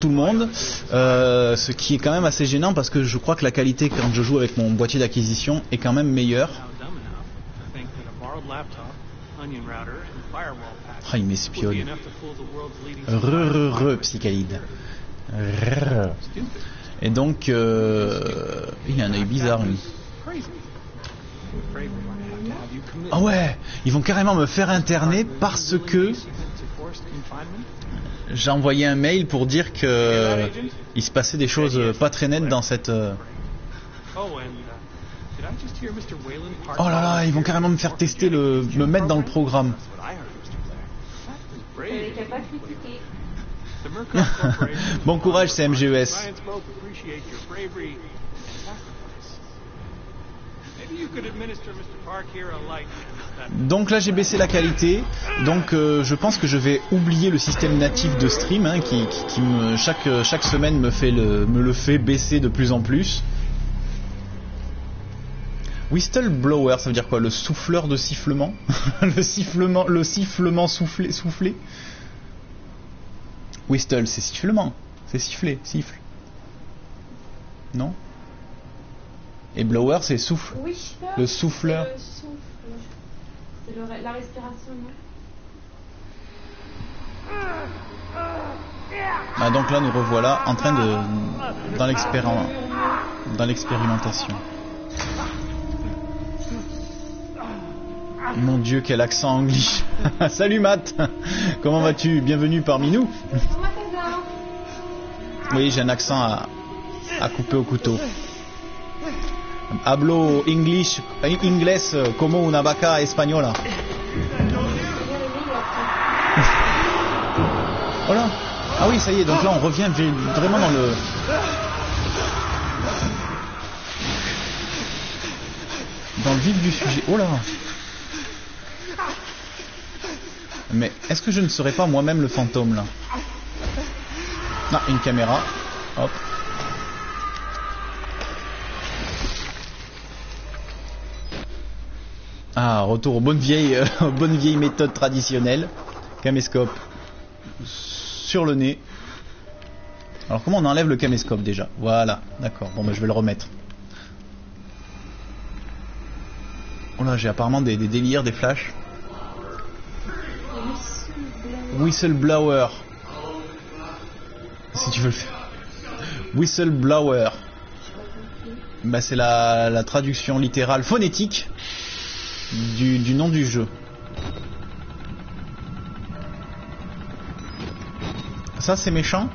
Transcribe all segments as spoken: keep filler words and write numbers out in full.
tout le monde, euh, ce qui est quand même assez gênant parce que je crois que la qualité quand je joue avec mon boîtier d'acquisition est quand même meilleure. Ah, il m'espionne. Re, re, re, Psychalide. Re. Et donc, euh... il a un œil bizarre, lui. Ah ouais, ils vont carrément me faire interner parce que j'ai envoyé un mail pour dire que il se passait des choses pas très nettes dans cette... Oh là là, ils vont carrément me faire tester, le, me mettre dans le programme. Bon courage C M G E S. Donc là j'ai baissé la qualité, donc euh, je pense que je vais oublier le système natif de stream hein, qui, qui, qui me, chaque, chaque semaine me, fait le, me le fait baisser de plus en plus. Whistleblower, ça veut dire quoi? Le souffleur de sifflement? Le sifflement, le sifflement soufflé, soufflé. Whistle, c'est sifflement, c'est siffler, siffle. Non? Et blower, c'est souffle. Whisper, le souffleur. C'est le souffle. C'est le, la respiration, non? Ah, donc là, nous revoilà en train de... dans l'expériment... dans l'expérimentation. Mon Dieu, quel accent anglais. Salut Matt. Comment vas-tu? Bienvenue parmi nous. Oui, j'ai un accent à, à couper au couteau. Hablo English, inglés como una vaca española. Voilà. Ah oui, ça y est, donc là on revient vraiment dans le... dans le vif du sujet. Oh là. Mais est-ce que je ne serais pas moi-même le fantôme là? Ah, une caméra. Hop. Ah, retour aux bonnes vieilles, euh, aux bonnes vieilles méthodes traditionnelles. Caméscope sur le nez. Alors comment on enlève le caméscope déjà? Voilà, d'accord. Bon, ben je vais le remettre. Oh là, j'ai apparemment des, des délires, des flashs. Whistleblower. Si tu veux le faire. Whistleblower. Bah, c'est la, la traduction littérale phonétique du, du nom du jeu. Ça c'est méchant.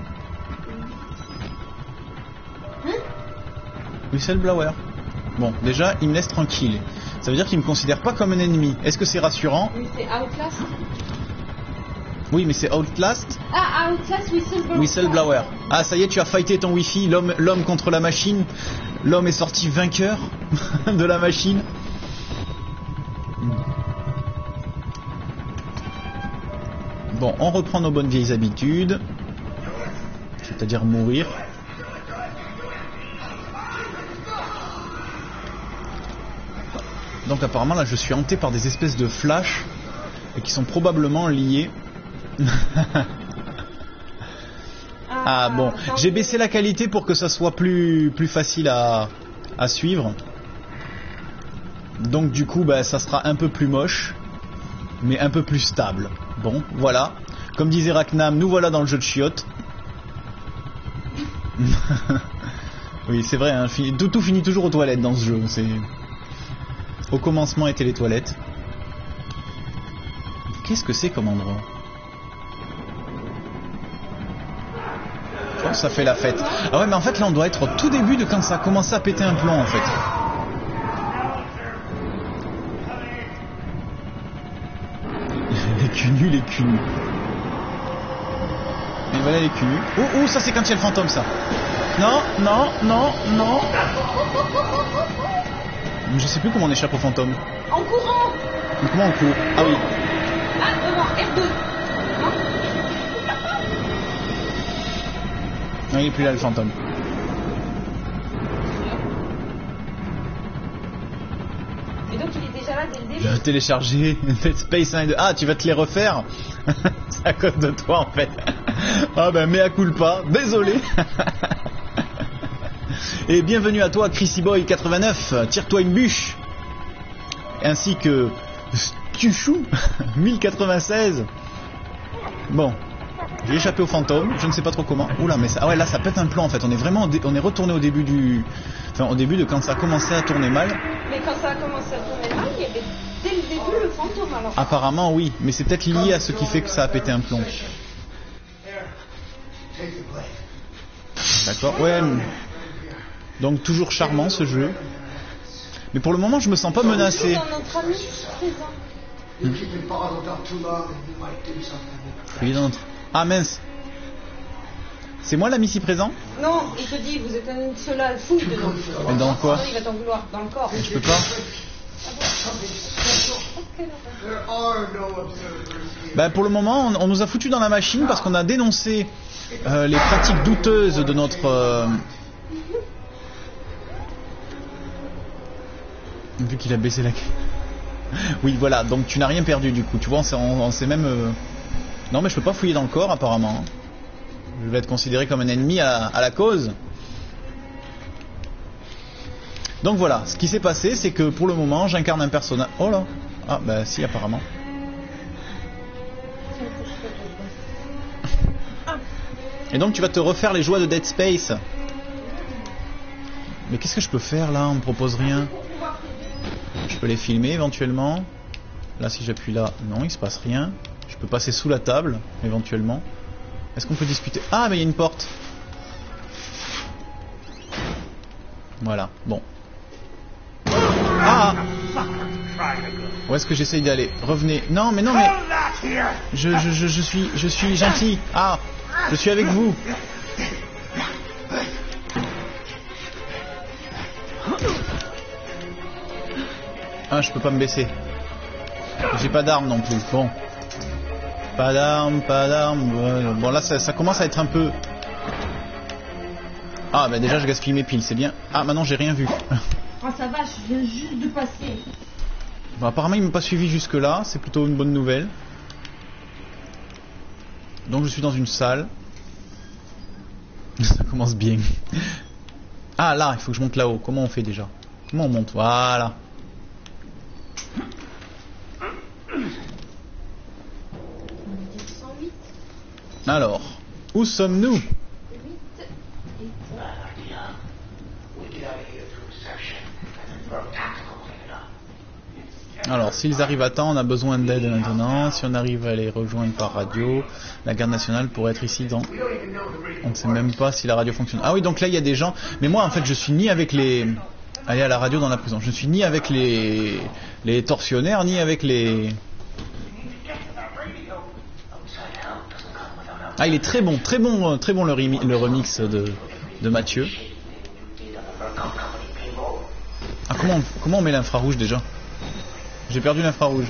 Whistleblower. Bon, déjà il me laisse tranquille. Ça veut dire qu'il me considère pas comme un ennemi. Est-ce que c'est rassurant? Oui, c'est Outlast. Oui, mais c'est Outlast. Ah, Outlast, Whistleblower. Whistleblower. Ah, ça y est, tu as fighté ton Wi-Fi, l'homme, l'homme contre la machine. L'homme est sorti vainqueur de la machine. Bon, on reprend nos bonnes vieilles habitudes. C'est-à-dire mourir. Donc apparemment là je suis hanté par des espèces de flashs et qui sont probablement liés. Ah bon, j'ai baissé la qualité pour que ça soit plus, plus facile à, à suivre. Donc du coup bah, ça sera un peu plus moche, mais un peu plus stable. Bon, voilà. Comme disait Raknam, nous voilà dans le jeu de chiottes. Oui, c'est vrai, hein, tout, tout finit toujours aux toilettes dans ce jeu. C'est... Au commencement étaient les toilettes. Qu'est-ce que c'est comme endroit? Oh, ça fait la fête. Ah ouais, mais en fait là on doit être au tout début de quand ça a commencé à péter un plomb en fait. Les cunus, les cunus. Et voilà les cunus. Oh, oh, ça c'est quand il y a le fantôme ça. Non, non, non, non. Je sais plus comment on échappe au fantôme. En courant. Mais comment on court? Ah oui. Ah, devant, F deux. Non, il est plus là le fantôme. Et donc il est déjà déjà là dès le début. Je vais télécharger Dead Space un et deux. Ah, tu vas te les refaire? C'est à cause de toi en fait. Ah ben mea culpa, désolé. Et bienvenue à toi Chrissyboy quatre-vingt-neuf, tire-toi une bûche. Ainsi que Tuchou mille quatre-vingt-seize. Bon, j'ai échappé au fantôme, je ne sais pas trop comment. Oula, mais ça, ah ouais, là ça pète un plomb en fait. On est vraiment, on est retourné au début du, enfin au début de quand ça a commencé à tourner mal. Mais quand ça a commencé à tourner mal, il y avait dès le début le fantôme alors. Apparemment oui, mais c'est peut-être lié à ce qui fait que ça a pété un plomb. D'accord, ouais. Donc toujours charmant ce jeu. Mais pour le moment je me sens pas menacé. Dans notre ami présent. Hmm. Oui, dans notre... Ah mince. C'est moi l'ami si présent? Non, il te dit vous êtes un seul à fou dedans. Mais dans quoi? Il va t'en vouloir dans le corps. Je peux pas. Bah pour le moment on, on nous a foutu dans la machine parce qu'on a dénoncé euh, les pratiques douteuses de notre... Euh... Vu qu'il a baissé la... Oui voilà, donc tu n'as rien perdu du coup. Tu vois, on s'est même... Euh... Non mais je peux pas fouiller dans le corps apparemment. Je vais être considéré comme un ennemi à, à la cause. Donc voilà, ce qui s'est passé c'est que pour le moment j'incarne un personnage... Oh là. Ah bah si apparemment. Et donc tu vas te refaire les joies de Dead Space. Mais qu'est-ce que je peux faire là? On me propose rien. Je peux les filmer éventuellement. Là si j'appuie là, non il se passe rien. Je peux passer sous la table éventuellement. Est-ce qu'on peut discuter? Ah mais il y a une porte. Voilà, bon. Ah! Où est-ce que j'essaye d'aller? Revenez. Non mais non mais... Je, je, je, je suis je suis gentil. Ah! Je suis avec vous. Ah, je peux pas me baisser. J'ai pas d'armes non plus. Bon. Pas d'armes, pas d'armes. Bon là ça, ça commence à être un peu... Ah bah déjà je gaspille mes piles, c'est bien. Ah maintenant j'ai rien vu. Ah ça va, je viens juste de passer. Bon apparemment il m'a pas suivi jusque là, c'est plutôt une bonne nouvelle. Donc je suis dans une salle. Ça commence bien. Ah là, il faut que je monte là-haut. Comment on fait déjà? Comment on monte? Voilà. Alors, où sommes-nous? Alors, s'ils arrivent à temps, on a besoin d'aide maintenant. Si on arrive à les rejoindre par radio, la garde nationale pourrait être ici dans... On ne sait même pas si la radio fonctionne. Ah oui, donc là, il y a des gens... Mais moi, en fait, je suis ni avec les... Aller à la radio dans la prison. Je suis ni avec les... les tortionnaires, ni avec les... Ah, il est très bon, très bon, très bon le, remi... le remix de, de Mathieu. Ah, comment on, comment on met l'infrarouge déjà? J'ai perdu l'infrarouge.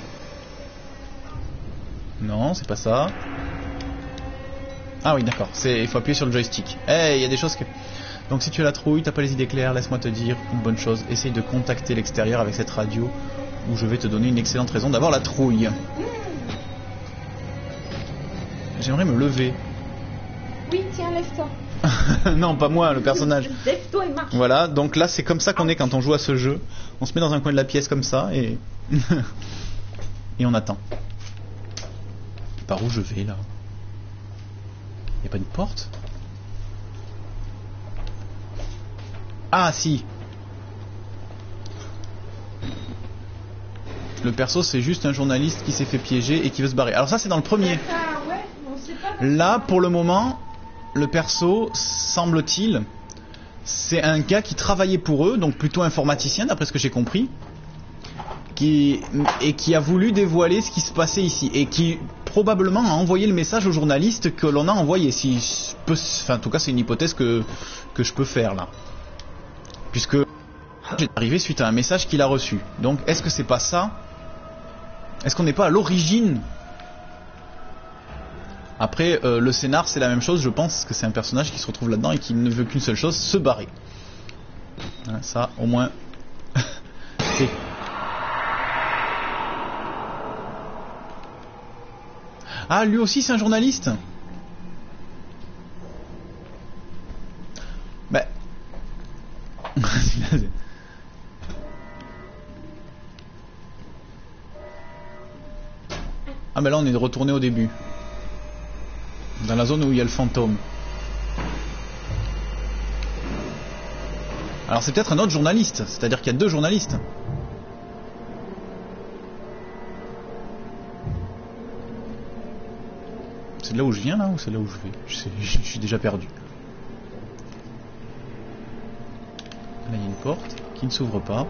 Non, c'est pas ça. Ah oui, d'accord. C'est, il faut appuyer sur le joystick. Eh, hey, il y a des choses que... Donc si tu as la trouille, t'as pas les idées claires, laisse-moi te dire une bonne chose. Essaye de contacter l'extérieur avec cette radio où je vais te donner une excellente raison d'avoir la trouille. J'aimerais me lever. Oui, tiens, lève-toi. Non, pas moi, le personnage. Lève-toi et marche. Voilà, donc là c'est comme ça qu'on est quand on joue à ce jeu. On se met dans un coin de la pièce comme ça et... et on attend. Par où je vais là? Y a pas une porte? Ah si. Le perso c'est juste un journaliste qui s'est fait piéger et qui veut se barrer. Alors ça c'est dans le premier. Ah ouais, on sait pas. Là pour le moment, le perso, semble-t-il, c'est un gars qui travaillait pour eux, donc plutôt informaticien d'après ce que j'ai compris, qui, et qui a voulu dévoiler ce qui se passait ici, et qui probablement a envoyé le message au journaliste que l'on a envoyé. Si je peux, enfin, en tout cas c'est une hypothèse que, que je peux faire là. Puisque j'ai arrivé suite à un message qu'il a reçu. Donc est-ce que c'est pas ça? Est-ce qu'on n'est pas à l'origine? Après, euh, le scénar, c'est la même chose, je pense que c'est un personnage qui se retrouve là-dedans et qui ne veut qu'une seule chose, se barrer. Hein, ça, au moins, c'est... Ah, lui aussi c'est un journaliste? Bah... Ah mais là on est retourné au début. Dans la zone où il y a le fantôme. Alors c'est peut-être un autre journaliste, c'est-à-dire qu'il y a deux journalistes. C'est de là où je viens là ou c'est là où je vais? Je, sais, je suis déjà perdu. Là il y a une porte qui ne s'ouvre pas.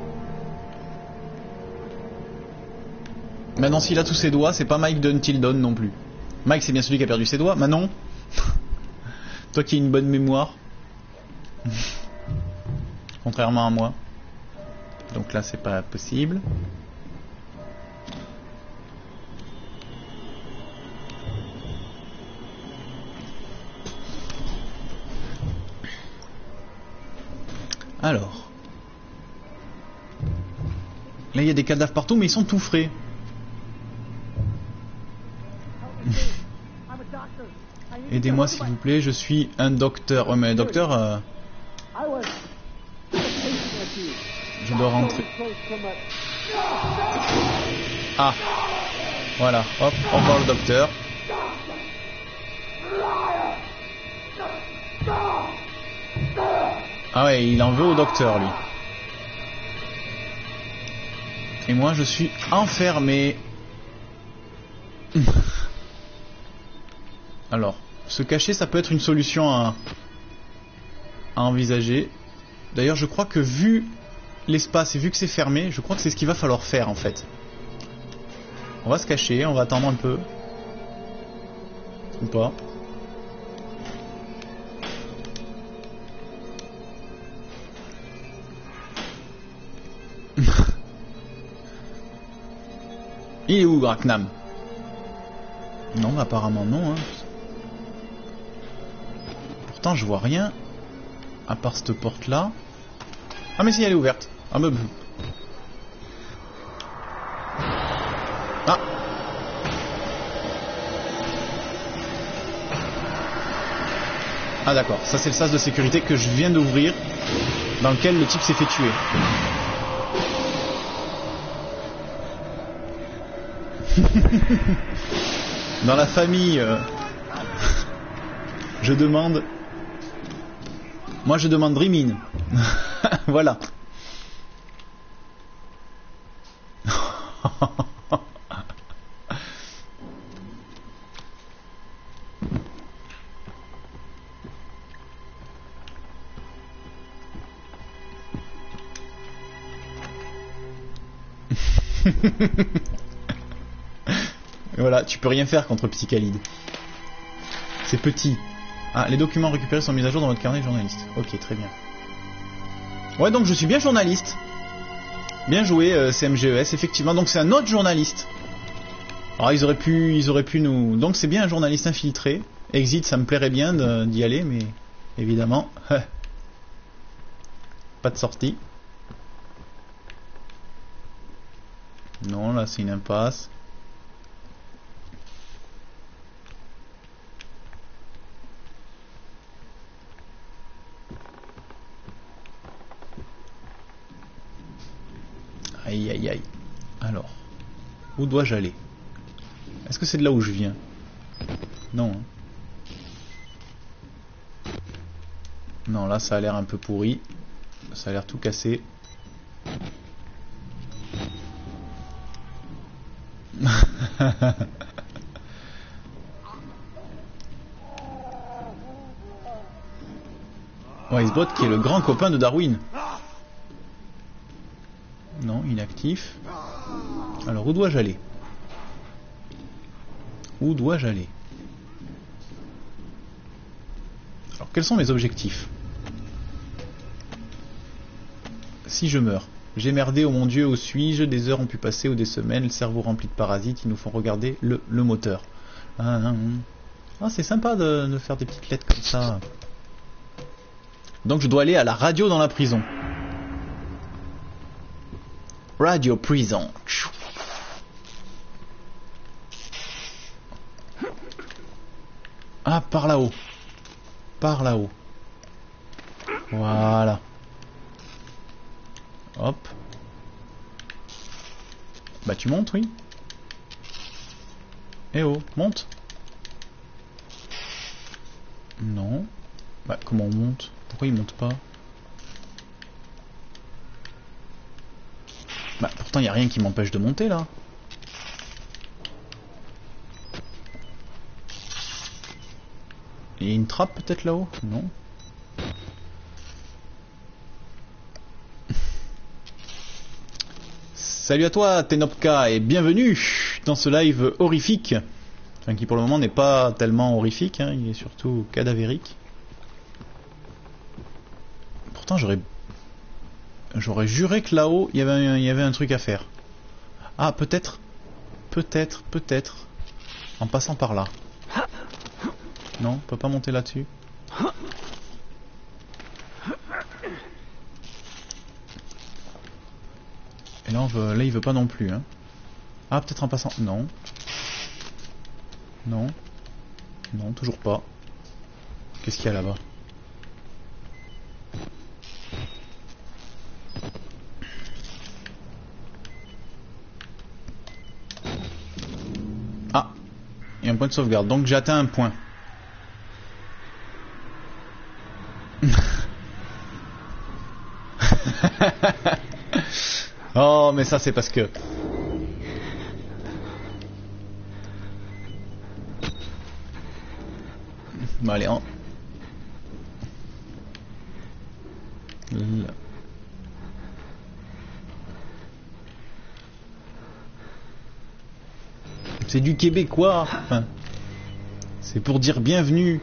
Maintenant s'il a tous ses doigts, c'est pas Mike d'Until Dawn non plus. Mike c'est bien celui qui a perdu ses doigts, Manon. Toi qui as une bonne mémoire. Contrairement à moi. Donc là c'est pas possible. Alors. Là il y a des cadavres partout mais ils sont tout frais. Aidez-moi s'il vous plaît, je suis un docteur. Ouais mais un docteur... Euh... Je dois rentrer. Ah. Voilà, hop, au revoir le docteur. Ah ouais, il en veut au docteur lui. Et moi je suis enfermé. Alors, se cacher ça peut être une solution à, à envisager. D'ailleurs je crois que vu l'espace et vu que c'est fermé, je crois que c'est ce qu'il va falloir faire en fait. On va se cacher, on va attendre un peu. Ou pas. Il est où Graknam? Non, apparemment non. Hein. Pourtant je vois rien. À part cette porte là. Ah mais si elle est ouverte. Ah bah... Ah. Ah d'accord, ça c'est le sas de sécurité que je viens d'ouvrir, dans lequel le type s'est fait tuer. Dans la famille, euh... je demande... Moi je demande Rimin. Voilà. Voilà, tu peux rien faire contre Psychalide. C'est petit. Ah, les documents récupérés sont mis à jour dans votre carnet de journaliste. Ok, très bien. Ouais, donc je suis bien journaliste. Bien joué, euh, C M G E S, effectivement. Donc c'est un autre journaliste. Alors ils auraient pu, ils auraient pu nous... Donc c'est bien un journaliste infiltré. Exit, ça me plairait bien d'y aller, mais évidemment, pas de sortie. Non, là c'est une impasse. Aïe aïe aïe. Alors, où dois-je aller? Est-ce que c'est de là où je viens? Non. Non, là ça a l'air un peu pourri. Ça a l'air tout cassé. Wisebot qui est le grand copain de Darwin. Non, inactif. Alors où dois-je aller? Où dois-je aller? Alors quels sont mes objectifs? Si je meurs, j'ai merdé, oh mon Dieu, où suis-je? Des heures ont pu passer ou des semaines, le cerveau rempli de parasites, ils nous font regarder le, le moteur. Ah, ah, ah, c'est sympa de, de faire des petites lettres comme ça. Donc je dois aller à la radio dans la prison. Radio prison. Ah, par là-haut. Par là-haut. Voilà. Hop. Bah tu montes, oui. Eh oh, monte. Non. Bah comment on monte? Pourquoi il monte pas? Bah pourtant il n'y a rien qui m'empêche de monter là. Il y a une trappe peut-être là-haut? Non. Salut à toi Tenopka et bienvenue dans ce live horrifique. Enfin qui pour le moment n'est pas tellement horrifique, hein, il est surtout cadavérique. Pourtant j'aurais j'aurais juré que là-haut il y avait un, il y avait un truc à faire. Ah peut-être, peut-être, peut-être, en passant par là. Non, on peut pas monter là-dessus. Et là, on veut, là il veut pas non plus. Hein. Ah peut-être en passant. Non. Non. Non, toujours pas. Qu'est-ce qu'il y a là-bas? Ah, il y a un point de sauvegarde, donc j'ai atteint un point. Oh, mais ça c'est parce que... Bon allez, en... Là. C'est du québécois. Enfin, c'est pour dire bienvenue.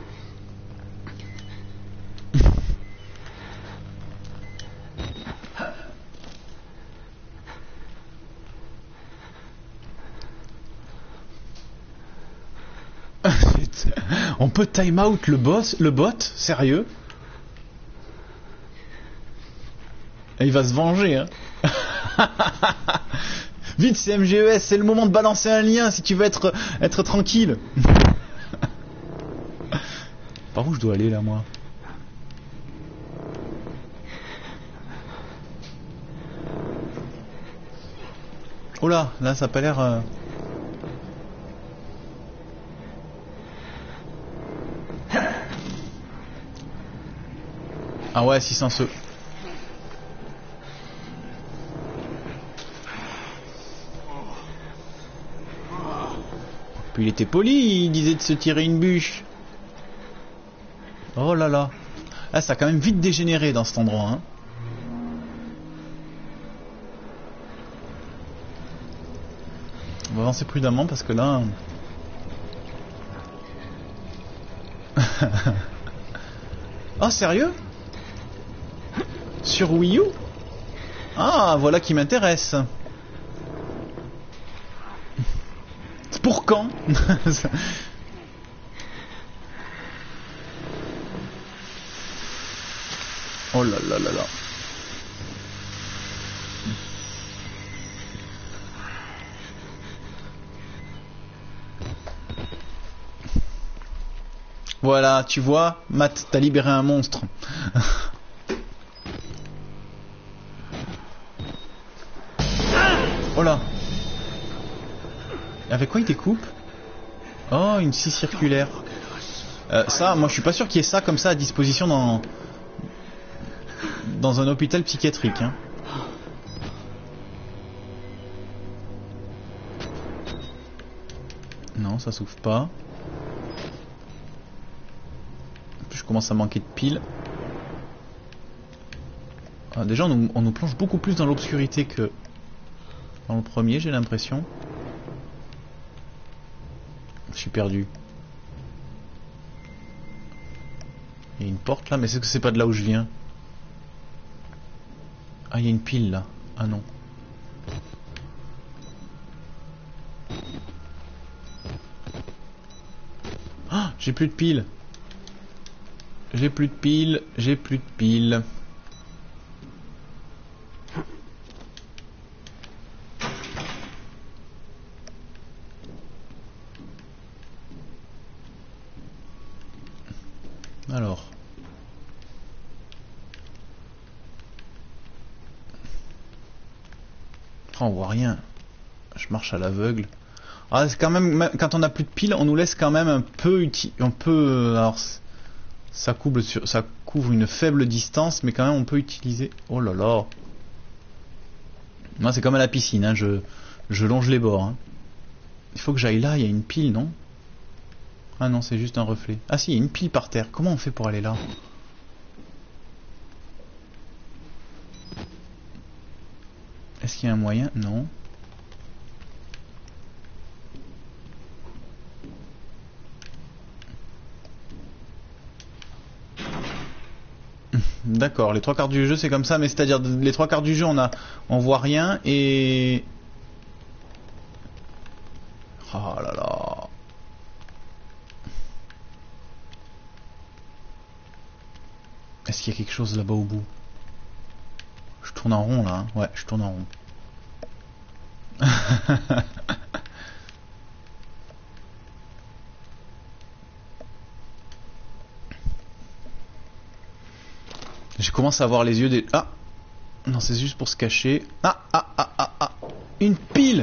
On peut time out le boss, le bot, sérieux? Et il va se venger, hein. Vite C M G E S, c'est le moment de balancer un lien si tu veux être, être tranquille. Par où je dois aller là, moi? Oh là, là ça a pas l'air... Euh... Ah ouais, six cents se... Puis il était poli, il disait de se tirer une bûche. Oh là là. Ah, ça a quand même vite dégénéré dans cet endroit, hein. On va avancer prudemment parce que là... Oh, sérieux? Sur Wii U? Ah, voilà qui m'intéresse. Pour quand? Oh là là là là. Voilà, tu vois, Matt, t'as libéré un monstre. Oh là. Avec quoi il découpe? Oh, une scie circulaire. Euh, ça, moi je suis pas sûr qu'il y ait ça comme ça à disposition dans dans un hôpital psychiatrique. Hein. Non, ça s'ouvre pas. Je commence à manquer de piles. Ah, déjà, on nous, on nous plonge beaucoup plus dans l'obscurité que dans le premier, j'ai l'impression. Je suis perdu. Il y a une porte là, mais c'est que c'est pas de là où je viens. Ah, il y a une pile là. Ah non. Ah, j'ai plus de piles. J'ai plus de piles, j'ai plus de piles. Oh, on voit rien. Je marche à l'aveugle. Ah, c'est quand même, quand on a plus de piles, on nous laisse quand même un peu uti... On peut... Alors, ça couvre, sur... ça couvre une faible distance, mais quand même on peut utiliser... Oh là là. Moi, c'est comme à la piscine, hein. je... je longe les bords. Hein. Il faut que j'aille là, il y a une pile, non? Ah non, c'est juste un reflet. Ah si, il y a une pile par terre. Comment on fait pour aller là? Est-ce qu'il y a un moyen? Non. D'accord, les trois quarts du jeu c'est comme ça, mais c'est-à-dire les trois quarts du jeu on a, on voit rien et... Oh là là. Est-ce qu'il y a quelque chose là-bas au bout? Je tourne en rond là, hein. Ouais, je tourne en rond. Je commence à voir les yeux des... Ah! Non, c'est juste pour se cacher. Ah, ah, ah, ah, ah! Une pile!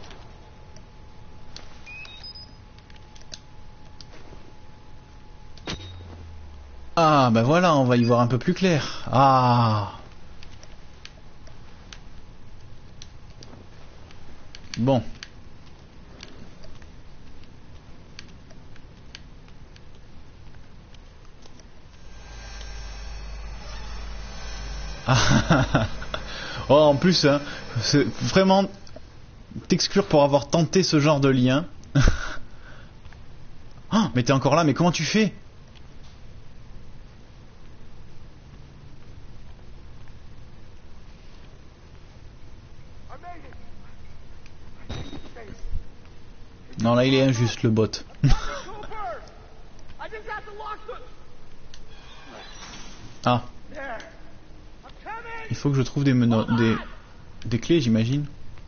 Ah, bah voilà, on va y voir un peu plus clair. Ah! Bon. Oh, en plus, hein, c'est vraiment t'exclure pour avoir tenté ce genre de lien. Oh, mais t'es encore là, mais comment tu fais? Non, là il est injuste le bot. Ah. Il faut que je trouve des menottes, des, des clés, j'imagine.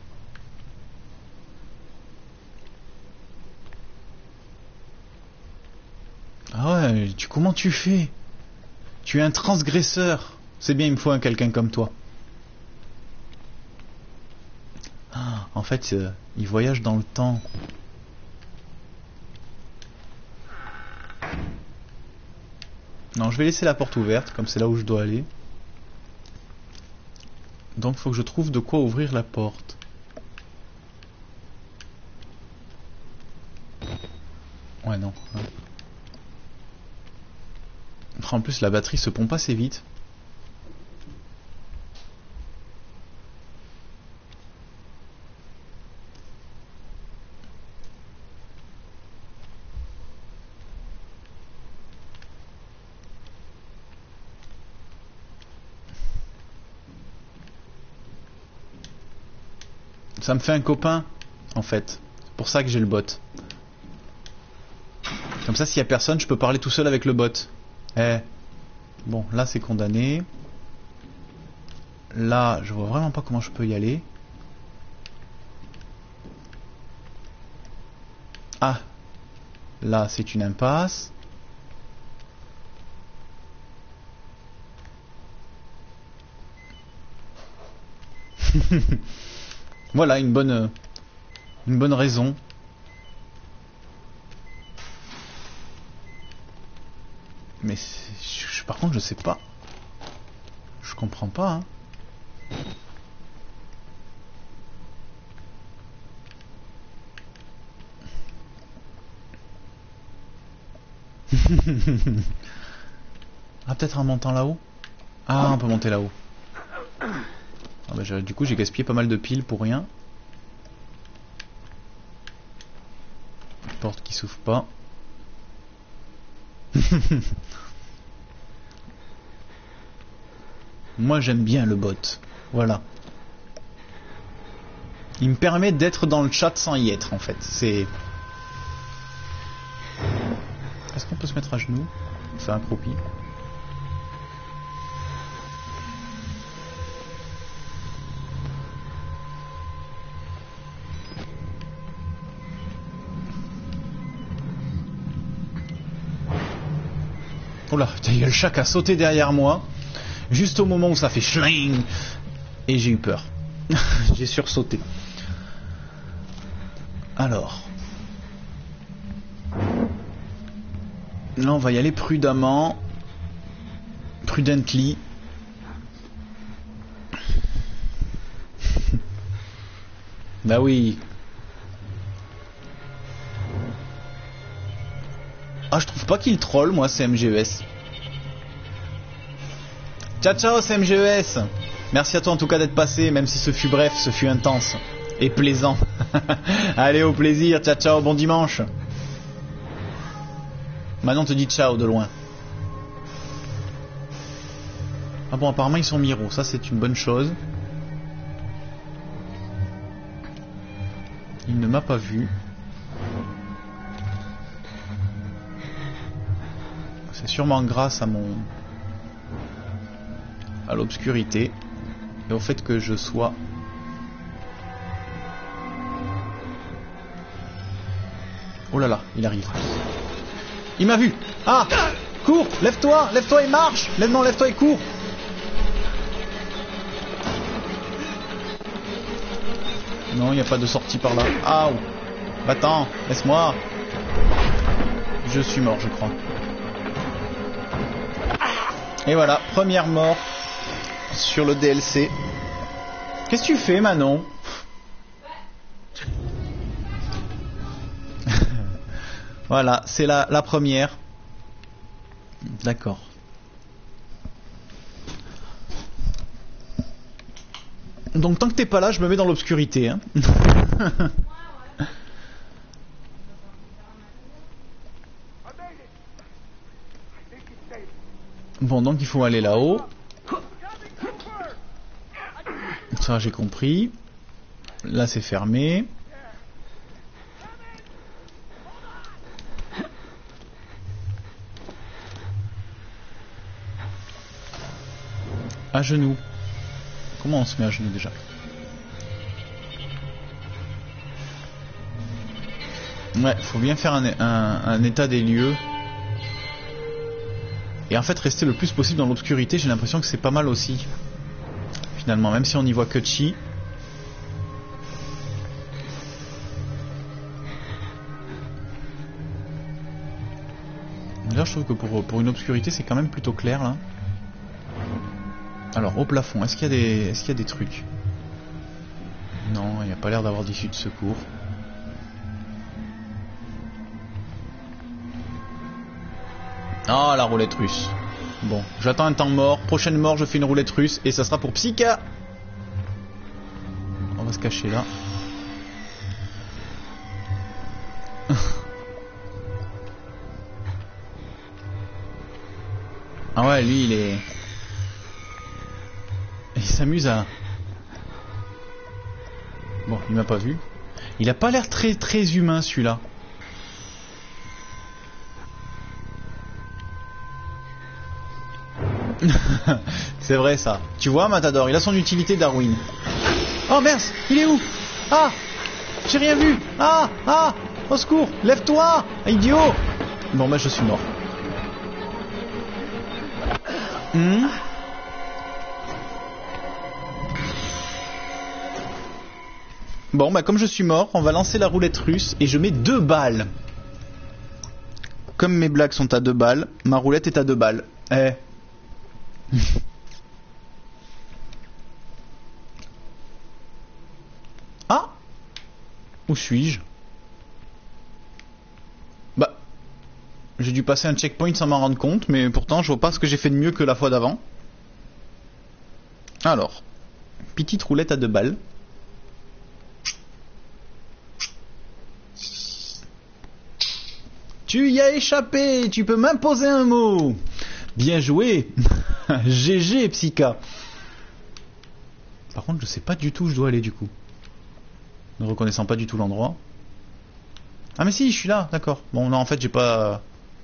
Ah ouais, tu, comment tu fais? Tu es un transgresseur. C'est bien, il me faut un quelqu'un comme toi. Ah, en fait, euh, il voyage dans le temps. Non, je vais laisser la porte ouverte, comme c'est là où je dois aller. Donc il faut que je trouve de quoi ouvrir la porte. Ouais, non. En plus, la batterie se pompe assez vite. Ça me fait un copain, en fait. C'est pour ça que j'ai le bot. Comme ça, s'il y a personne, je peux parler tout seul avec le bot. Eh. Bon, là, c'est condamné. Là, je vois vraiment pas comment je peux y aller. Ah. Là, c'est une impasse. Voilà, une bonne, euh, une bonne raison. Mais je, par contre, je sais pas. Je comprends pas. Hein. Ah, peut-être en montant là-haut. Ah, on peut monter là-haut. Ah bah, du coup j'ai gaspillé pas mal de piles pour rien. Porte qui s'ouvre pas. Moi j'aime bien le bot. Voilà. Il me permet d'être dans le chat sans y être en fait. C'est... Est-ce qu'on peut se mettre à genoux? C'est accroupi. Oh là, il y a le chat qui a sauté derrière moi, juste au moment où ça fait schling, et j'ai eu peur. J'ai sursauté. Alors. Là, on va y aller prudemment. Prudently. Bah oui. Ah, je trouve pas qu'il troll, moi, C M G E S. Ciao, ciao, C M G E S. Merci à toi, en tout cas, d'être passé, même si ce fut bref, ce fut intense. Et plaisant. Allez, au plaisir. Ciao, ciao, bon dimanche. Manon te dit ciao de loin. Ah bon, apparemment, ils sont Miro. Ça, c'est une bonne chose. Il ne m'a pas vu. C'est sûrement grâce à mon... à l'obscurité. Et au fait que je sois... Oh là là, il arrive. Il m'a vu. Ah, cours, lève-toi, lève-toi et marche. Lève-moi, lève-toi et cours. Non, il n'y a pas de sortie par là. Ah, attends, laisse-moi. Je suis mort, je crois. Et voilà, première mort sur le D L C. Qu'est-ce que tu fais, Manon? Voilà, c'est la, la première. D'accord. Donc tant que t'es pas là, je me mets dans l'obscurité. Hein. Bon, donc il faut aller là-haut. Ça, j'ai compris. Là, c'est fermé. À genoux. Comment on se met à genoux déjà? Ouais, faut bien faire un, un, un état des lieux. Et en fait, rester le plus possible dans l'obscurité, j'ai l'impression que c'est pas mal aussi. Finalement, même si on y voit que Chi. Là, je trouve que pour, pour une obscurité, c'est quand même plutôt clair, là. Alors, au plafond, est-ce qu'il y a des, est-ce qu'il y a des trucs? Non, il n'y a pas l'air d'avoir d'issue de secours. Ah, la roulette russe. Bon, j'attends un temps mort. Prochaine mort, je fais une roulette russe et ça sera pour Psyka. On va se cacher là. Ah ouais, lui, il est... Il s'amuse à... Bon, il m'a pas vu. Il a pas l'air très très humain, celui-là. C'est vrai ça. Tu vois, Matador, il a son utilité, Darwin. Oh merde, il est où? Ah, j'ai rien vu. Ah, ah, au secours, lève-toi, idiot. Bon, bah je suis mort. Hmm. Bon, bah comme je suis mort, on va lancer la roulette russe et je mets deux balles. Comme mes blagues sont à deux balles, ma roulette est à deux balles. Eh. Ah, où suis-je? Bah, j'ai dû passer un checkpoint sans m'en rendre compte, mais pourtant je vois pas ce que j'ai fait de mieux que la fois d'avant. Alors, petite roulette à deux balles. Tu y as échappé, tu peux m'imposer un mot. Bien joué. G G, Psyka. Par contre, je sais pas du tout où je dois aller du coup. Ne reconnaissant pas du tout l'endroit. Ah mais si, je suis là, d'accord. Bon, non, en fait, j'ai pas...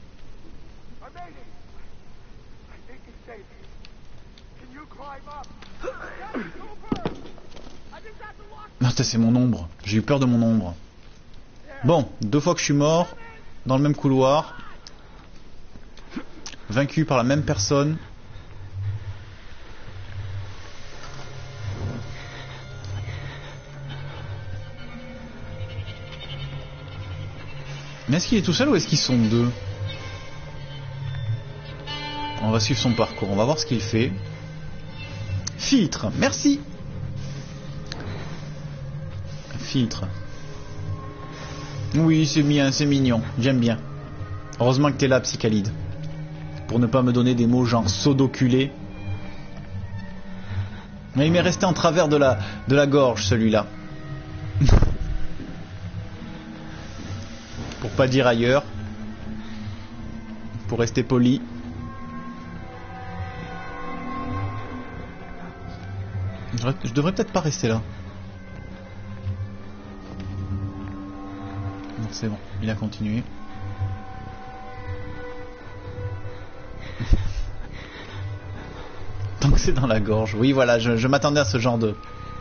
Non, c'est mon ombre. J'ai eu peur de mon ombre. Bon, deux fois que je suis mort, dans le même couloir. Vaincu par la même personne. Mais est-ce qu'il est tout seul ou est-ce qu'ils sont deux? On va suivre son parcours, on va voir ce qu'il fait. Filtre, merci. Filtre. Oui, c'est bien, c'est mignon, j'aime bien. Heureusement que t'es là, Psychalide. Pour ne pas me donner des mots genre sodoculé. Mais il m'est resté en travers de la, de la gorge, celui-là. Pour pas dire ailleurs. Pour rester poli. Je devrais peut-être pas rester là. Non, c'est bon, il a continué. Tant que c'est dans la gorge. Oui, voilà, je, je m'attendais à ce genre de...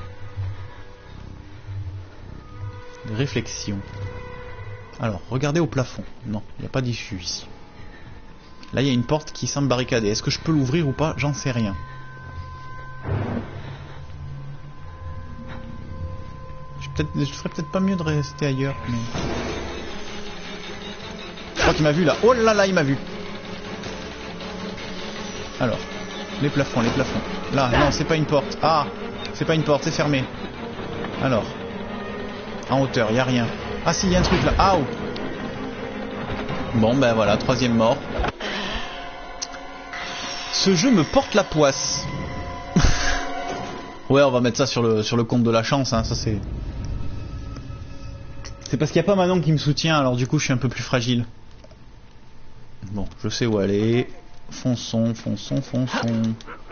de réflexion. Alors, regardez au plafond. Non, il n'y a pas d'issue ici. Là, il y a une porte qui semble barricadée. Est-ce que je peux l'ouvrir ou pas? J'en sais rien. Je ferais peut-être pas mieux de rester ailleurs, mais... Je crois qu'il m'a vu là. Oh là là, il m'a vu. Alors, les plafonds, les plafonds. Là, non, c'est pas une porte. Ah, c'est pas une porte, c'est fermé. Alors, en hauteur, il y a rien. Ah si, il y a un truc là. Ah, oh. Bon, ben voilà, troisième mort. Ce jeu me porte la poisse. Ouais, on va mettre ça sur le, sur le compte de la chance, hein, ça c'est... C'est parce qu'il n'y a pas Manon qui me soutient, alors du coup je suis un peu plus fragile. Bon, je sais où aller. Fonçons, fonçons, fonçons.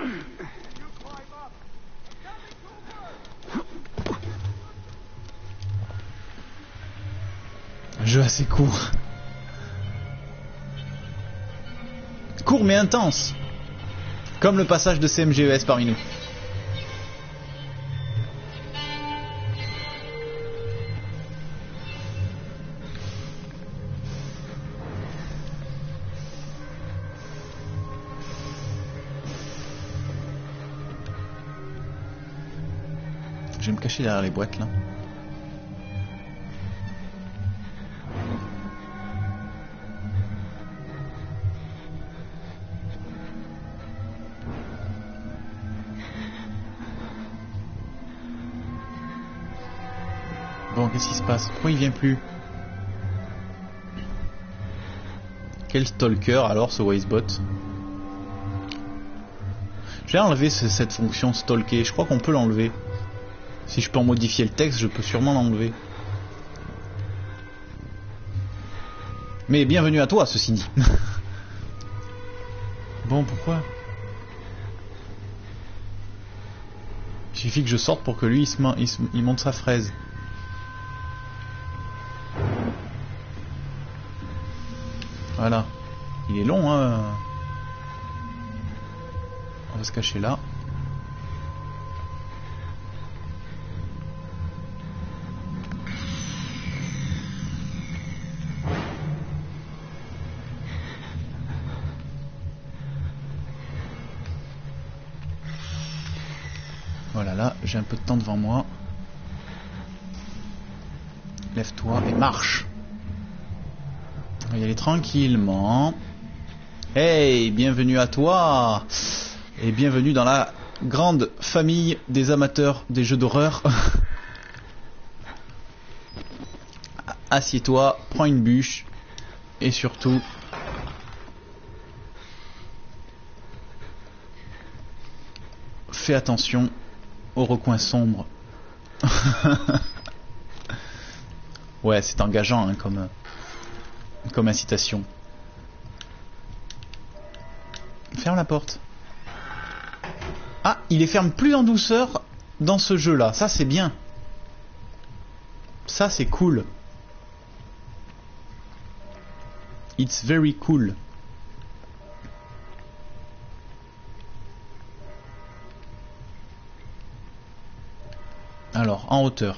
Un jeu assez court. Court mais intense. Comme le passage de C M G E S parmi nous. Je vais me cacher derrière les boîtes là. Bon, qu'est-ce qui se passe? Pourquoi il vient plus? Quel stalker alors ce Wisebot? J'ai enlevé ce, cette fonction stalker, je crois qu'on peut l'enlever. Si je peux en modifier le texte, je peux sûrement l'enlever. Mais bienvenue à toi, ceci dit. Bon, pourquoi? Il suffit que je sorte pour que lui, il, se, il, se, il monte sa fraise. Voilà. Il est long, hein. On va se cacher là. Voilà, là, j'ai un peu de temps devant moi. Lève-toi et marche. On va y aller tranquillement. Hey, bienvenue à toi. Et bienvenue dans la grande famille des amateurs des jeux d'horreur. Assieds-toi, prends une bûche. Et surtout... fais attention aux recoins sombres. Ouais, c'est engageant hein, comme, comme incitation. Ferme la porte. Ah, il les ferme plus en douceur dans ce jeu-là. Ça, c'est bien. Ça, c'est cool. It's very cool. Alors, en hauteur.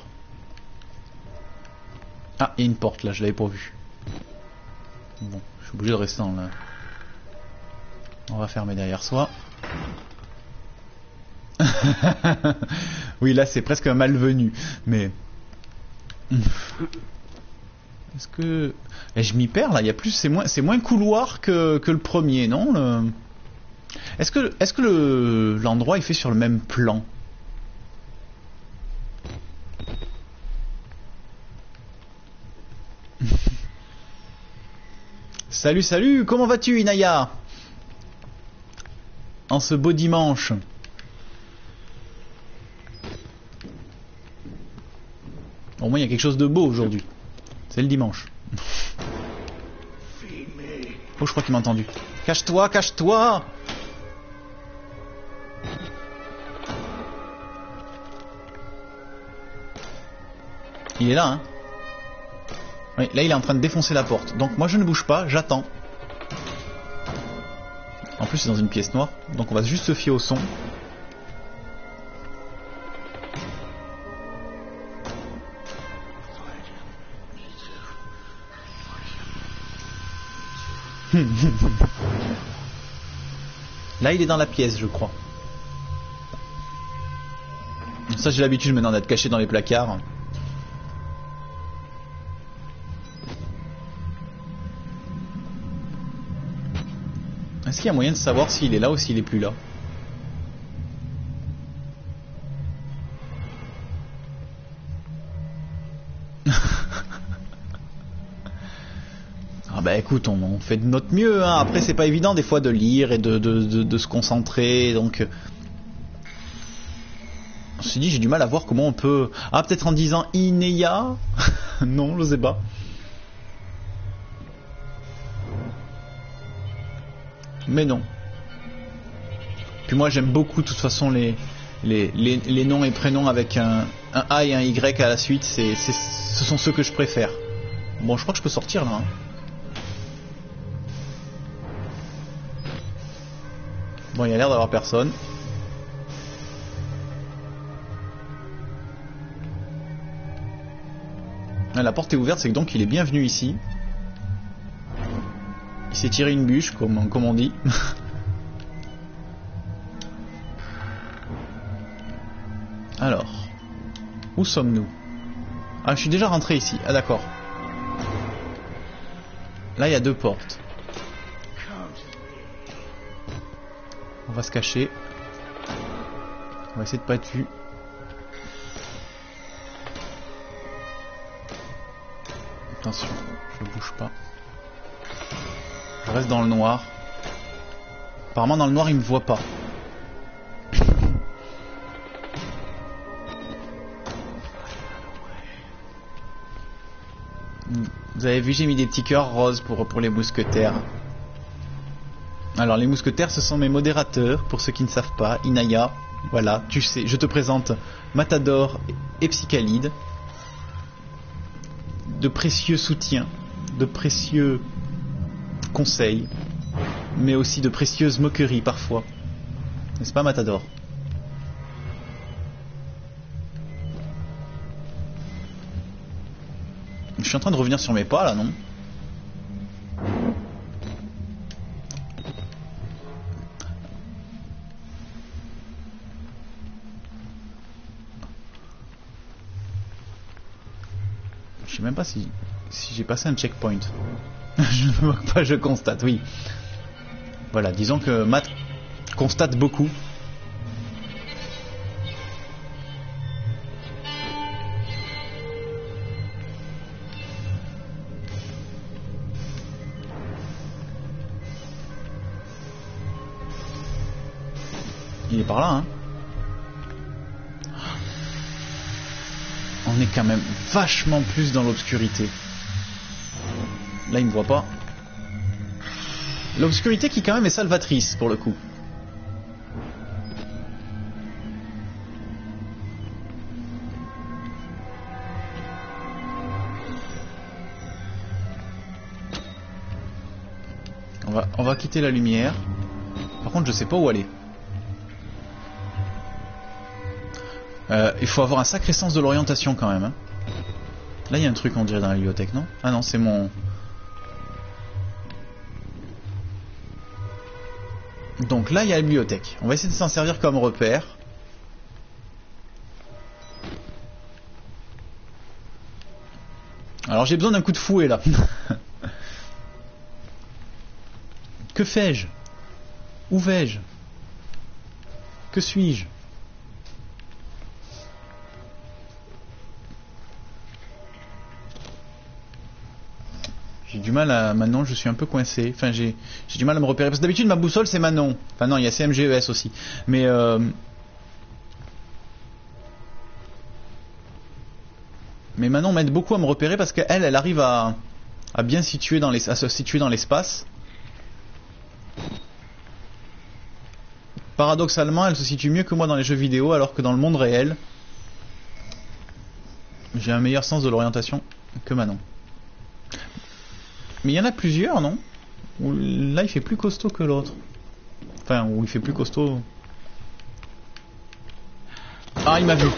Ah, il y a une porte là, je l'avais pas vue. Bon, je suis obligé de rester dans le... On va fermer derrière soi. Oui, là c'est presque un malvenu, mais... Est-ce que... Eh, je m'y perds là, il y a plus, c'est moins, c'est moins couloir que, que le premier, non le... Est-ce que, est-ce que le, l'endroit est fait sur le même plan? Salut, salut, comment vas-tu Inaya? En ce beau dimanche. Au moins il y a quelque chose de beau aujourd'hui. C'est le dimanche. Oh, je crois qu'il m'a entendu. Cache-toi, cache-toi! Il est là, hein? Oui, là il est en train de défoncer la porte. Donc moi je ne bouge pas, j'attends. En plus c'est dans une pièce noire, donc on va juste se fier au son. Là il est dans la pièce je crois. Ça j'ai l'habitude maintenant d'être caché dans les placards. Est-ce qu'il y a moyen de savoir s'il est là ou s'il est plus là? Ah bah écoute, on, on fait de notre mieux, hein. Après c'est pas évident des fois de lire et de, de, de, de se concentrer, donc... On s'est dit j'ai du mal à voir comment on peut... Ah peut-être en disant Ineya. Non, je sais pas. Mais non. Puis moi j'aime beaucoup de toute façon les, les, les, les noms et prénoms avec un, un A et un Y à la suite, c'est, c'est, ce sont ceux que je préfère. Bon je crois que je peux sortir là. Hein. Bon il y a l'air d'avoir personne. Ah, la porte est ouverte, c'est que donc il est bienvenu ici. Il s'est tiré une bûche, comme, comme on dit. Alors, où sommes-nous? Ah, je suis déjà rentré ici. Ah, d'accord. Là, il y a deux portes. On va se cacher. On va essayer de pas être vu. Attention, je bouge pas. Je reste dans le noir. Apparemment dans le noir il me voit pas. Vous avez vu, j'ai mis des petits cœurs roses pour, pour les mousquetaires. Alors les mousquetaires ce sont mes modérateurs, pour ceux qui ne savent pas. Inaya, voilà, tu sais, je te présente Matador et Psychalide. De précieux soutiens, de précieux conseils, mais aussi de précieuses moqueries parfois. N'est-ce pas Matador? Je suis en train de revenir sur mes pas là, non? Je sais même pas si, si j'ai passé un checkpoint. Je ne vois pas, je constate, oui. Voilà, disons que Matt constate beaucoup. Il est par là, hein. On est quand même vachement plus dans l'obscurité. Là, il me voit pas. L'obscurité qui, quand même, est salvatrice, pour le coup. On va, on va quitter la lumière. Par contre, je sais pas où aller. Euh, il faut avoir un sacré sens de l'orientation quand même. Hein. Là, il y a un truc, on dirait, dans la bibliothèque, non? Ah non, c'est mon... Donc là, il y a la bibliothèque. On va essayer de s'en servir comme repère. Alors j'ai besoin d'un coup de fouet là. Que fais-je? Où vais-je? Que suis-je? J'ai du mal à... Maintenant je suis un peu coincé. Enfin j'ai j'ai du mal à me repérer. Parce que d'habitude ma boussole c'est Manon. Enfin non, il y a C M G E S aussi. Mais euh... Mais Manon m'aide beaucoup à me repérer parce qu'elle, elle arrive à, à bien situer dans les... à se situer dans l'espace. Paradoxalement, elle se situe mieux que moi dans les jeux vidéo, alors que dans le monde réel, j'ai un meilleur sens de l'orientation que Manon. Mais il y en a plusieurs, non? Où là, il fait plus costaud que l'autre. Enfin, où il fait plus costaud. Ah, il m'a vu.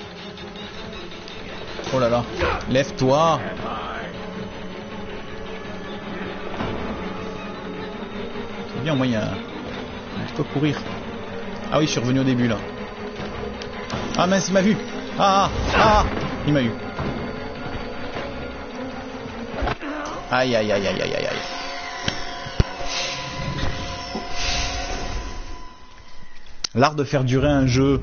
Oh là là. Lève-toi. C'est bien, au moins, il y a... il faut courir. Ah oui, je suis revenu au début, là. Ah mince, il m'a vu. Ah, ah, ah. Il m'a eu. Aïe, aïe, aïe, aïe, aïe, aïe, aïe. L'art de faire durer un jeu.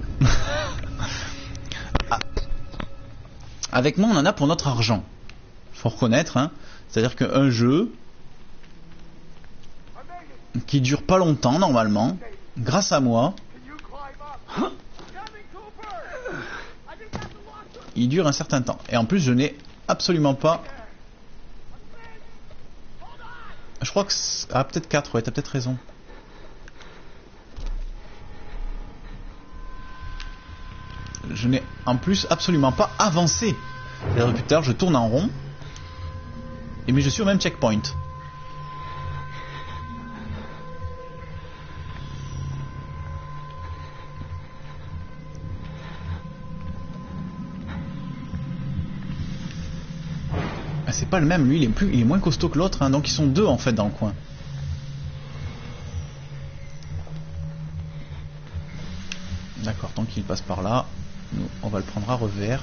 Ah. Avec moi, on en a pour notre argent. Faut reconnaître, hein. C'est-à-dire qu'un jeu qui dure pas longtemps, normalement, grâce à moi, il dure un certain temps. Et en plus, je n'ai absolument pas... Je crois que... Ah, peut-être quatre, ouais, t'as peut-être raison. Je n'ai en plus absolument pas avancé. C'est-à-dire depuis tout à l'heure, je tourne en rond. Et mais je suis au même checkpoint. Ah, c'est pas le même, lui il est, plus, il est moins costaud que l'autre, hein, donc ils sont deux en fait dans le coin. D'accord, tant qu'il passe par là, nous on va le prendre à revers.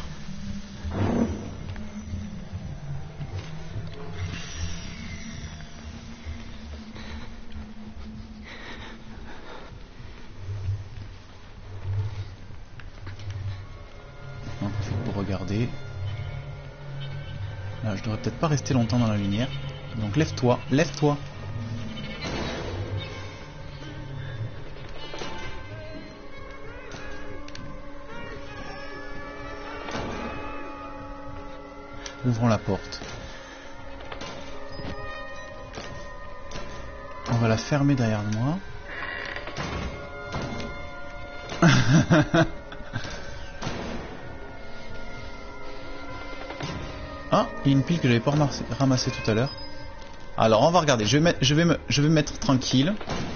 On profite pour regarder. Là, je devrais peut-être pas rester longtemps dans la lumière. Donc lève-toi, lève-toi. Ouvrons la porte. On va la fermer derrière moi. Ah, il y a une pile que j'avais pas ramassée ramassé tout à l'heure. Alors on va regarder. Je vais, mettre, je vais me, je vais me mettre tranquille.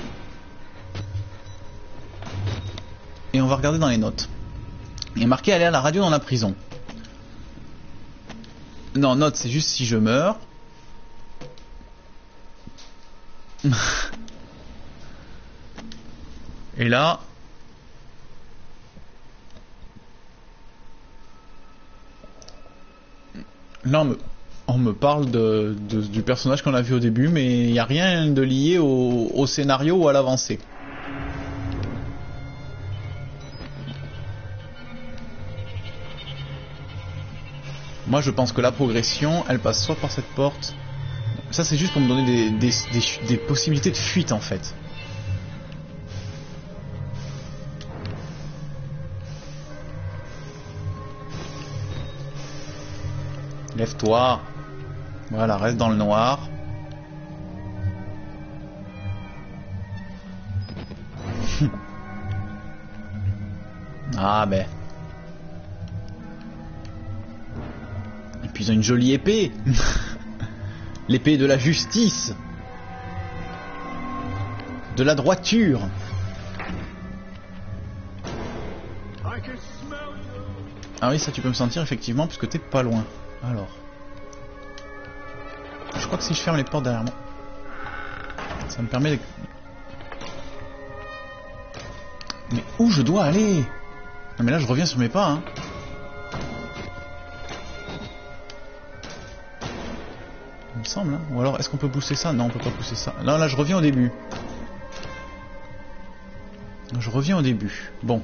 Et on va regarder dans les notes. Il est marqué aller à la radio dans la prison. Non, note, c'est juste si je meurs. Et là... Là, on me, on me parle de, de, du personnage qu'on a vu au début, mais il n'y a rien de lié au, au scénario ou à l'avancée. Moi je pense que la progression, elle passe soit par cette porte... Ça c'est juste pour me donner des, des, des, des possibilités de fuite en fait. Lève-toi. Voilà, reste dans le noir. Ah ben... Et puis ils ont une jolie épée. L'épée de la justice. De la droiture. Ah oui, ça tu peux me sentir effectivement puisque t'es pas loin. Alors. Je crois que si je ferme les portes derrière moi, ça me permet de... Mais où je dois aller? Non mais là je reviens sur mes pas, hein. semble. Hein. Ou alors, est-ce qu'on peut pousser ça? Non, on peut pas pousser ça. Non, là, je reviens au début. Je reviens au début. Bon.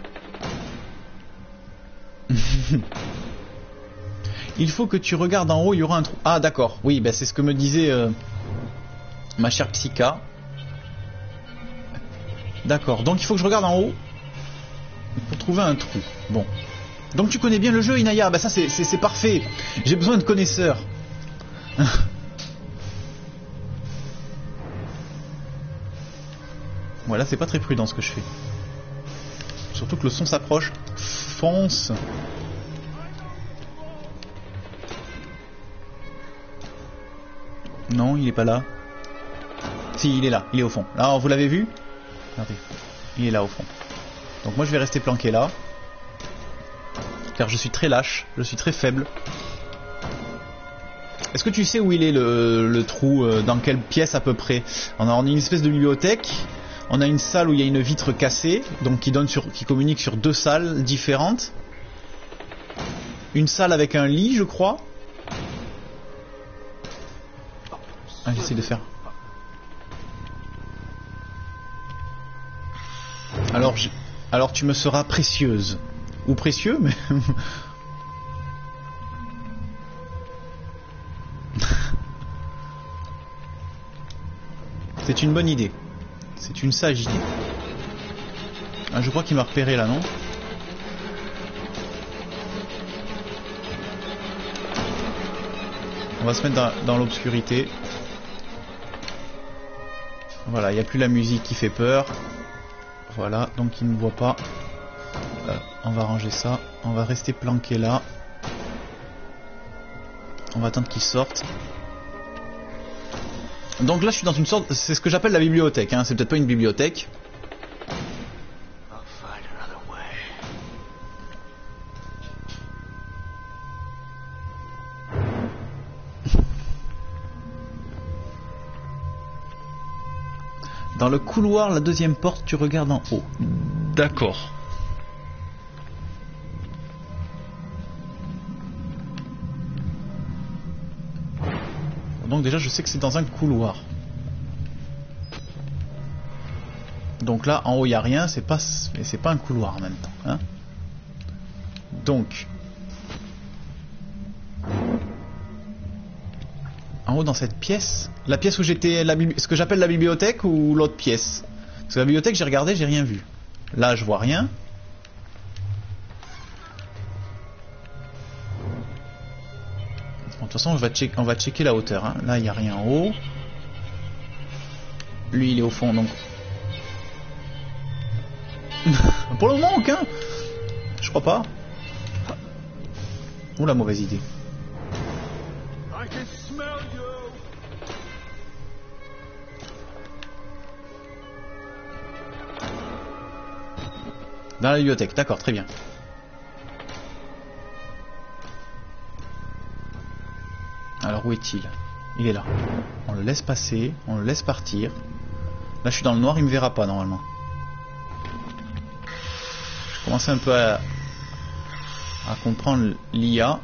Il faut que tu regardes en haut, il y aura un trou. Ah, d'accord. Oui, ben, c'est ce que me disait euh, ma chère Psycha. D'accord. Donc, il faut que je regarde en haut pour trouver un trou. Bon. Donc, tu connais bien le jeu, Inaya. Ben, ça, c'est parfait. J'ai besoin de connaisseurs. Voilà, c'est pas très prudent ce que je fais. Surtout que le son s'approche. Fonce. Non, il est pas là. Si, il est là, il est au fond. Là, vous l'avez vu? Regardez, il est là au fond. Donc moi je vais rester planqué là. Car je suis très lâche, je suis très faible. Est-ce que tu sais où il est le, le trou, euh, dans quelle pièce à peu près? On a, on a une espèce de bibliothèque. On a une salle où il y a une vitre cassée, donc qui donne sur, qui communique sur deux salles différentes. Une salle avec un lit, je crois. Ah, j'essaie de faire. Alors, je... alors tu me seras précieuse. Ou précieux, mais... C'est une bonne idée. C'est une sage idée. Ah, je crois qu'il m'a repéré là, non? On va se mettre dans, dans l'obscurité. Voilà, il n'y a plus la musique qui fait peur. Voilà, donc il ne me voit pas. Euh, on va ranger ça. On va rester planqué là. On va attendre qu'il sorte. Donc là je suis dans une sorte... C'est ce que j'appelle la bibliothèque. Hein. C'est peut-être pas une bibliothèque. Dans le couloir, la deuxième porte, tu regardes en haut. D'accord. Donc déjà, je sais que c'est dans un couloir. Donc là, en haut, il n'y a rien. C'est pas, mais c'est pas un couloir en même temps. Hein. Donc, en haut dans cette pièce, la pièce où j'étais, ce que j'appelle la bibliothèque ou l'autre pièce? Parce que la bibliothèque, j'ai regardé, j'ai rien vu. Là, je vois rien. Bon, de toute façon, on va, check, on va checker la hauteur. Hein. Là, il n'y a rien en haut. Lui, il est au fond, donc... Pour le moment, aucun. Je crois pas. Ou la mauvaise idée. Dans la bibliothèque, d'accord, très bien. Alors où est-il? Il est là. On le laisse passer, on le laisse partir. Là je suis dans le noir, il me verra pas normalement. Je commence un peu à, à comprendre l'I A.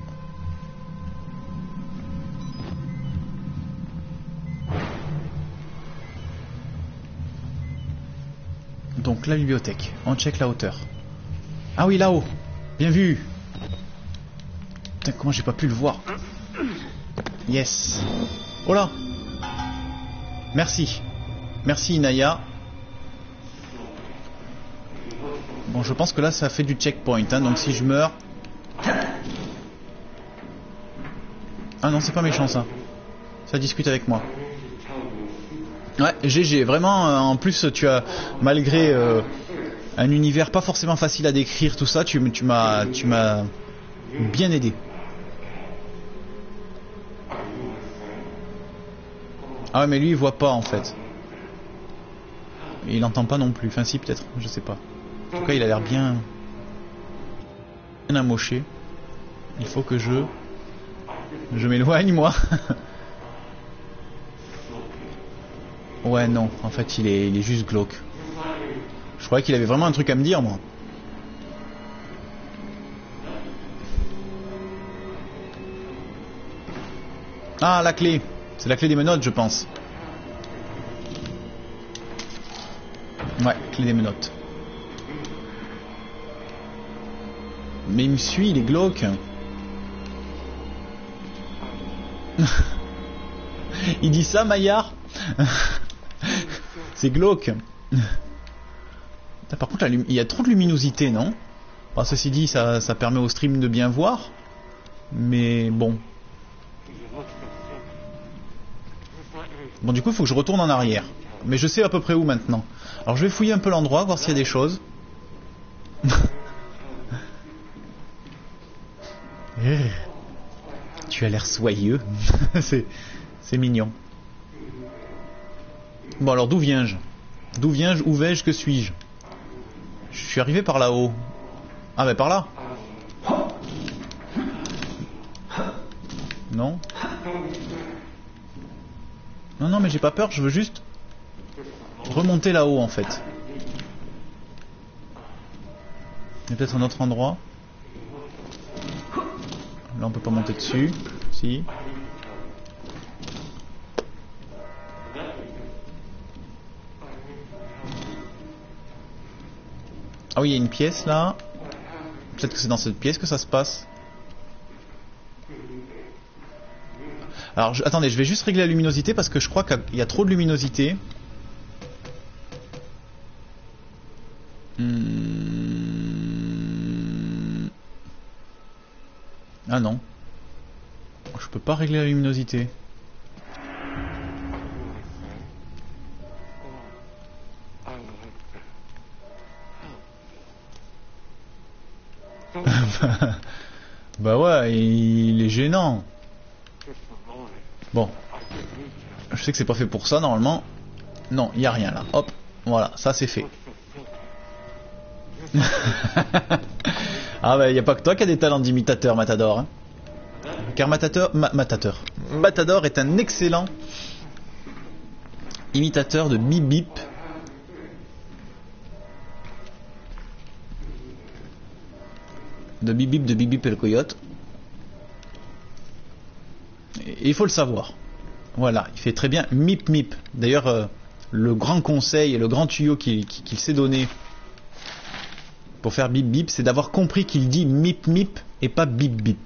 Donc la bibliothèque, on check la hauteur. Ah oui, là-haut. Bien vu. Putain, comment j'ai pas pu le voir? Yes. Oh là. Merci. Merci Inaya. Bon, je pense que là ça fait du checkpoint, hein, donc si je meurs... Ah non, c'est pas méchant ça. Ça discute avec moi. Ouais, G G, vraiment, euh, en plus tu as, malgré euh, un univers pas forcément facile à décrire, tout ça, tu, tu m'as tu m'as bien aidé. Ah ouais, mais lui il voit pas en fait. Et il n'entend pas non plus, enfin si peut-être, je sais pas. En tout cas il a l'air bien... bien amoché. Il faut que je... je m'éloigne moi. Ouais, non, en fait, il est, il est juste glauque. Je croyais qu'il avait vraiment un truc à me dire, moi. Ah, la clé. C'est la clé des menottes, je pense. Ouais, clé des menottes. Mais il me suit, il est glauque. Il dit ça, Maillard. C'est glauque. Par contre, il y a trop de luminosité, non? Enfin, ceci dit, ça, ça permet au stream de bien voir. Mais bon. Bon, du coup, il faut que je retourne en arrière. Mais je sais à peu près où maintenant. Alors, je vais fouiller un peu l'endroit, voir s'il y a des choses. Tu as l'air soyeux. c'est, c'est mignon. Bon, alors, d'où viens-je? D'où viens-je? Où vais-je? Que suis-je? Je suis arrivé par là-haut. Ah, ben par là. Non. Non, non, mais j'ai pas peur, je veux juste remonter là-haut en fait. Il y a peut-être un autre endroit. Là on peut pas monter dessus. Si. Ah oui, il y a une pièce là. Peut-être que c'est dans cette pièce que ça se passe. Alors, je, attendez, je vais juste régler la luminosité parce que je crois qu'il y a trop de luminosité. Hmm... Ah non. Je peux pas régler la luminosité. Bah ouais, il est gênant. Bon, je sais que c'est pas fait pour ça normalement. Non, il n'y a rien là. Hop, voilà, ça c'est fait. Ah bah il n'y a pas que toi qui a des talents d'imitateur, Matador. Hein. Car Matador, ma, Matador. Matador est un excellent imitateur de Bip Bip. De Bip Bip, de Bip Bip et le coyote. Et il faut le savoir. Voilà, il fait très bien Mip Mip. D'ailleurs, euh, le grand conseil et le grand tuyau qu'il qu'il s'est donné pour faire Bip Bip, c'est d'avoir compris qu'il dit Mip Mip et pas Bip Bip.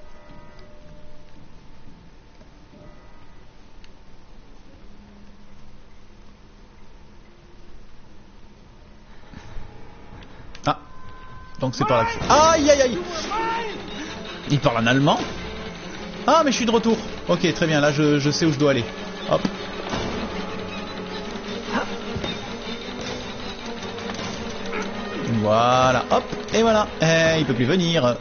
Ah, donc c'est par là. Aïe aïe aïe. Il parle en allemand. Ah mais je suis de retour. Ok, très bien, là je, je sais où je dois aller. Hop. Voilà, hop, et voilà. Eh, il peut plus venir.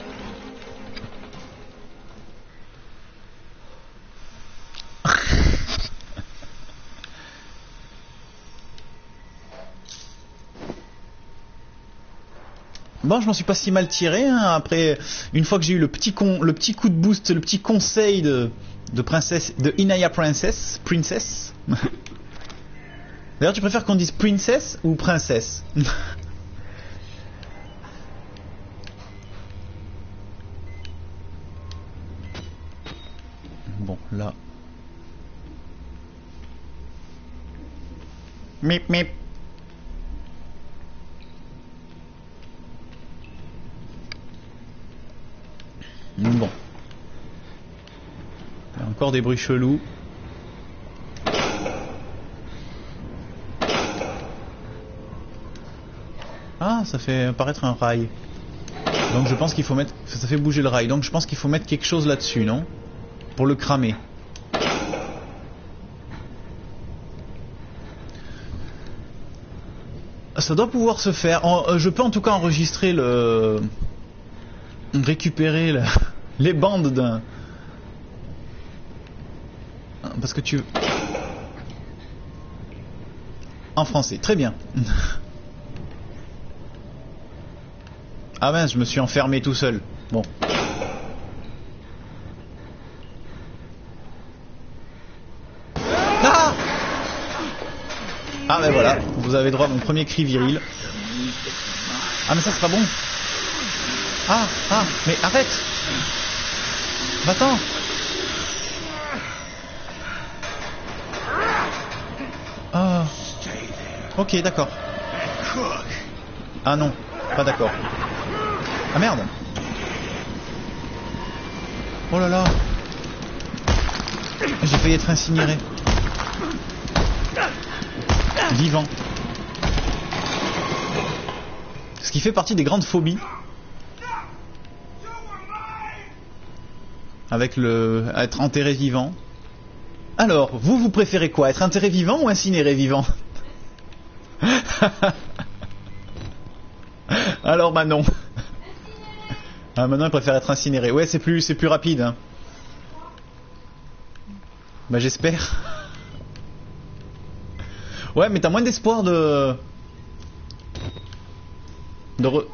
Bon, je m'en suis pas si mal tiré, hein, après, une fois que j'ai eu le petit, con, le petit coup de boost, le petit conseil de, de princesse, de Inaya Princess, Princess. D'ailleurs, tu préfères qu'on dise princess ou princesse? Bon, là. Mip, mip. Bon. Il y a encore des bruits chelous. Ah, ça fait apparaître un rail. Donc je pense qu'il faut mettre... Ça fait bouger le rail. Donc je pense qu'il faut mettre quelque chose là-dessus, non? Pour le cramer. Ça doit pouvoir se faire. Je peux en tout cas enregistrer le... récupérer la... les bandes d'un... Parce que tu... En français, très bien. Ah mince, je me suis enfermé tout seul. Bon. Ah Ah ben voilà, vous avez droit à mon premier cri viril. Ah mais ça c'est pas bon. Ah, ah, mais arrête. Va-t'en. Ok, d'accord. Ah non, pas d'accord. Ah merde. Oh là là. J'ai failli être incinéré. Vivant. Ce qui fait partie des grandes phobies. Avec le... être enterré vivant. Alors, vous, vous préférez quoi? Être enterré vivant ou incinéré vivant? Alors Manon. Ah, Manon elle préfère être incinérée. Ouais, c'est plus, c'est plus rapide. Hein. Bah j'espère. Ouais, mais t'as moins d'espoir de... de re...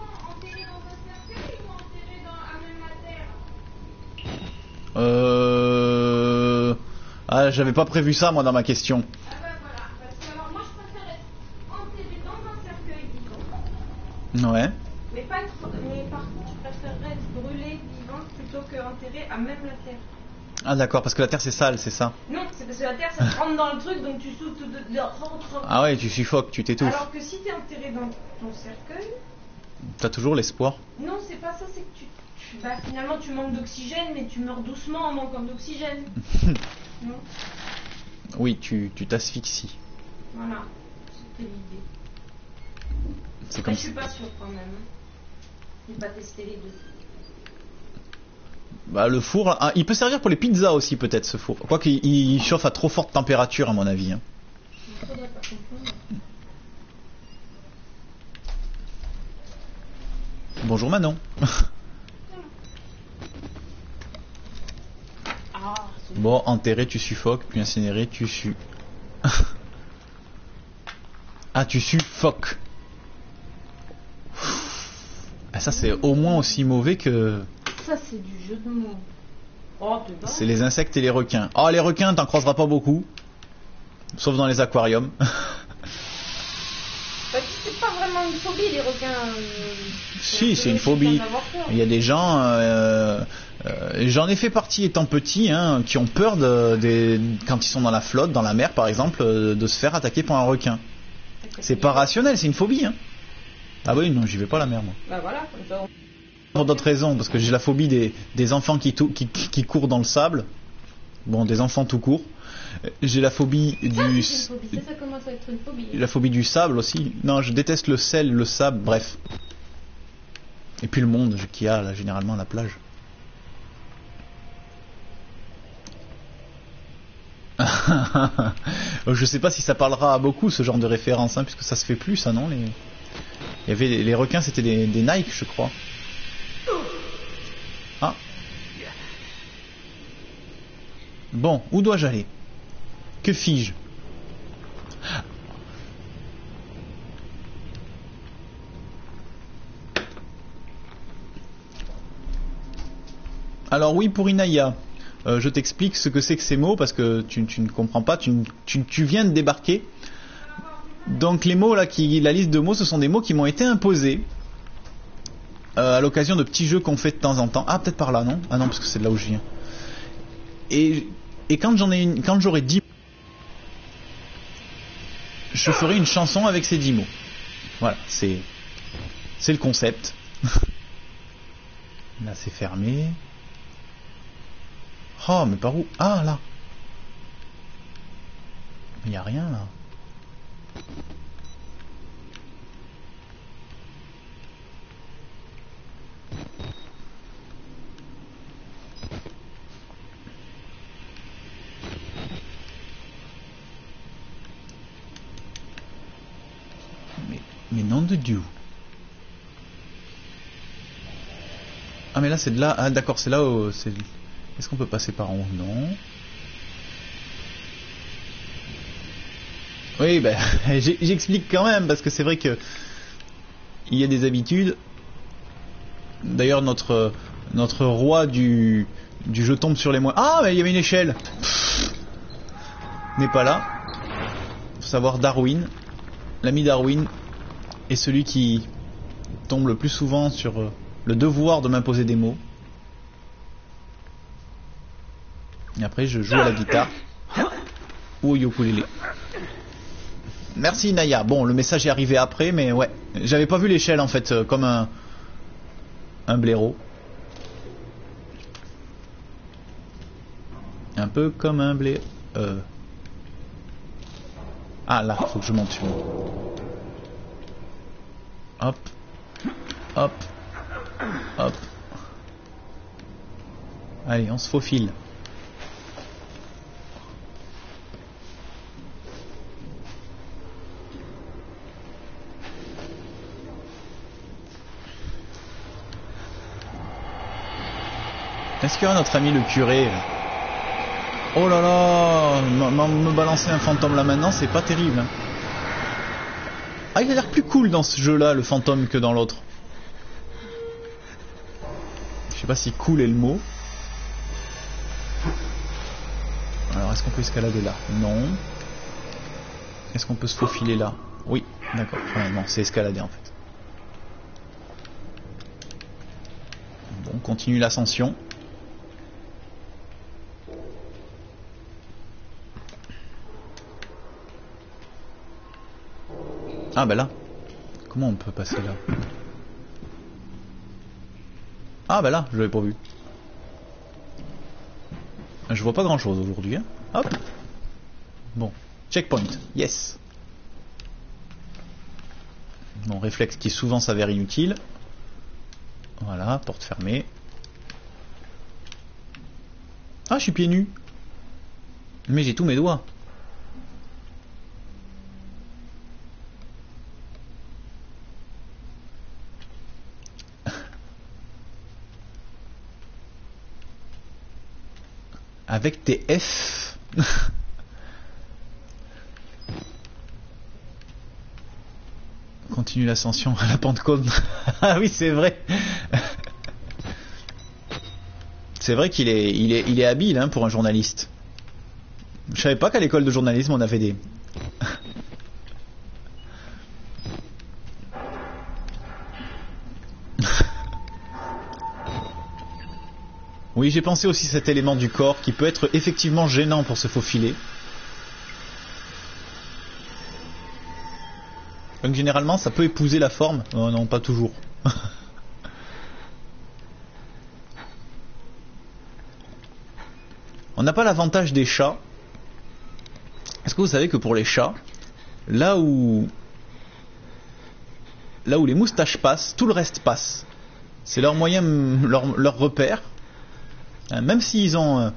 Euh... Ah, j'avais pas prévu ça moi dans ma question. Ah bah voilà, parce que alors moi je préfère être enterré dans un cercueil vivant. Ouais. Mais, pas être, mais par contre je préférerais être brûlé vivant plutôt que enterré à même la terre. Ah d'accord, parce que la terre c'est sale, c'est ça? Non, c'est parce que la terre ça te rentre dans le truc donc tu souffles tout de... de... Ah ouais, tu suffoques, tu t'étouffes. Alors que si t'es enterré dans ton cercueil... T'as toujours l'espoir? Non, c'est pas ça, c'est que tu... tu bah, finalement tu manques d'oxygène mais tu meurs doucement en manquant d'oxygène. Non. Oui, tu tu t'asphyxies. Voilà, c'était l'idée. C'est Mais comme je suis pas sûre quand même. J'ai pas testé les deux. Bah le four, ah, il peut servir pour les pizzas aussi peut-être ce four. Quoique il, il chauffe à trop forte température à mon avis. Hein. Il faudrait pas confondre. Bonjour Manon. Ah, bon, enterré tu suffoques, puis incinéré tu sues. Ah tu suffoques. Ah, ça c'est au moins aussi mauvais que... ça c'est du jeu de mots. Oh, t'es c'est les insectes et les requins. Ah, les requins t'en croiseras pas beaucoup. Sauf dans les aquariums. Bah, c'est pas vraiment une phobie les requins. Euh, si, c'est une phobie. Il y a des gens... Euh, euh, j'en ai fait partie étant petit, hein, qui ont peur de, de, quand ils sont dans la flotte, dans la mer par exemple, de se faire attaquer par un requin. C'est pas rationnel, c'est une phobie. Hein. Ah oui, non, j'y vais pas à la mer moi. Bah voilà, comme ça. Pour d'autres raisons, parce que j'ai la phobie des, des enfants qui, tou, qui, qui courent dans le sable. Bon, des enfants tout court. J'ai la phobie ça, du... c'est une phobie. Ça, ça commence à être une phobie. La phobie du sable aussi. Non, je déteste le sel, le sable, bref. Et puis le monde qu'il y a là, généralement à la plage. Je sais pas si ça parlera à beaucoup ce genre de référence, hein, puisque ça se fait plus, ça non les... Il y avait les, les requins, c'était des, des Nike, je crois. Ah. Bon, où dois-je aller? Que fis-je? Alors oui, pour Inaya, euh, je t'explique ce que c'est que ces mots, parce que tu, tu ne comprends pas, tu, tu, tu viens de débarquer. Donc les mots là, qui, la liste de mots, ce sont des mots qui m'ont été imposés euh, à l'occasion de petits jeux qu'on fait de temps en temps. Ah, peut-être par là, non? Ah non, parce que c'est de là où je viens. Et, et quand j'en ai une, quand j'aurai dix, je ferai une chanson avec ces dix mots. Voilà, c'est, c'est le concept. Là, c'est fermé. Oh, mais par où? Ah, là. Il n'y a rien là. Mais, mais nom de Dieu. Ah mais là c'est de là. Ah d'accord, c'est là où c'est. Est-ce qu'on peut passer par en haut? Non. Oui, ben, j'explique quand même, parce que c'est vrai que il y a des habitudes. D'ailleurs, notre notre roi du du je tombe sur les moyens. Ah, mais il y avait une échelle. N'est pas là. Faut savoir Darwin, l'ami Darwin, est celui qui tombe le plus souvent sur le devoir de m'imposer des mots. Et après, je joue à la guitare ou au ukulélé. Merci Naya. Bon, le message est arrivé après, mais ouais. J'avais pas vu l'échelle en fait, euh, comme un... un blaireau. Un peu comme un blaireau. Euh... Ah là, faut que je monte sur. Hop. Hop. Hop. Allez, on se faufile. Est-ce qu'il y aura notre ami le curé? Oh là là, me balancer un fantôme là maintenant, c'est pas terrible. Ah, il a l'air plus cool dans ce jeu-là, le fantôme, que dans l'autre. Je sais pas si cool est le mot. Alors, est-ce qu'on peut escalader là? Non. Est-ce qu'on peut se faufiler là? Oui, d'accord. Enfin, non, c'est escalader en fait. Bon, on continue l'ascension. Ah bah là, comment on peut passer là? Ah bah là, je l'avais pas vu. Je vois pas grand chose aujourd'hui. Hein. Hop. Bon, checkpoint, yes. Mon réflexe qui souvent s'avère inutile. Voilà, porte fermée. Ah, je suis pieds nus. Mais j'ai tous mes doigts. Avec tes F. Continue l'ascension à la Pentecôte. Ah oui, c'est vrai. C'est vrai qu'il est, il est, il est habile hein, pour un journaliste. Je savais pas qu'à l'école de journalisme on avait des... Oui, j'ai pensé aussi à cet élément du corps qui peut être effectivement gênant pour se faufiler. Donc généralement ça peut épouser la forme. Oh non, pas toujours. On n'a pas l'avantage des chats. Est-ce que vous savez que pour les chats, là où là où les moustaches passent, tout le reste passe. C'est leur moyen, leur, leur repère. Même s'ils ont...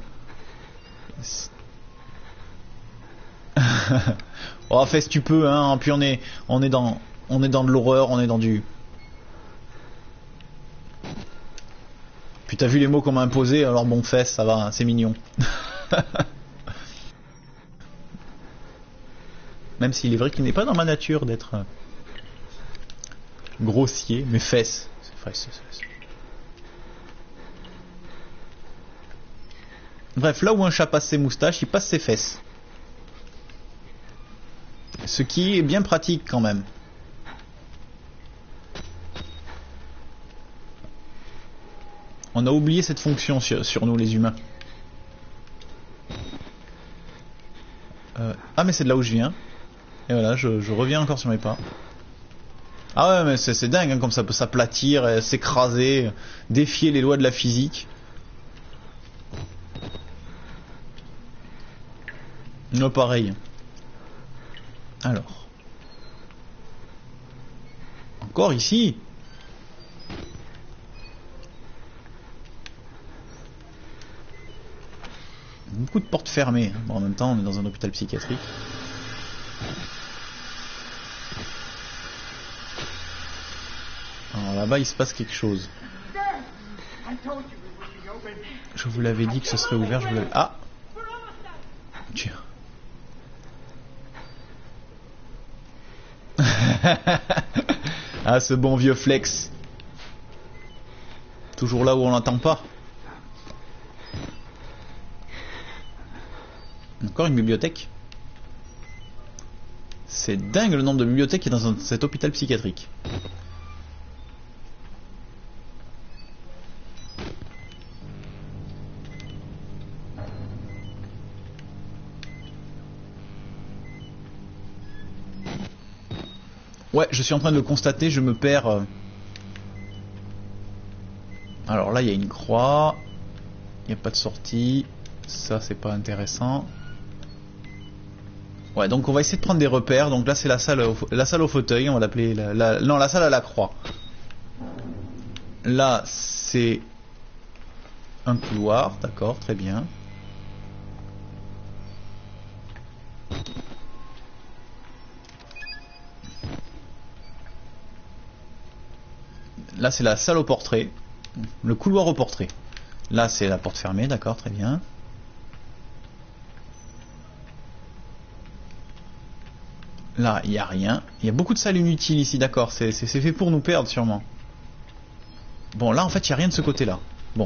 Euh... oh, fais ce que tu peux, hein. Puis on est, on est dans, on est dans de l'horreur, on est dans du... Puis t'as vu les mots qu'on m'a imposés, alors bon, fesse, ça va, hein, c'est mignon. Même s'il est vrai qu'il n'est pas dans ma nature d'être grossier, mais fesse. C'est fesse, c'est fesse. Bref, là où un chat passe ses moustaches, il passe ses fesses. Ce qui est bien pratique quand même. On a oublié cette fonction sur, sur nous les humains. Euh, ah mais c'est de là où je viens. Et voilà, je, je reviens encore sur mes pas. Ah ouais mais c'est dingue hein, comme ça peut s'aplatir, s'écraser, défier les lois de la physique. Non, pareil. Alors. Encore ici. Beaucoup de portes fermées. Bon, en même temps, on est dans un hôpital psychiatrique. Alors là-bas, il se passe quelque chose. Je vous l'avais dit que ce serait ouvert. Je vous l'avais... Ah! Tiens. Ah, ce bon vieux Flex. Toujours là où on l'entend pas. Encore une bibliothèque. C'est dingue le nombre de bibliothèques qui est dans un, cet hôpital psychiatrique. Ouais, je suis en train de le constater, je me perds. euh. Alors là, il y a une croix. Il n'y a pas de sortie. Ça, c'est pas intéressant. Ouais, donc on va essayer de prendre des repères. Donc là, c'est la salle, au, la salle au fauteuil. On va l'appeler... La, la, non, la salle à la croix. Là, c'est un couloir. D'accord, très bien. Là, c'est la salle au portrait. Le couloir au portrait. Là, c'est la porte fermée. D'accord, très bien. Là, il n'y a rien. Il y a beaucoup de salles inutiles ici. D'accord, c'est fait pour nous perdre, sûrement. Bon, là, en fait, il n'y a rien de ce côté-là. Bon.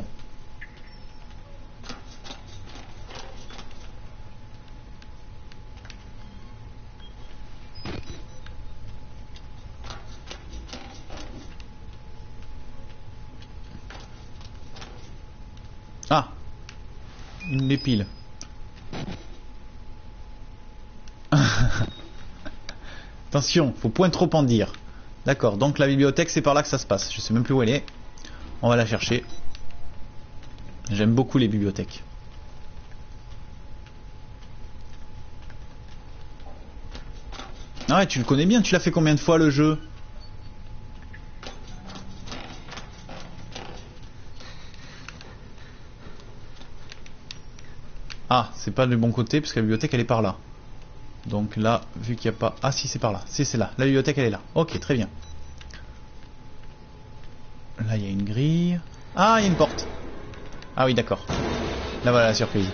Ah, une des piles. Attention, faut point trop en dire. D'accord, donc la bibliothèque c'est par là que ça se passe. Je sais même plus où elle est. On va la chercher. J'aime beaucoup les bibliothèques. Ah ouais, tu le connais bien, tu l'as fait combien de fois le jeu ? Ah, c'est pas du bon côté parce que la bibliothèque elle est par là. Donc là, vu qu'il n'y a pas... Ah si, c'est par là. Si, c'est là. La bibliothèque elle est là. Ok, très bien. Là, il y a une grille. Ah, il y a une porte. Ah oui, d'accord. Là, voilà la surprise.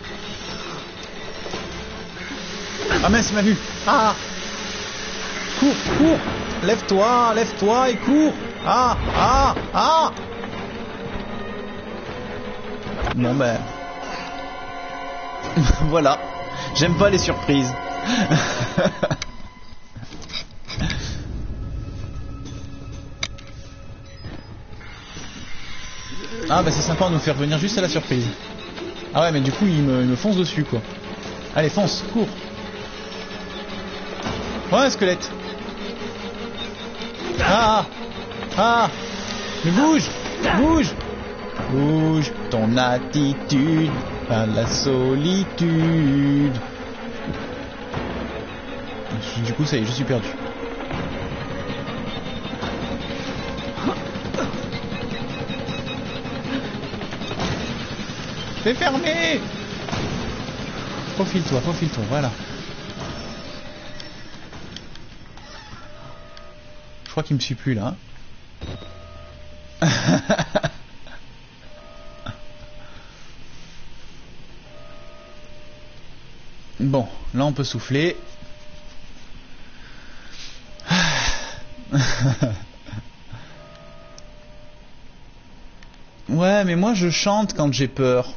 Ah mince, il m'a vu. Ah! Cours, cours! Lève-toi, lève-toi et cours! Ah! Ah! Ah! Bon ben... voilà. J'aime pas les surprises. Ah bah c'est sympa de nous faire venir juste à la surprise. Ah ouais mais du coup il me, il me fonce dessus quoi. Allez fonce, cours. Ouais squelette. Ah ah. Mais bouge, bouge, bouge ton attitude à la solitude. Du coup ça y est, je suis perdu. C'est fermé. Faufile-toi, faufile-toi, voilà. Je crois qu'il me suit plus là. Bon, là on peut souffler. Ouais, mais moi je chante quand j'ai peur.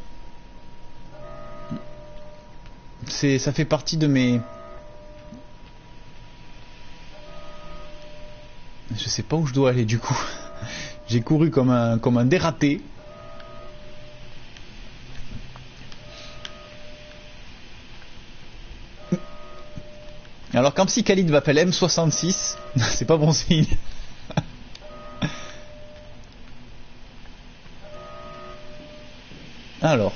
C'est, ça fait partie de mes... Je sais pas où je dois aller du coup. J'ai couru comme un, comme un dératé. Alors quand Psychalide m'appelle M soixante-six, c'est pas bon signe. Alors.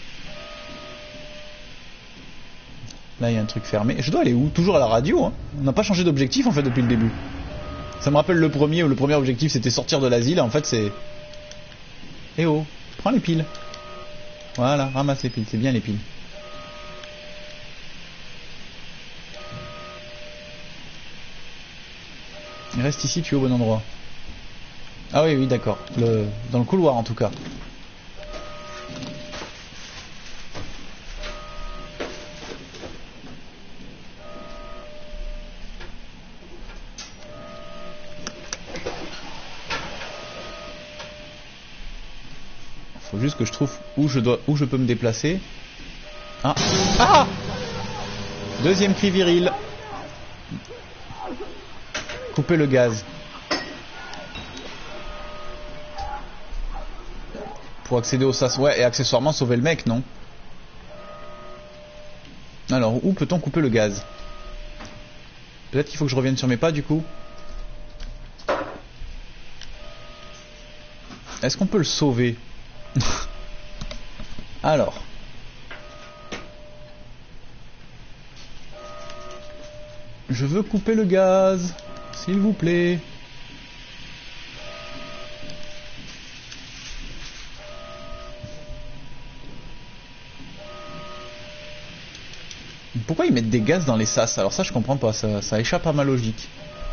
Là il y a un truc fermé. Je dois aller où? Toujours à la radio hein. On n'a pas changé d'objectif en fait depuis le début. Ça me rappelle le premier où le premier objectif c'était sortir de l'asile. En fait c'est... Eh oh, prends les piles. Voilà, ramasse les piles, c'est bien les piles. Reste ici, tu es au bon endroit. Ah oui, oui, d'accord. Le... Dans le couloir en tout cas. Faut juste que je trouve où je dois, où je peux me déplacer. Ah, ah! Deuxième cri viril. Couper le gaz. Pour accéder au sas. Ouais, et accessoirement sauver le mec, non? Alors, où peut-on couper le gaz? Peut-être qu'il faut que je revienne sur mes pas, du coup. Est-ce qu'on peut le sauver? Alors. Je veux couper le gaz, s'il vous plaît. Pourquoi ils mettent des gaz dans les sas? Alors ça je comprends pas, ça, ça échappe à ma logique.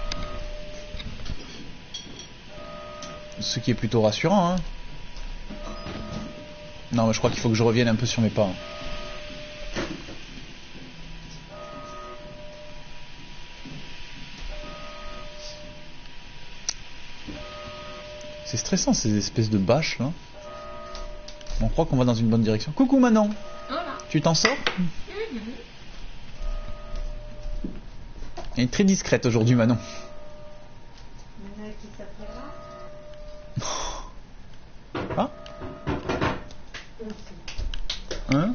Ce qui est plutôt rassurant, hein. Non mais je crois qu'il faut que je revienne un peu sur mes pas. C'est stressant ces espèces de bâches là. On croit qu'on va dans une bonne direction. Coucou Manon. Voilà. Tu t'en sors? Mhm. Elle est très discrète aujourd'hui Manon. Il y en a qui s'appellera. Ah Hein?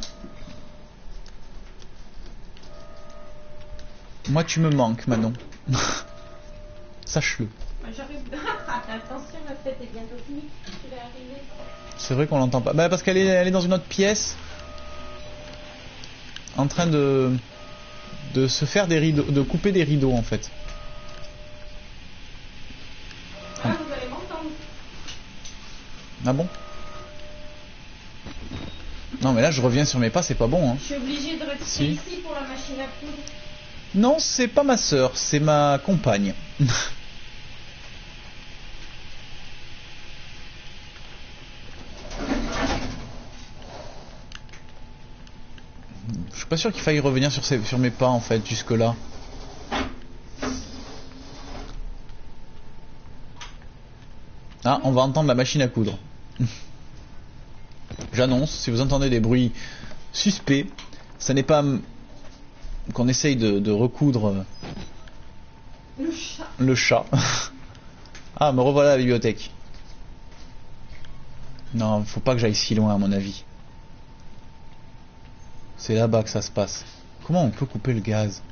Moi tu me manques Manon. Sache-le. Moi, j'arrive. Attention, la fête est bientôt finie. Tu vas arriver. C'est vrai qu'on l'entend pas. Bah parce qu'elle est, elle est dans une autre pièce. En train de... de se faire des rideaux, de couper des rideaux en fait. Ah, vous allez m'entendre. Ah bon? Non mais là je reviens sur mes pas, c'est pas bon hein. Je suis obligée de rester Si. ici pour la machine à coudre. Non, c'est pas ma sœur, c'est ma compagne. Je suis pas sûr qu'il faille revenir sur, ces, sur mes pas en fait jusque là. Ah, on va entendre la machine à coudre. J'annonce, si vous entendez des bruits suspects, ça n'est pas qu'on essaye de, de recoudre Le chat. le chat. Ah, me revoilà à la bibliothèque. Non, faut pas que j'aille si loin à mon avis. C'est là-bas que ça se passe. Comment on peut couper le gaz?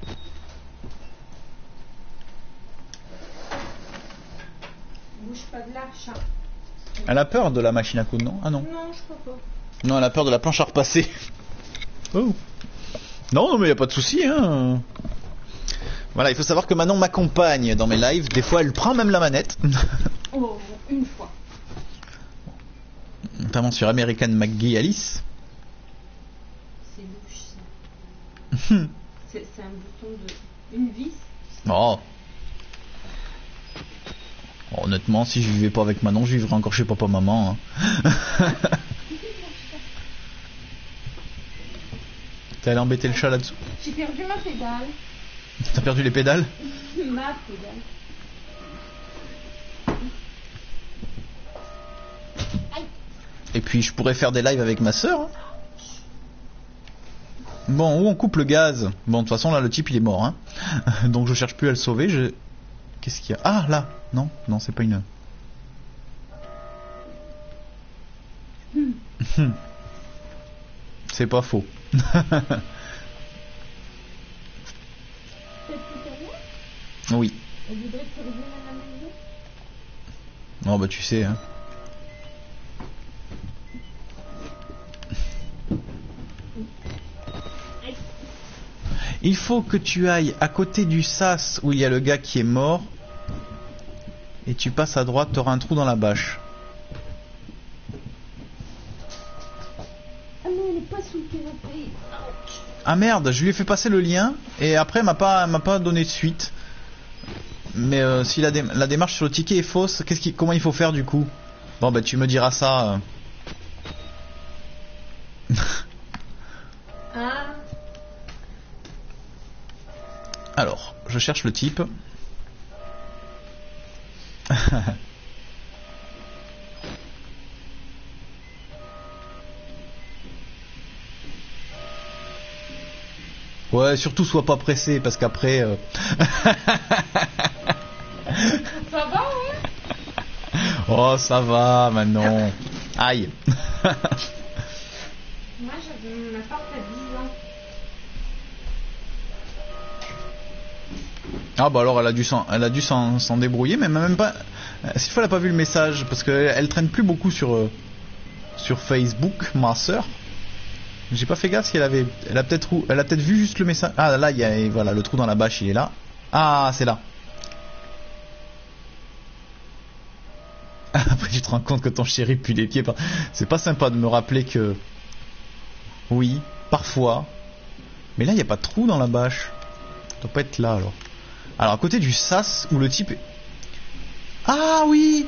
Bouge pas de là, chat. Elle a peur de la machine à coudre, non? Ah non. Non, je crois pas. Non, elle a peur de la planche à repasser. Oh. Non, non, mais y a pas de souci, hein. Voilà, il faut savoir que Manon m'accompagne dans mes lives. Des fois, elle prend même la manette. Oh, une fois. Notamment sur American McGee Alice. C'est louche, ça. C'est c'est un bouton de... Une vis. Oh. Honnêtement, si je vivais pas avec Manon, je vivrais encore chez papa-maman. Hein. T'es allé embêter le chat là-dessous? J'ai perdu ma pédale. T'as perdu les pédales? Ma pédale. Et puis je pourrais faire des lives avec ma sœur. Hein. Bon, où on coupe le gaz? Bon, de toute façon là le type il est mort. Hein. Donc je cherche plus à le sauver. Je... Qu'est-ce qu'il y a? Ah là. Non, non c'est pas une... Hmm. C'est pas faux. Oui. Elle voudrait que tu reviennes à la maison. Non bah tu sais hein. Il faut que tu ailles à côté du sas où il y a le gars qui est mort. Et tu passes à droite, tu auras un trou dans la bâche. Ah non, elle n'est pas sous le canapé. Ah merde, je lui ai fait passer le lien et après elle m'a pas, elle m'a pas donné de suite. Mais euh, si la, dé la démarche sur le ticket est fausse, qu'est-ce qui, comment il faut faire du coup? Bon bah tu me diras ça. Euh. Ah. Alors, je cherche le type. Ouais, surtout sois pas pressé parce qu'après. Euh... Ça va, ouais? Oh, ça va, Manon. Aïe. Moi, j'avais mon appart à dix ans. Ah bah alors elle a dû s'en, elle a dû s'en, s'en débrouiller, mais même pas. Cette fois elle a pas vu le message parce qu'elle elle traîne plus beaucoup sur euh, sur Facebook, ma sœur. J'ai pas fait gaffe si elle avait, elle a peut-être, elle a peut-être vu juste le message. Ah là il y a, voilà, le trou dans la bâche il est là. Ah c'est là. Après tu te rends compte que ton chéri pue les pieds. C'est pas sympa de me rappeler que. Oui, parfois. Mais là il y a pas de trou dans la bâche. Ça doit pas être là alors. Alors à côté du sas où le type est... Ah oui.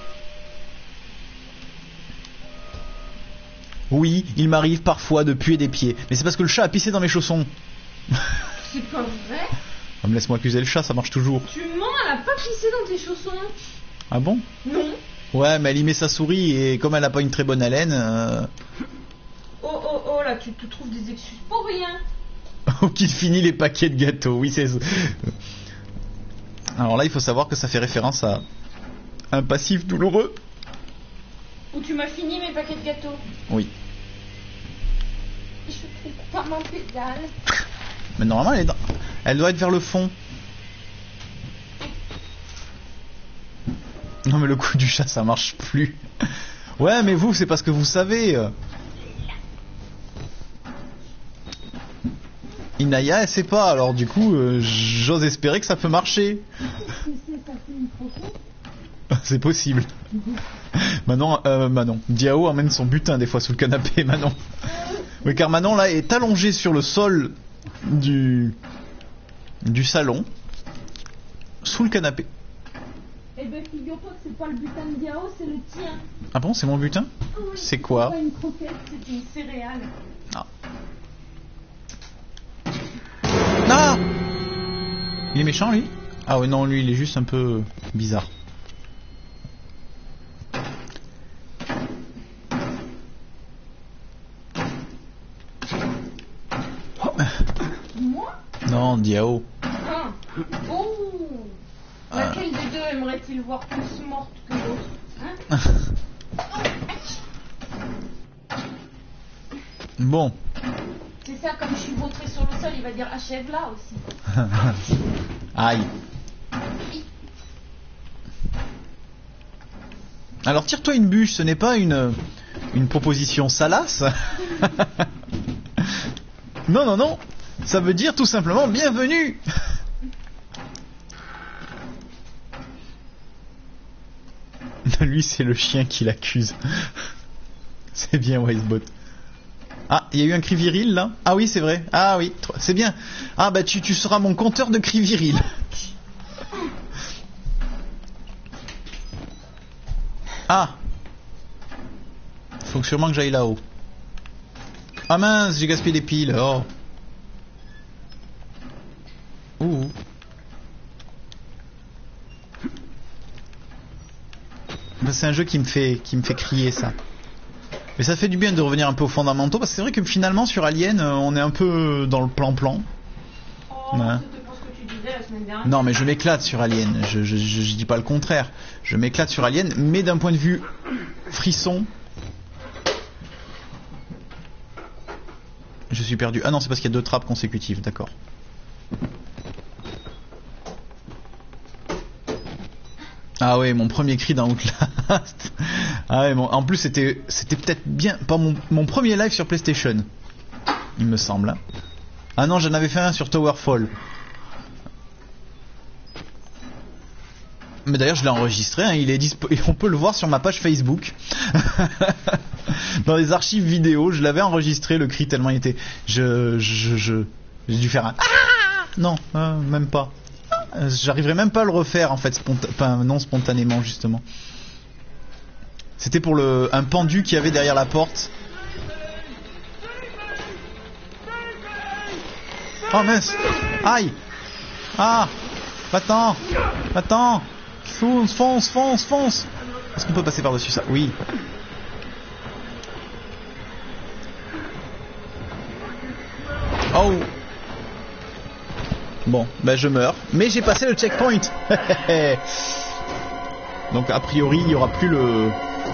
Oui, il m'arrive parfois de puer des pieds. Mais c'est parce que le chat a pissé dans mes chaussons. C'est pas vrai? Ah, me laisse-moi accuser le chat, ça marche toujours. Tu mens, elle a pas pissé dans tes chaussons. Ah bon? Non. Ouais, mais elle y met sa souris et comme elle a pas une très bonne haleine... Euh... Oh oh oh, là tu te trouves des excuses pour rien. Oh, qu'il finit les paquets de gâteaux, oui c'est... Alors là il faut savoir que ça fait référence à un passif douloureux. Où tu m'as fini mes paquets de gâteaux. Oui. Je trouve pas mon pédale. Mais normalement elle est dans... elle doit être vers le fond. Non mais le coup du chat ça marche plus. Ouais mais vous c'est parce que vous savez. Inaya elle sait pas alors du coup euh, j'ose espérer que ça peut marcher. C'est possible. Manon, euh, Manon. Diao emmène son butin des fois sous le canapé, Manon. Oui, car Manon là est allongée sur le sol du du salon, sous le canapé. Eh ben figure-toi que c'est pas le butin de Diao, c'est le tien. Ah bon, c'est mon butin? Oh oui, c'est quoi? C'est pas une croquette, c'est une céréale. Ah. Ah. Il est méchant lui? Ah ouais non, lui il est juste un peu bizarre. Moi? Non, Diao. Ah. Oh. Laquelle des deux aimerait-il voir plus morte que l'autre, hein? Bon. C'est ça, comme je suis vautré sur le sol, il va dire achève là aussi. Aïe. Alors tire-toi une bûche, ce n'est pas une une proposition salace. Non, non, non. Ça veut dire tout simplement bienvenue. Lui, c'est le chien qui l'accuse. C'est bien, Wisebot. Ah, il y a eu un cri viril là? Ah oui, c'est vrai. Ah oui, c'est bien. Ah bah tu, tu seras mon compteur de cris virils. Ah. Faut sûrement que j'aille là-haut. Ah mince, j'ai gaspillé des piles. Oh. Ouh. Ben, c'est un jeu qui me fait qui me fait crier ça. Mais ça fait du bien de revenir un peu aux fondamentaux parce que c'est vrai que finalement sur Alien on est un peu dans le plan-plan. Oh, Ouais. c'était pas ce que tu disais la semaine dernière. Non mais je m'éclate sur Alien, je, je, je, je dis pas le contraire. Je m'éclate sur Alien, mais d'un point de vue frisson. Je suis perdu. Ah non, c'est parce qu'il y a deux trappes consécutives, d'accord. Ah ouais, mon premier cri dans Outlast. Ah ouais, bon, en plus c'était c'était peut-être bien pas mon, mon premier live sur PlayStation, il me semble. Hein. Ah non, j'en avais fait un sur Towerfall. Mais d'ailleurs, je l'ai enregistré, hein, il est dispo... on peut le voir sur ma page Facebook. Dans les archives vidéo, je l'avais enregistré le cri tellement il était je je je j'ai dû faire un ah non, euh, même pas. J'arriverai même pas à le refaire en fait, sponta... enfin non spontanément justement. C'était pour le un pendu qu'il y avait derrière la porte. Oh mince. Aïe. Ah. Va-t'en. Va-t'en. Fonce, fonce, fonce, fonce. Est-ce qu'on peut passer par-dessus ça? Oui. Oh. Bon, ben je meurs. Mais j'ai passé le checkpoint. Donc a priori il n'y aura plus le...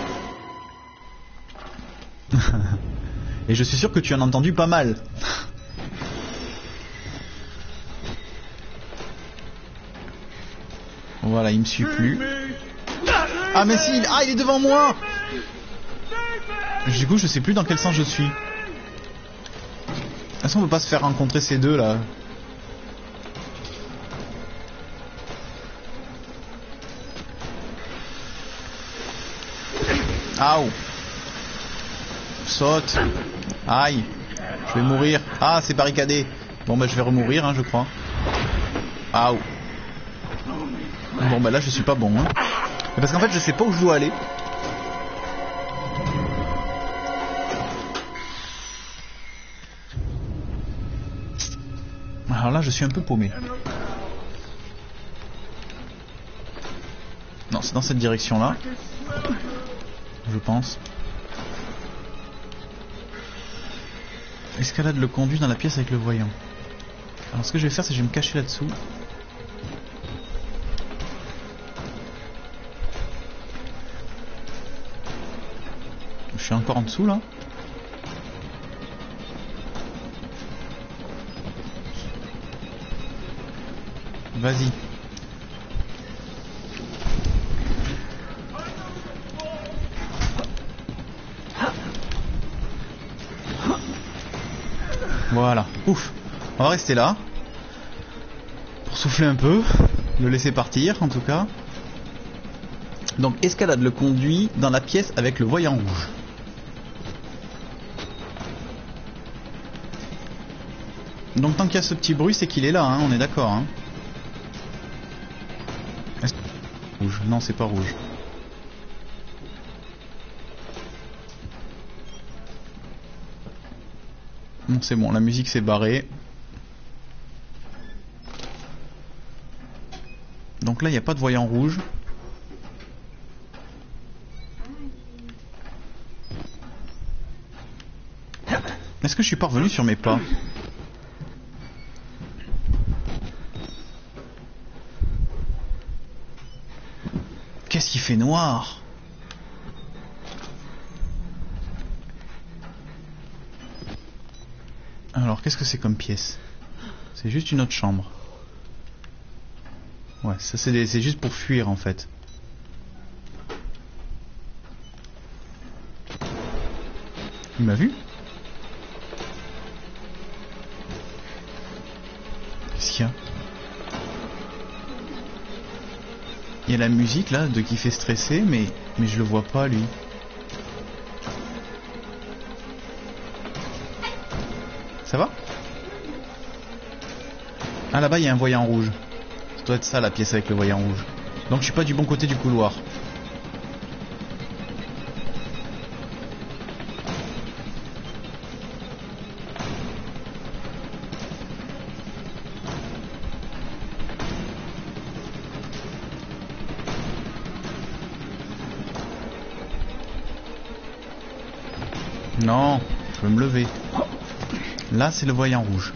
Et je suis sûr que tu en as entendu pas mal. Voilà, il me suit plus. Ah mais si, ah il est devant moi. Du coup je sais plus dans quel sens je suis. Est-ce qu'on peut pas se faire rencontrer ces deux là? Aouh. Saute. Aïe. Je vais mourir. Ah c'est barricadé. Bon bah je vais remourir hein, je crois. Aouh. Bon bah là je suis pas bon hein. Parce qu'en fait je sais pas où je dois aller. Alors là je suis un peu paumé. Non c'est dans cette direction là. Je pense. Escalade le conduit dans la pièce avec le voyant. Alors ce que je vais faire c'est que je vais me cacher là-dessous. Je suis encore en dessous là. Vas-y. Voilà. Ouf. On va rester là. Pour souffler un peu. Le laisser partir en tout cas. Donc escalade le conduit dans la pièce avec le voyant rouge. Donc tant qu'il y a ce petit bruit c'est qu'il est là hein, on est d'accord hein. Rouge, non c'est pas rouge. Non c'est bon, la musique s'est barrée. Donc là il n'y a pas de voyant rouge. Est-ce que je suis pas revenu sur mes pas? Qu'est-ce qu'il fait noir? Alors qu'est-ce que c'est comme pièce? C'est juste une autre chambre. Ouais, ça c'est des... c'est juste pour fuir en fait. Il m'a vu? Qu'est-ce qu'il y a? Il y a la musique là de qui fait stresser mais mais je le vois pas lui. Ça va? Ah là-bas il y a un voyant rouge. Ça doit être ça la pièce avec le voyant rouge. Donc je suis pas du bon côté du couloir. Non, je peux me lever. Là, c'est le voyant rouge.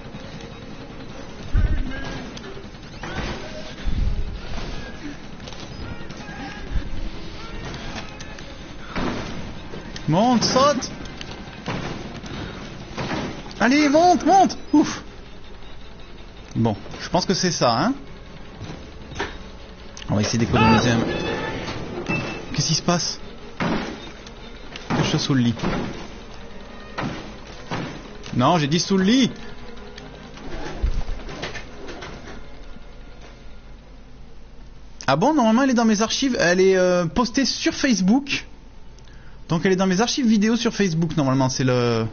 Monte, saute. Allez, monte, monte. Ouf. Bon, je pense que c'est ça, hein. On va essayer d'économiser un... Qu'est-ce qui se passe? Cache-toi sous le lit. Non, j'ai dit sous le lit. Ah bon, normalement elle est dans mes archives. Elle est euh, postée sur Facebook. Donc elle est dans mes archives vidéo sur Facebook. Normalement c'est le...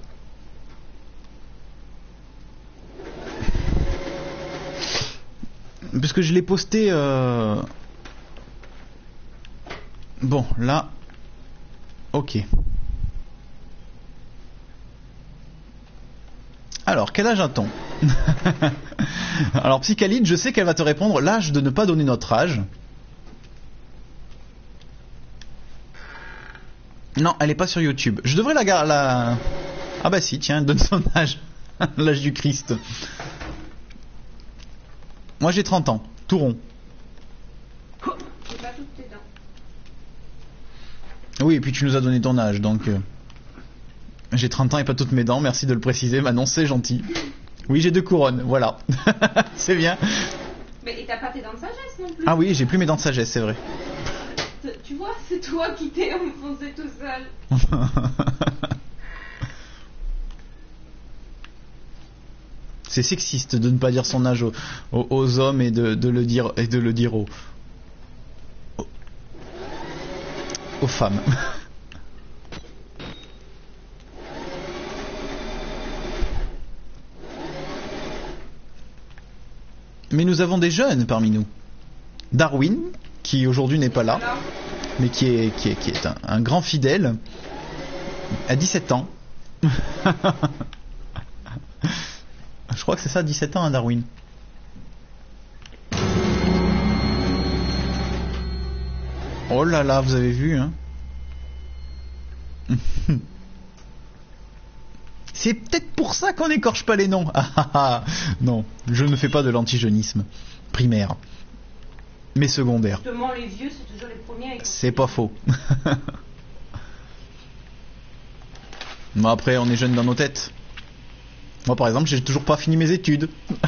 Parce que je l'ai posté... Euh... Bon, là... Ok. Alors, quel âge a-t-on? Alors, Psychalide, je sais qu'elle va te répondre l'âge de ne pas donner notre âge. Non, elle est pas sur YouTube. Je devrais la garder. La... Ah bah si, tiens, elle donne son âge. L'âge du Christ. Moi j'ai trente ans, tout rond. J'ai pas toutes tes dents. Oui, et puis tu nous as donné ton âge, donc... Euh... J'ai trente ans et pas toutes mes dents, merci de le préciser, Manon, c'est gentil. Oui, j'ai deux couronnes, voilà. C'est bien. Mais Et t'as pas tes dents de sagesse non plus. Ah oui, j'ai plus mes dents de sagesse, c'est vrai. Tu vois, c'est toi qui t'es enfoncé tout seul. C'est sexiste de ne pas dire son âge aux, aux, aux hommes et de, de le dire et de le dire aux, aux, aux femmes. Mais nous avons des jeunes parmi nous. Darwin, qui aujourd'hui n'est pas là, mais qui est, qui est, qui est un, un grand fidèle, à dix-sept ans. Je crois que c'est ça, dix-sept ans, hein, Darwin. Oh là là, vous avez vu, hein. C'est peut-être pour ça qu'on n'écorche pas les noms. Ah, ah, ah. Non, je ne fais pas de l'antigénisme primaire, mais secondaire. Justement, les vieux, c'est toujours les premiers à écorcher. C'est pas faux. Bon, après, on est jeunes dans nos têtes. Moi, par exemple, j'ai toujours pas fini mes études.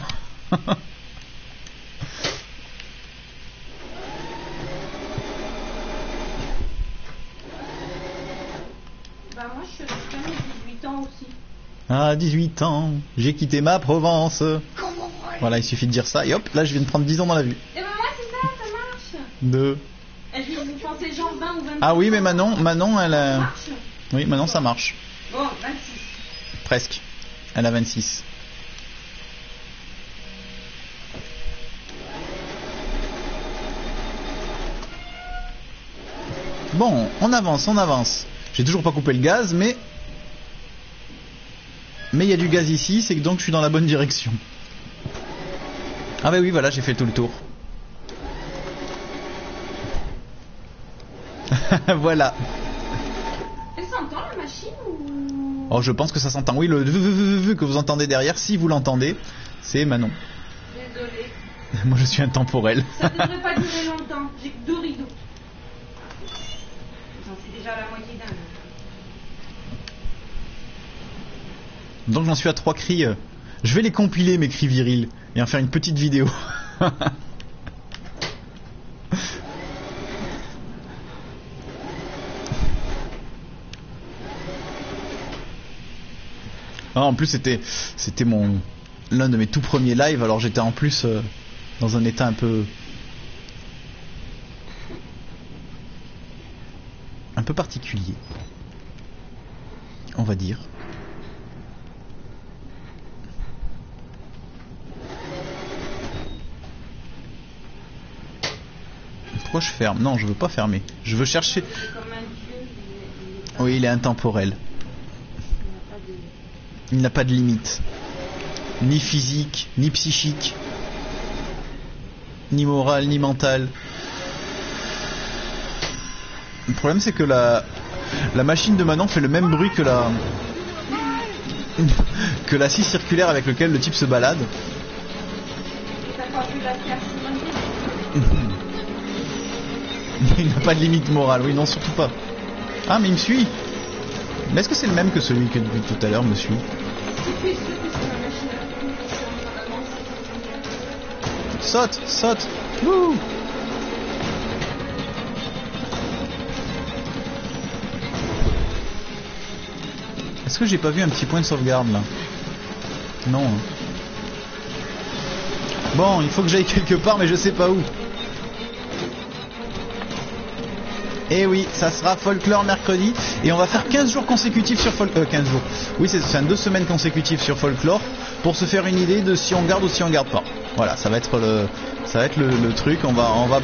Bah moi, je suis quand même dix-huit ans aussi. À dix-huit ans, j'ai quitté ma Provence. Voilà, il suffit de dire ça. Et hop, là, je viens de prendre dix ans dans la vue. Et ben moi, c'est ça, ça marche. Deux. Et je vous pensez genre vingt ou vingt. Ah oui, mais Manon, Manon, elle Ça a... marche. Oui, Manon, ça marche. Bon, vingt-six. Presque. Elle a vingt-six. Bon, on avance, on avance. J'ai toujours pas coupé le gaz, mais... Mais il y a du gaz ici, c'est que donc je suis dans la bonne direction. Ah bah oui, voilà, j'ai fait tout le tour. Voilà. Elle s'entend la machine ou... Oh, je pense que ça s'entend. Oui, le v que vous entendez derrière, si vous l'entendez, c'est Manon. Désolée. Moi, je suis intemporel. Ça devrait pas durer longtemps. J'ai que deux rideaux. J'en suis déjà à la moitié d'un. Donc j'en suis à trois cris. Je vais les compiler, mes cris virils, et en faire une petite vidéo. Ah, en plus c'était c'était mon l'un de mes tout premiers lives, alors j'étais en plus euh, dans un état un peu un peu particulier, on va dire. Pourquoi je ferme? Non, je veux pas fermer. Je veux chercher. Comme un dieu, il est- Oui, il est intemporel. Il n'a pas de limite. Ni physique, ni psychique, ni morale, ni mentale. Le problème, c'est que la la machine de Manon fait le même bruit que la que la scie circulaire avec lequel le type se balade. T'as pas vu la pierre Simone? Il n'a pas de limite morale. Oui, non, surtout pas. Ah, mais il me suit. Mais est-ce que c'est le même que celui que depuis tout à l'heure me suit? C'est plus sûr que c'est la machine à coudre qui est en train d'avancer. Saute, saute. Wouh. Est-ce que j'ai pas vu un petit point de sauvegarde là? Non. Hein. Bon, il faut que j'aille quelque part, mais je sais pas où. Et oui, ça sera folklore mercredi. Et on va faire quinze jours consécutifs sur folklore. Euh, quinze jours. Oui, c'est enfin, deux semaines consécutives sur folklore pour se faire une idée de si on garde ou si on garde pas. Voilà, ça va être le, ça va être le, le truc. On va, on va.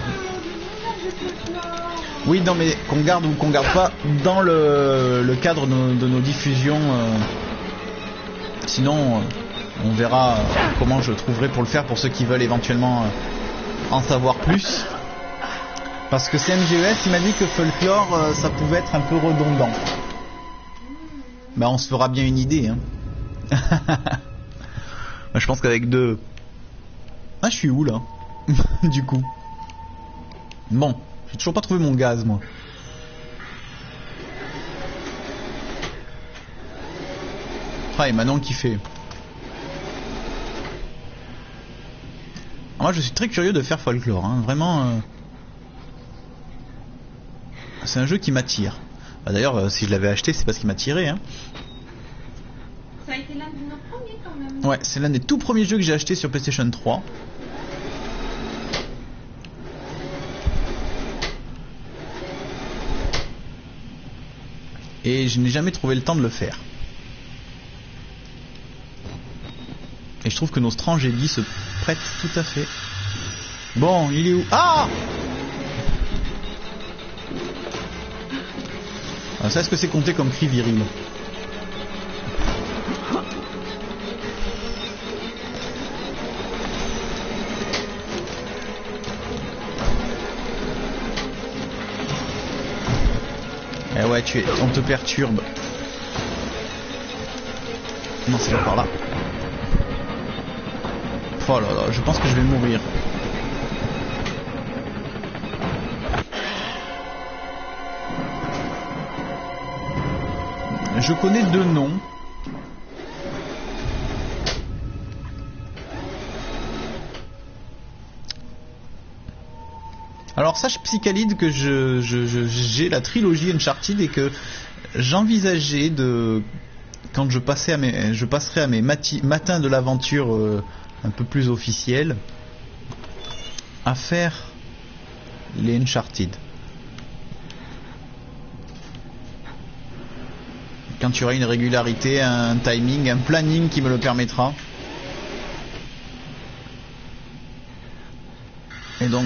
Oui, non, mais qu'on garde ou qu'on garde pas dans le, le cadre de nos, de nos diffusions. Euh... Sinon, euh, on verra comment je trouverai pour le faire pour ceux qui veulent éventuellement euh, en savoir plus. Parce que C M G E S, il m'a dit que folklore, euh, ça pouvait être un peu redondant. Bah, on se fera bien une idée. Hein. Moi, je pense qu'avec deux... Ah, je suis où, là? Du coup. Bon, j'ai toujours pas trouvé mon gaz, moi. Ah, et Manon qui fait... moi je suis très curieux de faire Folklore, hein. Vraiment. Euh... C'est un jeu qui m'attire. Bah, d'ailleurs, euh, si je l'avais acheté, c'est parce qu'il m'a tiré. Hein. Ça a été l'un de nos premiers quand même. Ouais, c'est l'un des tout premiers jeux que j'ai acheté sur PlayStation trois. Et je n'ai jamais trouvé le temps de le faire. Et je trouve que nos Strange Eddy se prêtent tout à fait. Bon, il est où? Ah! Alors ça, est-ce que c'est compté comme cri viril? Eh ouais, tu es, on te perturbe. Non, c'est pas par là. Oh là là, je pense que je vais mourir. Je connais deux noms. Alors sache Psychalide que je, je, je, j'ai la trilogie Uncharted et que j'envisageais de, quand je passais à mes, je passerai à mes mati, matins de l'aventure euh, un peu plus officiels, à faire les Uncharted. Quand tu auras une régularité, un timing, un planning qui me le permettra. Et donc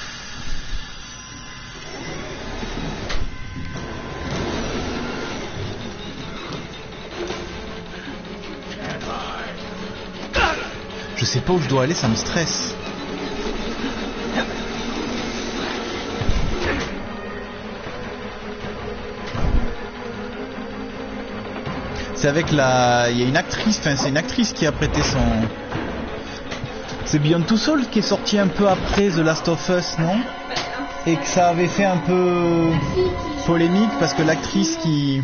je sais pas où je dois aller, ça me stresse. C'est avec la... Il y a une actrice, enfin c'est une actrice qui a prêté son... C'est Beyond Two Souls qui est sorti un peu après The Last of Us, non? Et que ça avait fait un peu polémique parce que l'actrice qui...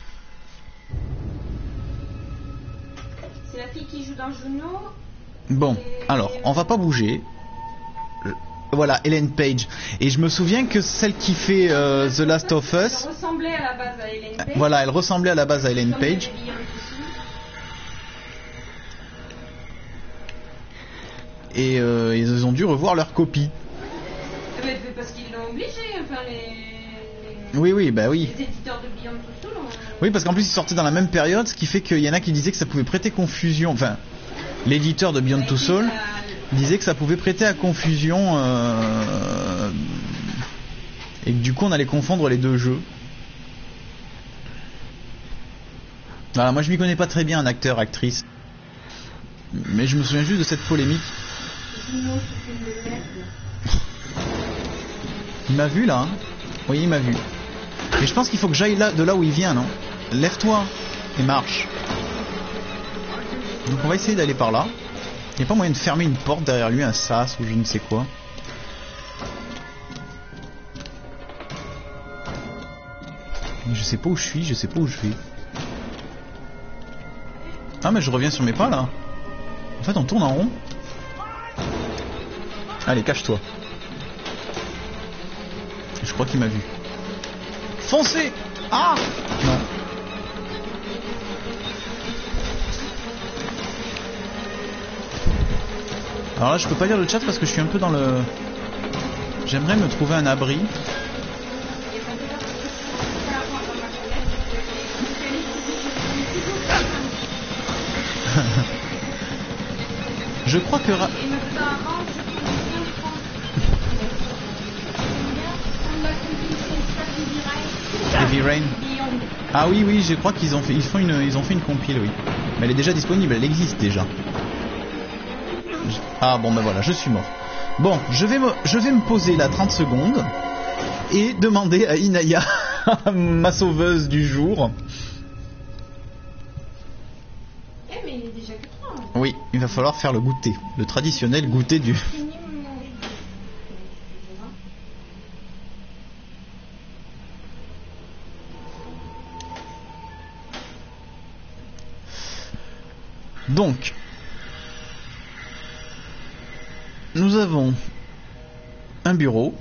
C'est la fille qui joue dans Juno. Bon, alors, on va pas bouger. Voilà, Ellen Page. Et je me souviens que celle qui fait euh, The Last of Us... Elle ressemblait à la base à Ellen Page. Voilà, elle ressemblait à la base à Ellen Page. Et euh, ils ont dû revoir leur copie. Mais parce qu'ils l'ont obligé, enfin les... les... Oui, oui, bah oui. Les éditeurs de Beyond Two Souls ont... Oui, parce qu'en plus ils sortaient dans la même période, ce qui fait qu'il y en a qui disaient que ça pouvait prêter confusion. Enfin, l'éditeur de Beyond Two Souls disait que ça pouvait prêter à confusion euh... et que du coup on allait confondre les deux jeux. Voilà, moi je m'y connais pas très bien en acteur, actrice, mais je me souviens juste de cette polémique. Il m'a vu là, hein? Oui, il m'a vu. Et je pense qu'il faut que j'aille là, de là où il vient, non? Lève-toi et marche. Donc on va essayer d'aller par là. Il n'y a pas moyen de fermer une porte derrière lui, un sas ou je ne sais quoi. Je sais pas où je suis, je sais pas où je vais. Ah mais je reviens sur mes pas là. En fait on tourne en rond. Allez, cache-toi. Je crois qu'il m'a vu. Foncez! Ah! Non. Alors là je peux pas lire le chat parce que je suis un peu dans le... J'aimerais me trouver un abri. Je crois que... Ra... Heavy Rain. Ah oui oui, je crois qu'ils ont fait ils font une ils ont fait une compile, oui. Mais elle est déjà disponible, elle existe déjà. Ah bon ben voilà, je suis mort. Bon, je vais me je vais me poser là trente secondes et demander à Inaya, ma sauveuse du jour. Eh mais il est déjà que trois. Oui, il va falloir faire le goûter, le traditionnel goûter du... Donc, nous avons un bureau.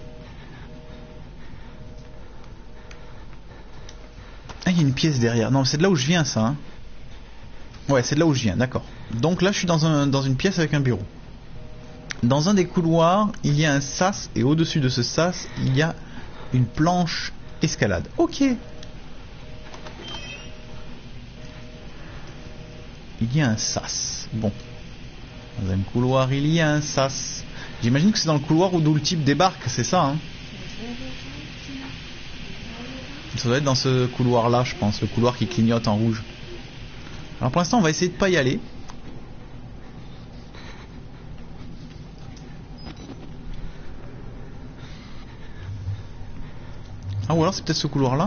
Ah, il y a une pièce derrière. Non, c'est de là où je viens, ça. Hein. Ouais, c'est de là où je viens, d'accord. Donc là, je suis dans, un, dans une pièce avec un bureau. Dans un des couloirs, il y a un sas, et au-dessus de ce sas, il y a une planche escalade. Ok. Il y a un sas. Bon. Dans un couloir, il y a un sas. J'imagine que c'est dans le couloir où d'où le type débarque, c'est ça, hein? Ça doit être dans ce couloir-là, je pense. Le couloir qui clignote en rouge. Alors pour l'instant, on va essayer de pas y aller. Ah, ou alors c'est peut-être ce couloir-là.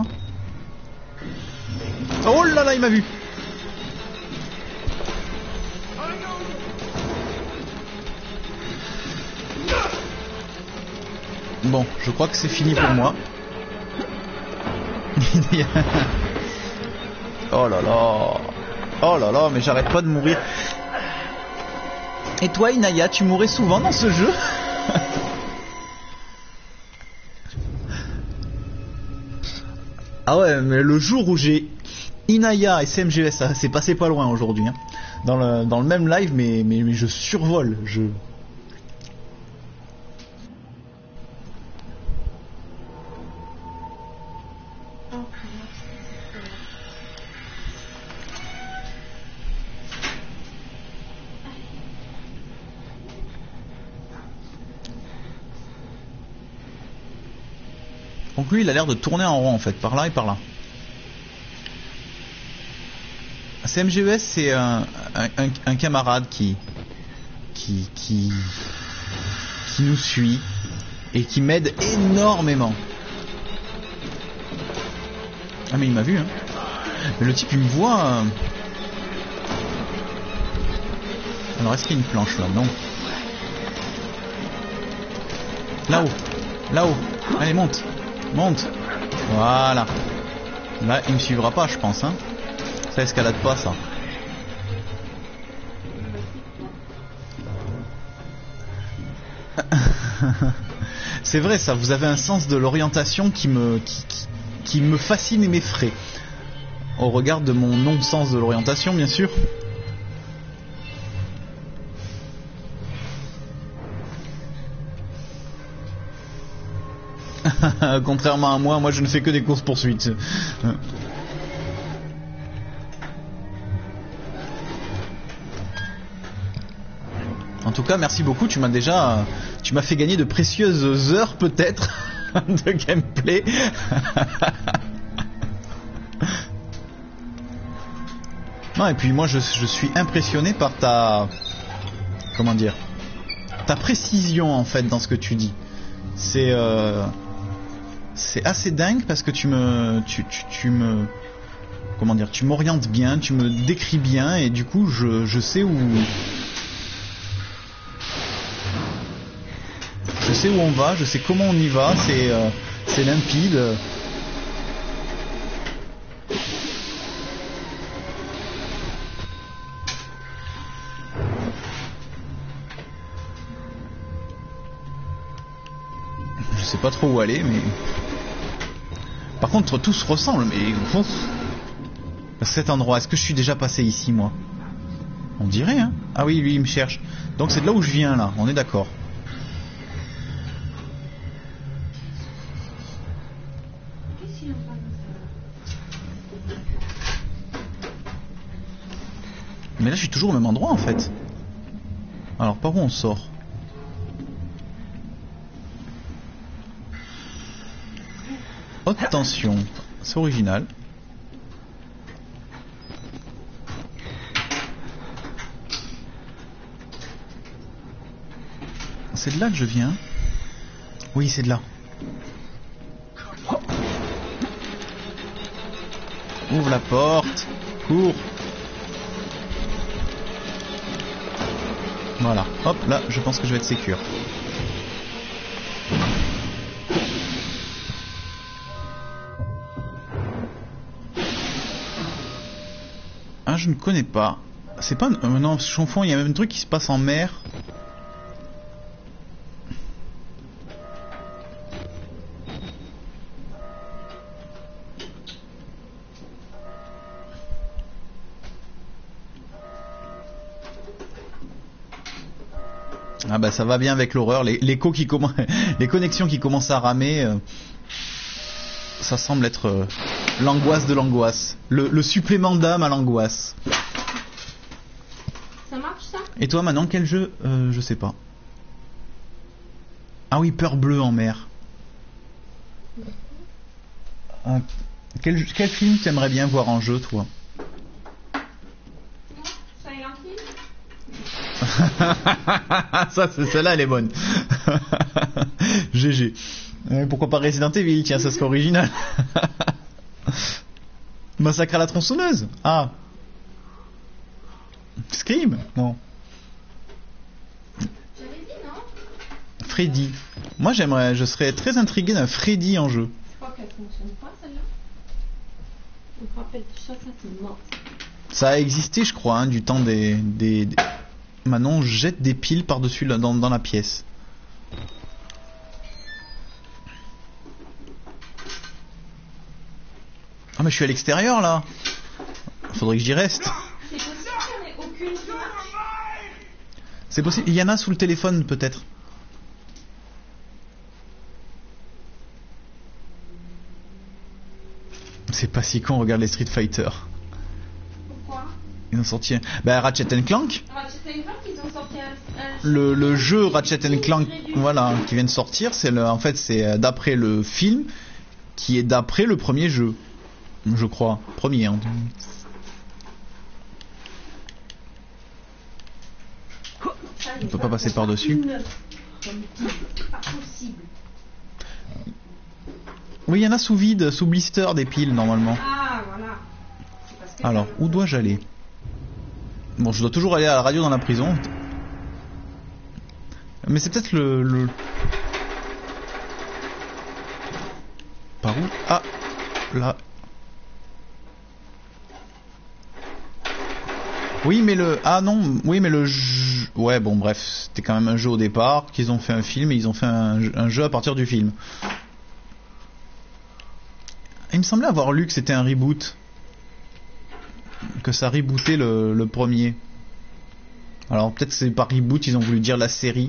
Oh là là, il m'a vu. Bon, je crois que c'est fini pour moi. Oh là là. Oh là là, mais j'arrête pas de mourir. Et toi, Inaya, tu mourais souvent dans ce jeu? Ah ouais, mais le jour où j'ai Inaya et C M G S, ça s'est passé pas loin aujourd'hui. Hein. Dans, le, dans le même live, mais, mais, mais je survole. Je... Donc lui, il a l'air de tourner en rond en fait, par là et par là. C M G E S, c'est un, un, un, un camarade qui, qui, qui, qui nous suit et qui m'aide énormément. Ah mais il m'a vu, hein. Mais le type, il me voit... Euh... Alors, est-ce qu'il y a une planche là? Non. Là-haut. Là-haut. Allez, monte. Monte. Voilà. Là, il me suivra pas, je pense, hein. Ça escalade pas, ça. C'est vrai, ça. Vous avez un sens de l'orientation qui me, qui, qui, qui me fascine et m'effraie. Au regard de mon non-sens de l'orientation, bien sûr. Contrairement à moi, moi je ne fais que des courses-poursuites. En tout cas, merci beaucoup, tu m'as déjà... Tu m'as fait gagner de précieuses heures, peut-être, de gameplay. Non, et puis moi je, je suis impressionné par ta... Comment dire? Ta précision, en fait, dans ce que tu dis. C'est... Euh... C'est assez dingue parce que tu me, tu, tu, tu me, comment dire, tu m'orientes bien, tu me décris bien et du coup je, je sais où, je sais où on va, je sais comment on y va, c'est, euh, c'est limpide. Je sais pas trop où aller, mais. Par contre, tout se ressemble, mais bon, cet endroit, est-ce que je suis déjà passé ici, moi? On dirait, hein? Ah oui, lui, il me cherche. Donc c'est de là où je viens, là, on est d'accord. Mais là, je suis toujours au même endroit, en fait. Alors, par où on sort? Haute tension, c'est original. C'est de là que je viens. Oui, c'est de là. Ouvre la porte. Cours. Voilà. Hop, là, je pense que je vais être sécure. Ah, je ne connais pas. C'est pas... Euh, non, je confonds, il y a même un truc qui se passe en mer. Ah bah ça va bien avec l'horreur. Les, les, co qui comm... les connexions qui commencent à ramer, euh, ça semble être euh, l'angoisse de l'angoisse. Le, le supplément d'âme à l'angoisse. Ça marche ça? Et toi maintenant, quel jeu euh, Je sais pas. Ah oui, Peur bleue en mer. Euh, quel, quel film t'aimerais bien voir en jeu, toi? Silent Hill. Ça, c'est celle-là, elle est bonne. G G. Euh, pourquoi pas Resident Evil? Tiens, ça serait original. Massacre à la tronçonneuse. Ah. Scream? Non. J'avais dit non? Freddy. Moi, j'aimerais, je serais très intrigué d'un Freddy en jeu. Je crois qu'elle fonctionne pas celle-là. On me rappelle tout ça, ça c'est mort. Ça a existé, je crois, hein, du temps des, des, des... Manon jette des piles par-dessus la, dans, dans la pièce. Ah mais je suis à l'extérieur là. Faudrait que j'y reste. C'est possible qu'il n'y en ait aucune qui marche. C'est possible. Il y en a sous le téléphone peut-être. C'est pas si con, regarde les Street Fighter. Pourquoi? Ils ont sorti un... Bah Ratchet and Clank. Ratchet and Clank, ils ont sorti un... un Le, le jeu Ratchet and Clank, voilà, qui vient de sortir, c'est le, en fait c'est d'après le film, qui est d'après le premier jeu, je crois, premier. Hein. On peut pas passer par dessus. Pas possible. Oui, il y en a sous vide, sous blister des piles normalement. Ah voilà. C'est parce que Alors, où dois-je aller? Bon, je dois toujours aller à la radio dans la prison. Mais c'est peut-être le, le... Par où? Ah, là. Oui, mais le... Ah non, oui, mais le jeu... Ouais, bon, bref, c'était quand même un jeu au départ, qu'ils ont fait un film, et ils ont fait un, un jeu à partir du film. Il me semblait avoir lu que c'était un reboot. Que ça rebootait le, le premier. Alors peut-être c'est par reboot, ils ont voulu dire la série.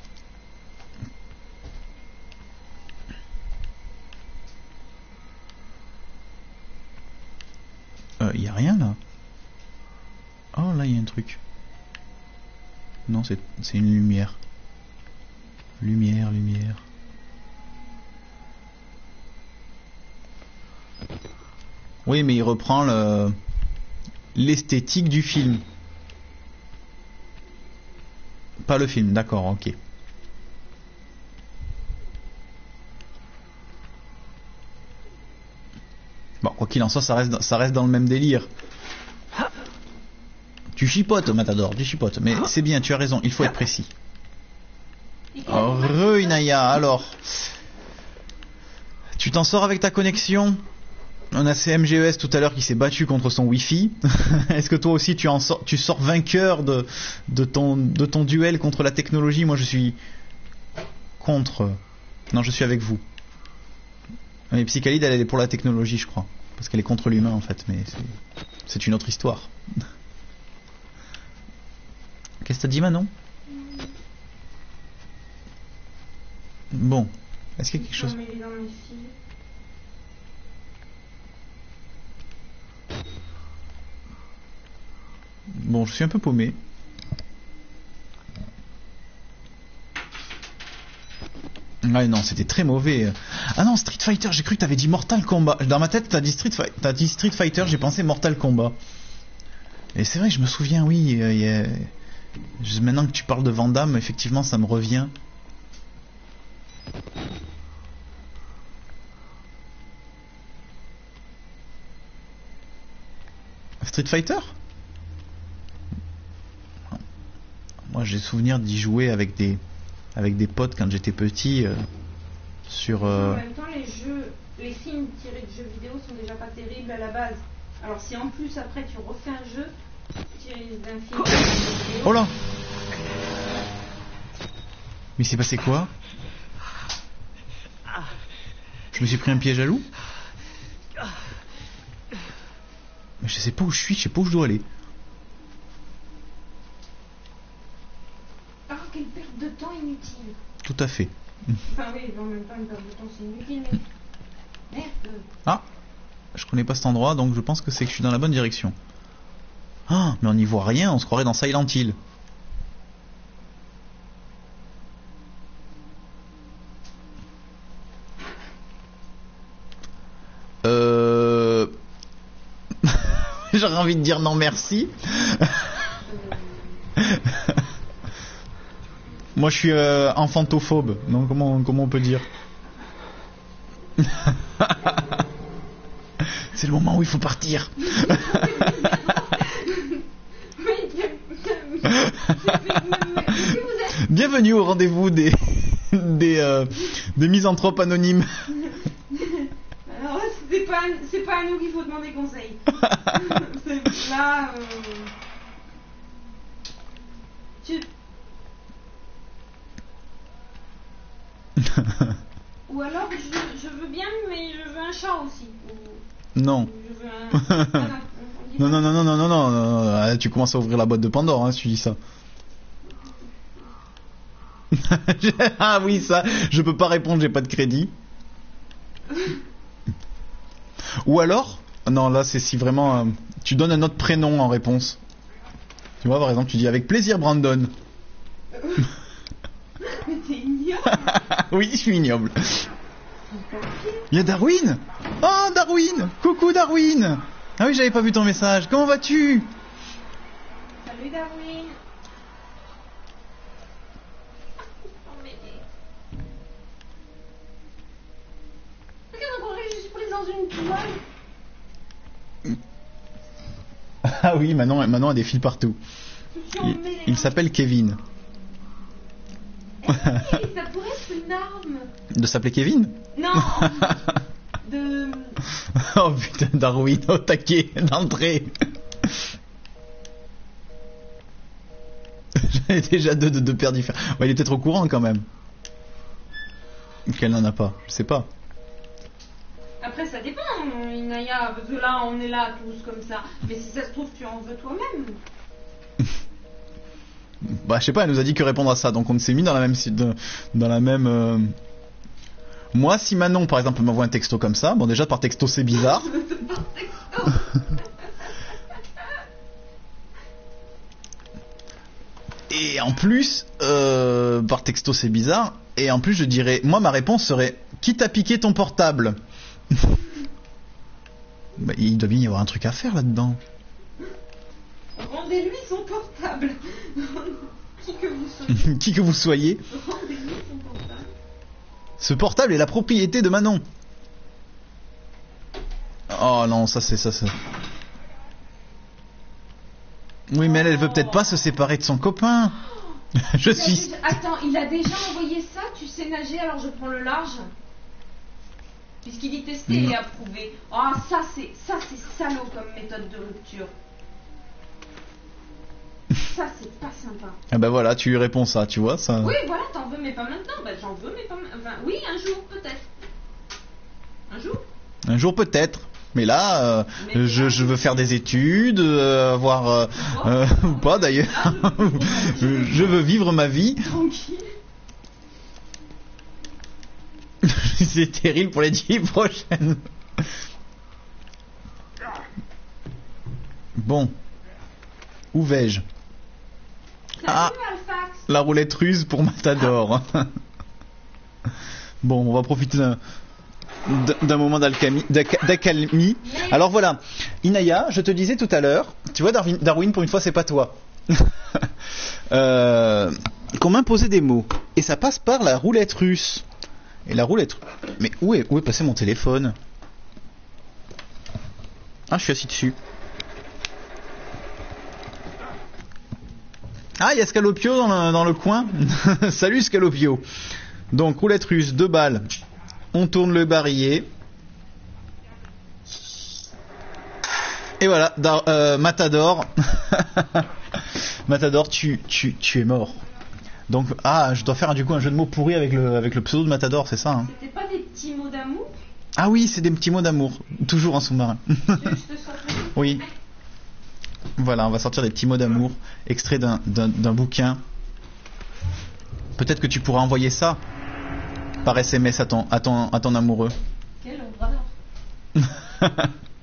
Euh, y a rien là. Oh là, il y a un truc. Non, c'est c'est une lumière. Lumière, lumière. Oui, mais il reprend le l'esthétique du film. Pas le film, d'accord, ok. Bon, quoi qu'il en soit, ça reste, dans, ça reste dans le même délire. Tu chipotes, Matador, tu chipotes. Mais c'est bien, tu as raison, il faut être précis. Oh, re Inaya, alors. Tu t'en sors avec ta connexion? On a C M G E S tout à l'heure qui s'est battu contre son Wi-Fi. Est-ce que toi aussi tu en sors, tu sors vainqueur de, de, ton, de ton duel contre la technologie? Moi je suis contre. Non, je suis avec vous. Mais Psychalide, elle est pour la technologie, je crois. Parce qu'elle est contre l'humain en fait, mais c'est une autre histoire. Qu'est-ce que t'as dit, Manon? Bon. Est-ce qu'il y a quelque chose? Bon, je suis un peu paumé. Ah non, c'était très mauvais. Ah non, Street Fighter, j'ai cru que t'avais dit Mortal Kombat. Dans ma tête, t'as dit Street, Fi- t'as dit Street Fighter, j'ai pensé Mortal Kombat. Et c'est vrai, je me souviens, oui. Euh, y a... Maintenant que tu parles de Van Damme, effectivement, ça me revient. Street Fighter? Moi, j'ai souvenir d'y jouer avec des avec des potes quand j'étais petit euh, sur. Euh... En même temps, les jeux, les films tirés de jeux vidéo sont déjà pas terribles à la base. Alors si en plus après tu refais un jeu tiré d'un film. Vidéo, oh là! Mais il s'est passé quoi? Je me suis pris un piège à loup? Mais je sais pas où je suis, je sais pas où je dois aller. Ah, quelle perte de Tout à fait. Enfin oui, en même temps, une perte de temps, c'est inutile, mais... Merde. Ah, je connais pas cet endroit, donc je pense que c'est que je suis dans la bonne direction. Ah, mais on n'y voit rien, on se croirait dans Silent Hill. Euh... J'aurais envie de dire non merci. Moi je suis euh, enfantophobe, donc comment, comment on peut dire? C'est le moment où il faut partir. Bienvenue au rendez-vous des des, euh, des misanthropes anonymes. Alors c'est pas c'est pas à nous qu'il faut demander conseil. C'est là. Euh... Tu... Ou alors je, je veux bien, mais je veux un chat aussi. Ou... Non. Je veux un... ah, non. non, non, non, non, non, non, non, non, tu commences à ouvrir la boîte de Pandore, hein, si tu dis ça. Ah oui, ça, je peux pas répondre, j'ai pas de crédit. Ou alors, non, là c'est si vraiment, euh, tu donnes un autre prénom en réponse. Tu vois, par exemple, tu dis avec plaisir Brandon. Mais t'es ignoble. Oui, je suis ignoble. Il y a Darwin. Oh, Darwin. Coucou Darwin. Ah oui, j'avais pas vu ton message. Comment vas-tu? Salut Darwin. Je suis prise dans une toile. Ah oui, Manon, Manon a des fils partout. Il, il s'appelle Kevin. Hey, ça pourrait être une arme. De s'appeler Kevin? Non. De... Oh putain, Darwin au taquet d'entrée. J'avais déjà deux, deux, deux paires différentes. Ouais, il est peut-être au courant quand même. Qu'elle n'en a pas, je sais pas. Après ça dépend, Inaya, parce que là on est là tous comme ça. Mais si ça se trouve tu en veux toi-même. Bah je sais pas, elle nous a dit que répondre à ça, donc on s'est mis dans la même dans la même. Euh... Moi, si Manon par exemple m'envoie un texto comme ça, bon déjà par texto c'est bizarre. Par texto. Et en plus, euh, par texto c'est bizarre. Et en plus je dirais, moi ma réponse serait, qui t'a piqué ton portable? Bah, il doit bien y avoir un truc à faire là-dedans. Rendez-lui son portable. Qui que vous soyez. Qui que vous soyez. Rendez-lui son portable. Ce portable est la propriété de Manon. Oh non, ça c'est ça. ça. Oui, mais elle, elle veut peut-être pas se séparer de son copain. Je il suis. Déjà... Attends, il a déjà envoyé ça. Tu sais nager, alors je prends le large. Puisqu'il dit tester et approuver. Ah, oh, ça c'est ça c'est salaud comme méthode de rupture. Ça c'est pas sympa. Ah bah voilà, tu lui réponds ça, tu vois ça. Oui, voilà, t'en veux mais pas maintenant. Bah j'en veux mais pas maintenant. Enfin, oui, un jour peut-être. Un jour. Un jour peut-être. Mais là, euh, mais je, là, je veux faire des études, euh, avoir euh, euh, ou pas d'ailleurs. Je veux vivre ma vie. Tranquille. C'est terrible pour les dix prochaines. Bon. Où vais-je? Ah, la roulette russe pour Matador. Bon, on va profiter d'un d'un moment d'alchimie, d'accalmie. Alors voilà, Inaya, je te disais tout à l'heure, tu vois Darwin, Darwin pour une fois c'est pas toi. euh, qu'on m'imposait des mots. Et ça passe par la roulette russe. Et la roulette... Mais où est, où est passé mon téléphone? Ah, je suis assis dessus. Ah, il y a Scalopio dans le, dans le coin. Salut Scalopio. Donc, roulette russe, deux balles. On tourne le barillet. Et voilà, dar, euh, Matador. Matador, tu, tu, tu es mort. Donc, ah, je dois faire du coup un jeu de mots pourri avec le, avec le pseudo de Matador, c'est ça hein? C'était pas des petits mots d'amour? Ah oui, c'est des petits mots d'amour. Toujours en sous-marin. Oui. Voilà, on va sortir des petits mots d'amour, extraits d'un, d'un, d'un bouquin. Peut-être que tu pourras envoyer ça par S M S à ton, à ton, à ton amoureux. Quelle horreur.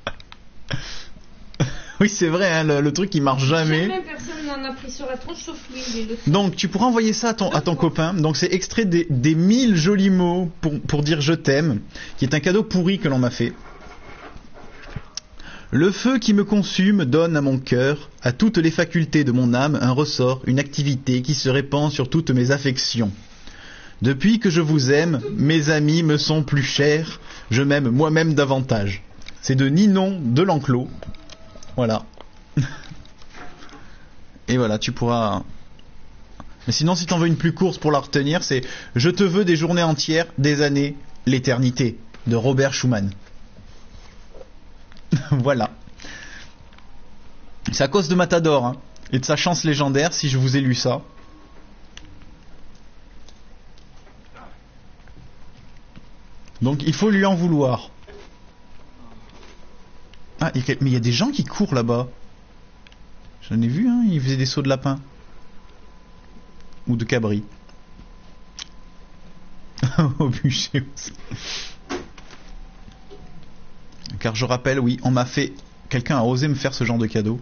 Oui, c'est vrai, hein, le, le truc qui marche jamais. Jamais personne n'en a pris sur la tronche sauf lui. Il est le... Donc tu pourras envoyer ça à ton, à ton copain. Donc c'est extrait des, des mille jolis mots pour, pour dire je t'aime, qui est un cadeau pourri que l'on m'a fait. Le feu qui me consume donne à mon cœur, à toutes les facultés de mon âme, un ressort, une activité qui se répand sur toutes mes affections. Depuis que je vous aime, mes amis me sont plus chers, je m'aime moi-même davantage. C'est de Ninon de l'Enclos. Voilà. Et voilà, tu pourras... Mais sinon, si t'en veux une plus courte pour la retenir, c'est « Je te veux des journées entières, des années, l'éternité » de Robert Schumann. Voilà. C'est à cause de Matador, hein, et de sa chance légendaire si je vous ai lu ça. Donc il faut lui en vouloir. Ah, mais il y a des gens qui courent là-bas. J'en ai vu, hein, ils faisaient des sauts de lapin. Ou de cabri. Au bûcher aussi. Car je rappelle, oui, on m'a fait... Quelqu'un a osé me faire ce genre de cadeau.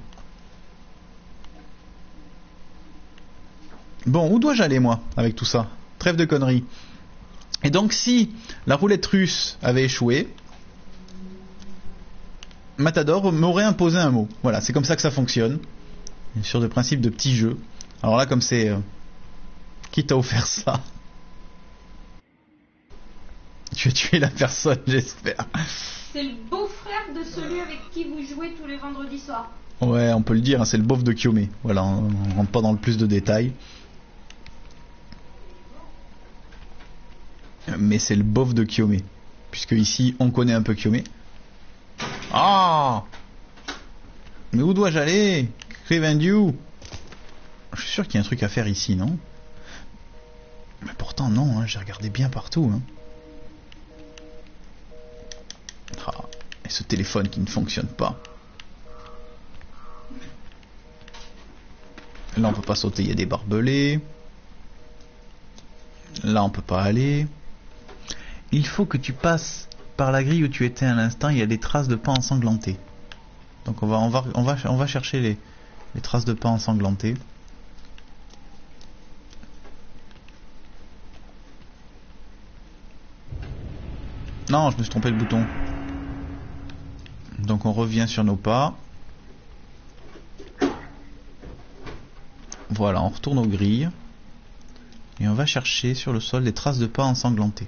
Bon, où dois-je aller, moi, avec tout ça? Trêve de conneries. Et donc, si la roulette russe avait échoué, Matador m'aurait imposé un mot. Voilà, c'est comme ça que ça fonctionne. Sur le principe de petits jeux. Alors là, comme c'est... Euh, qui t'a offert ça? Tu as tué la personne, j'espère. C'est le beau-frère de celui avec qui vous jouez tous les vendredis soirs. Ouais, on peut le dire, hein, c'est le beauf de Kyomé. Voilà, on, on rentre pas dans le plus de détails. Mais c'est le beauf de Kyomé. Puisque ici, on connaît un peu Kyomé. Ah! Mais où dois-je aller? Crevendieu. Je suis sûr qu'il y a un truc à faire ici, non? Mais pourtant, non, hein, j'ai regardé bien partout. Hein. Ah, et ce téléphone qui ne fonctionne pas. Là, on peut pas sauter, il y a des barbelés. Là, on peut pas aller. Il faut que tu passes par la grille où tu étais à l'instant, il y a des traces de pas ensanglantés. Donc on va, on va, on va, on va chercher les, les traces de pas ensanglantés. Non, je me suis trompé le bouton. Donc on revient sur nos pas. Voilà, on retourne aux grilles. Et on va chercher sur le sol des traces de pas ensanglantés.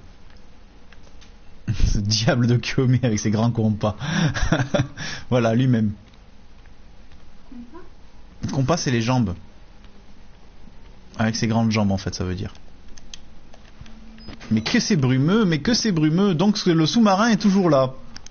Ce diable de Kyomé avec ses grands compas. Voilà, lui-même. Compas, c'est les jambes. Avec ses grandes jambes, en fait, ça veut dire. Mais que c'est brumeux, mais que c'est brumeux. Donc le sous-marin est toujours là.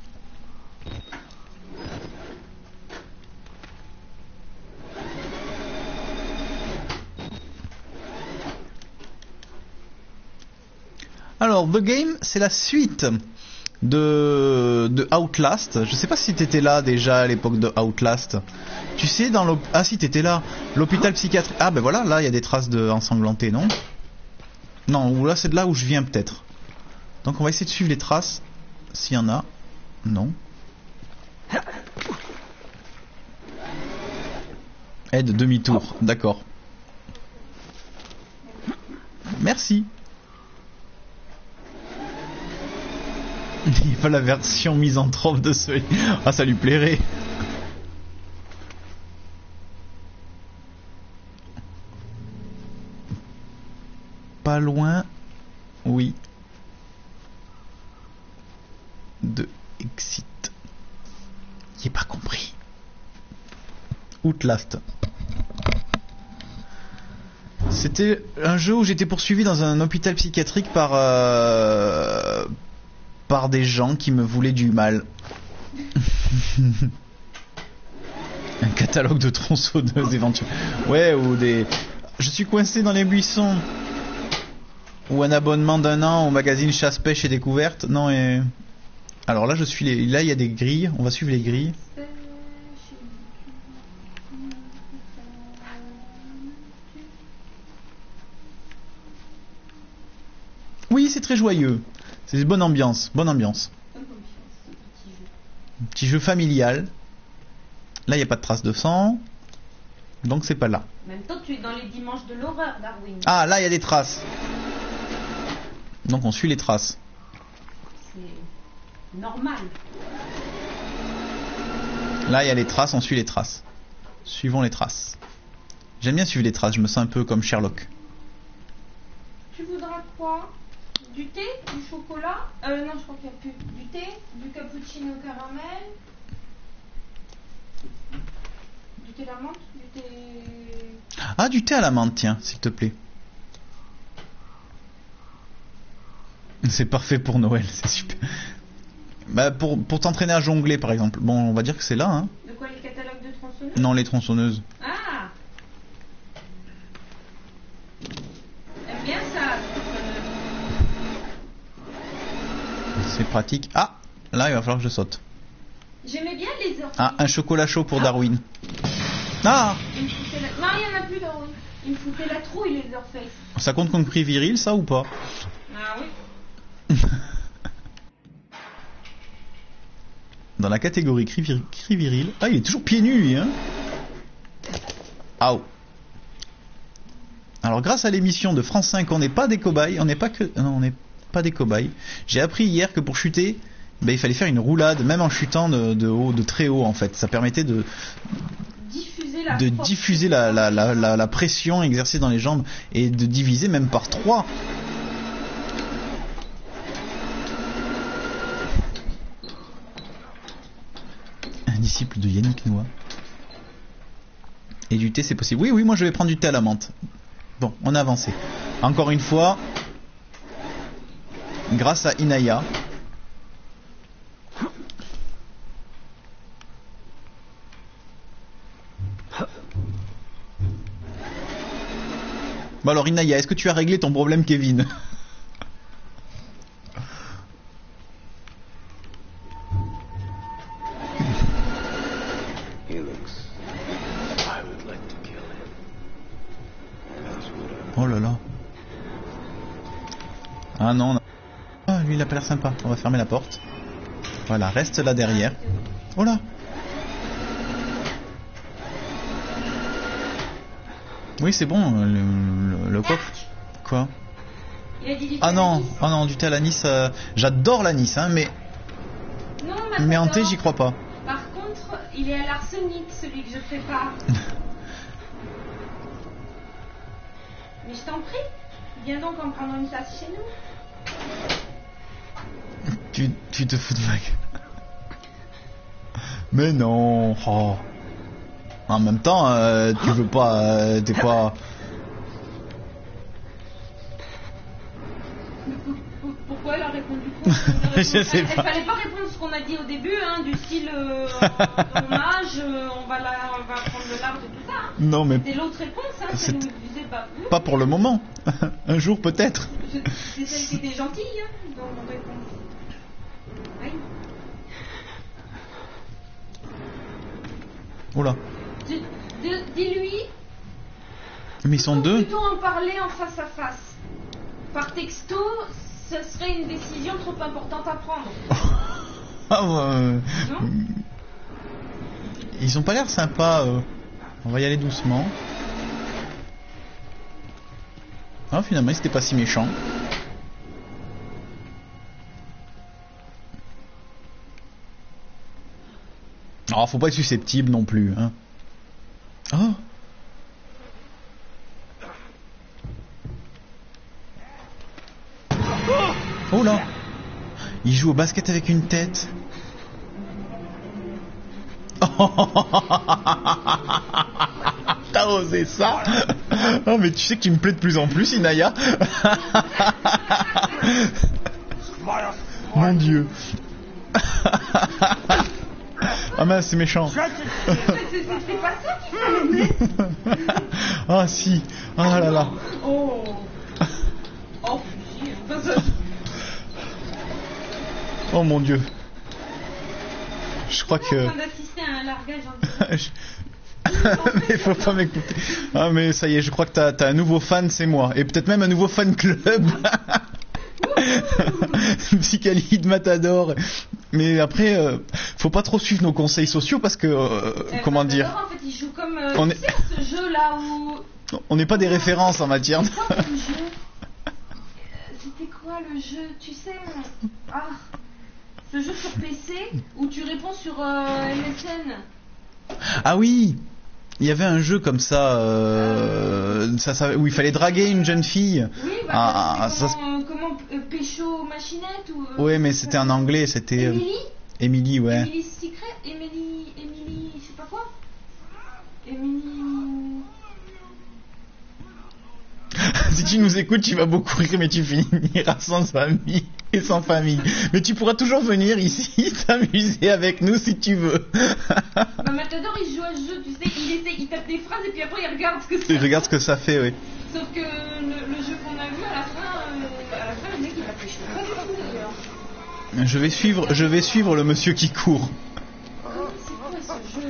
Alors, The Game, c'est la suite de, de Outlast. Je sais pas si t'étais là déjà à l'époque de Outlast. Tu sais, dans l'hôpital... Ah si, t'étais là. L'hôpital psychiatrique... Ah ben voilà, là, il y a des traces de ensanglantés, non? Non, ou là, c'est de là où je viens peut-être. Donc on va essayer de suivre les traces. S'il y en a. Non. Aide demi-tour. D'accord. Merci. Il n'y a pas la version misanthrope de ce... Ah, ça lui plairait. Pas loin. Oui. De Exit. J'ai pas compris. Outlast. C'était un jeu où j'étais poursuivi dans un hôpital psychiatrique par euh, par des gens qui me voulaient du mal. Un catalogue de tronçonneuses éventuellement. Ouais, ou des... Je suis coincé dans les buissons. Ou un abonnement d'un an au magazine Chasse, Pêche et Découverte. Non, et... Alors là, je suis les... là, il y a des grilles. On va suivre les grilles. Oui, c'est très joyeux. C'est bonne ambiance, bonne ambiance. Bonne confiance, ce petit jeu. Un petit jeu familial. Là, il n'y a pas de traces de sang. Donc, c'est pas là. En même temps, tu es dans les dimanches de l'horreur, Darwin. Ah, là, il y a des traces. Donc, on suit les traces. C'est normal. Là, il y a les traces, on suit les traces. Suivons les traces. J'aime bien suivre les traces, je me sens un peu comme Sherlock. Tu voudras quoi? Du thé? Du chocolat? Euh, non, je crois qu'il n'y a plus. Du thé? Du cappuccino caramel? Du thé à la menthe? Du thé... Ah, du thé à la menthe, tiens, s'il te plaît. C'est parfait pour Noël, c'est super. Bah, pour pour t'entraîner à jongler, par exemple. Bon, on va dire que c'est là, hein. De quoi, les catalogues de tronçonneuses? Non, les tronçonneuses. Ah! J'aime bien ça, C'est pratique. Ah, là, il va falloir que je saute. j'aimais bien les orties. Ah, un chocolat chaud pour Darwin. Ah, Il me foutait la... Non, il n'y en a plus, Darwin. Il me foutait la trouille, les Orpheus. ça compte comme prix viril, ça, ou pas? Ah oui. Dans la catégorie cri, vir- cri viril. Ah, il est toujours pieds nus, lui, hein. Aouh. Alors, grâce à l'émission de France cinq, on n'est pas des cobayes. On n'est pas que. Non, on n'est pas des cobayes. J'ai appris hier que pour chuter, ben, il fallait faire une roulade, même en chutant de, de haut, de très haut, en fait. Ça permettait de, Diffuser la de force. diffuser la, la, la, la, la pression exercée dans les jambes et de diviser même par trois. Un disciple de Yannick Noah. Et du thé, c'est possible. Oui, oui, moi je vais prendre du thé à la menthe. Bon, on a avancé. Encore une fois, grâce à Inaya. Bon alors Inaya, est-ce que tu as réglé ton problème, Kevin? Oh là là. Ah non, non. Ah, lui il a pas l'air sympa. On va fermer la porte. Voilà, reste là derrière. Oh là. Oui, c'est bon, le, le, le coffre. Quoi? Il a dit du Ah thé non, à l'anis. ah non, du thé à l'anis, euh, j'adore l'anis, hein, mais, Non, mais en thé, Matador. j'y crois pas. Par contre, il est à l'arsenic, celui que je prépare. Mais je t'en prie, viens donc en prendre une tasse chez nous. Tu, tu te fous de ma gueule. Mais non. Oh. En même temps, euh, tu veux pas, euh, t'es pas. Pourquoi elle a répondu quoi? Je sais Elle- pas. Il fallait pas répondre ce qu'on a dit au début, hein, du style euh, ton âge, euh, on, va la, on va prendre le large et tout ça. Hein. Non, mais C'est l'autre réponse, hein, C'est- celle où il disait bah vous. pas pour le moment. Un jour peut-être. Je- C'est celle qui était gentille, hein, dans mon réponse. Oui. Oh là. Dis- dis- Dis-lui. Mais ils sont deux. Plutôt en parler en face à face. Par texto, ce serait une décision trop importante à prendre. Ah ouais. Non? Ils ont pas l'air sympas. euh. On va y aller doucement. Ah, finalement, c'était pas si méchant. Alors, faut pas être susceptible non plus, hein. Oh. Oh là. Il joue au basket avec une tête. T'as osé ça? Oh mais tu sais que tu me plais de plus en plus, Inaya. Mon Dieu. Ah mince, c'est méchant. C'est c'est pas ça qu'il fallait dire. Ah si. Ah là là. Oh. Oh, si. Ça, ça- Oh mon Dieu. Je crois Je suis en que... train d'assister à un largage en direct. Je- mais faut pas m'écouter. Ah mais ça y est, je crois que t'as, t'as un nouveau fan, c'est moi. Et peut-être même un nouveau fan club. Ouh, Psychalide, Matador. Mais après, euh, faut pas trop suivre nos conseils sociaux parce que, euh, Euh, comment Matador, dire, En fait, il joue comme. Euh, On tu est- sais, ce jeu là où. on n'est pas des références en matière de... C'est quoi le jeu Euh, C'était quoi le jeu Tu sais. on- Ah Ce jeu sur P C où tu réponds sur euh, M S N. Ah oui, il y avait un jeu comme ça, euh, ça, ça, où il fallait draguer une jeune fille. Oui, bah, Ah, c'était ça comment, euh, comment euh, pécho machinette ou. euh, Ouais, mais c'était en anglais, c'était... euh, Emily Émilie, ouais. Emily Secret Emily. Emily. Je sais pas quoi Emily. Si tu nous écoutes, tu vas beaucoup rire, mais tu finiras sans amis et sans famille. Mais tu pourras toujours venir ici t'amuser avec nous si tu veux. Bah, Matador il joue à ce jeu, tu sais, il, essaie, il tape des phrases et puis après il regarde ce que Et c'est. regarde ce que ça fait, oui. Sauf que le, le jeu qu'on a vu à la fin, euh, à la fin le mec il a pécho. Pas du tout d'ailleurs. Je vais suivre, je vais suivre le monsieur qui court. C'est quoi ce jeu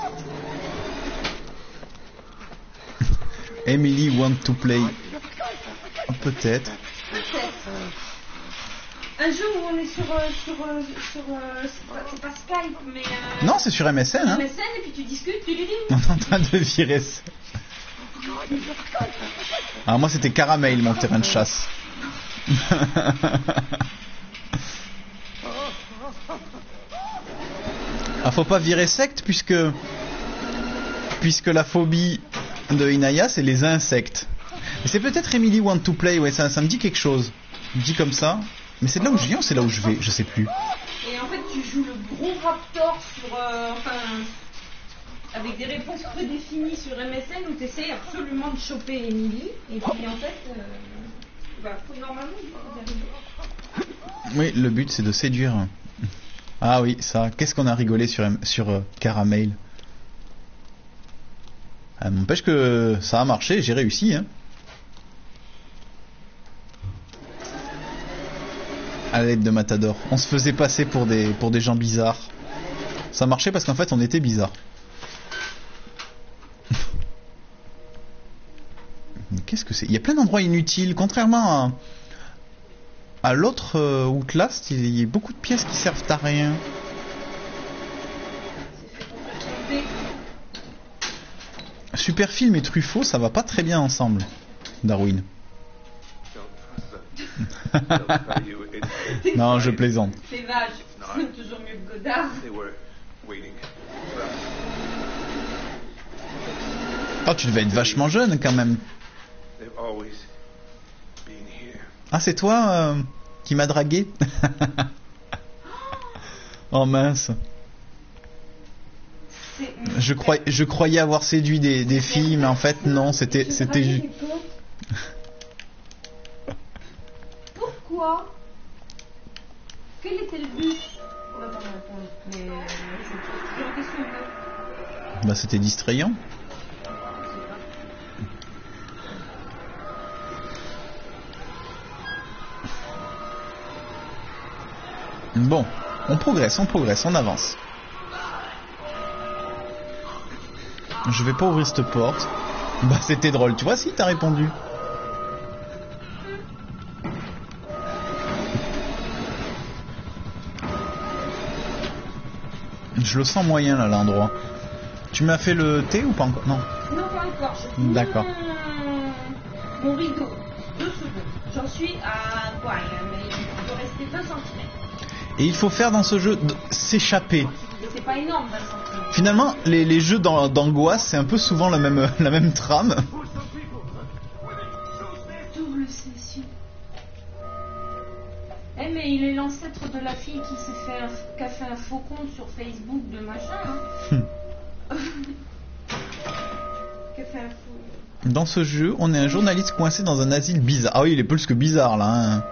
Emily want to play. Peut-être. Peut-être. Un jeu où on est sur. euh, sur, euh, sur euh, c'est pas, c'est pas Skype, mais. Euh, Non, c'est sur M S N, hein. M S N et puis tu discutes, tu lui dis. On est en train de virer ça. Ah, moi c'était Caramel, mon terrain de chasse. Ah, faut pas virer secte puisque puisque la phobie de Inaya c'est les insectes. Et c'est peut-être Emily Want to Play, ouais, ça, ça me dit quelque chose. Dit comme ça. Mais c'est de là où je viens ou c'est là où je vais, je sais plus. Et en fait tu joues le gros raptor sur. Euh, enfin. Avec des réponses prédéfinies sur M S N où tu essayes absolument de choper Emily. Et puis en fait. Euh, bah, faut normalement y arriver. Oui, le but c'est de séduire. Ah oui, ça. Qu'est-ce qu'on a rigolé sur, M- sur euh, Caramel. Ça m'empêche que ça a marché, j'ai réussi, hein. À l'aide de Matador. On se faisait passer pour des, pour des gens bizarres. Ça marchait parce qu'en fait on était bizarres. Qu'est-ce que c'est ? Il y a plein d'endroits inutiles, contrairement à, à l'autre euh, Outlast, il y a beaucoup de pièces qui servent à rien. Superfilm et Truffaut, ça va pas très bien ensemble, Darwin. Non, je plaisante. C'est vache. C'est toujours mieux que Godard. Oh, tu devais être vachement jeune quand même. Ah, c'est toi euh, qui m'as dragué. Oh mince. Je, croy, je croyais avoir séduit des, des filles, mais en fait non, c'était c'était ju- Pourquoi? Quel était le but? On va pas me répondre, mais euh, c'est c'est une question un peu. Bah, c'était distrayant. Bon, on progresse, on progresse, on avance. Je vais pas ouvrir cette porte. Bah, c'était drôle, tu vois, si t'as répondu. Je le sens moyen là, l'endroit. Tu m'as fait le thé ou pas encore? Non. Non, pas encore. Je finis D'accord. Mon, mon rideau. Deux secondes. J'en suis à quoi? Mais il doit rester deux centimètres. Et il faut faire dans ce jeu d- s'échapper. Et c'est pas énorme, vingt centimètres. Finalement, les, les jeux d'an- d'angoisse, c'est un peu souvent la même, la même trame. Double session. Eh, mais il est l'ancêtre de la fille qui s'est fait un, qui a fait un faux compte sur Facebook de machin. Hein. Qui a fait un faux. Dans ce jeu, on est un journaliste coincé dans un asile bizarre. Ah oui, il est plus que bizarre là. Hein.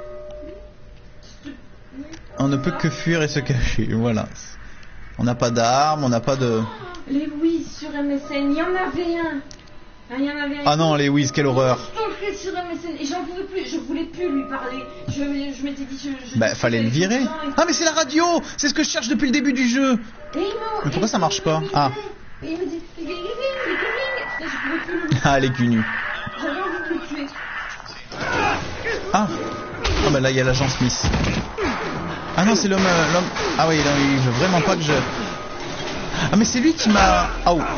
On ne peut que fuir et se cacher. Voilà. On n'a pas d'armes, on n'a pas de... Les Wiz sur M S N, il y en avait un. Ah, il y en avait un. Ah non, les Wiz, quelle horreur. Stalké sur M S N et j'en pouvais plus, je voulais plus lui parler. Je, je m'étais dit, je. je Bah, fallait le virer. Ah, mais c'est la radio. C'est ce que je cherche depuis le début du jeu. Et il me- Mais pourquoi et ça marche il pas? me- Ah. Et il me dit, les gaming, les gaming. Là, je pouvais plus le. Ah, les cul nus. J'avais envie de le tuer. Ah. Ah bah là il y a l'agent Smith. Ah non c'est l'homme... Euh, l'homme... Ah oui, non, il veut vraiment pas que je... Ah mais c'est lui qui m'a... Ah oh.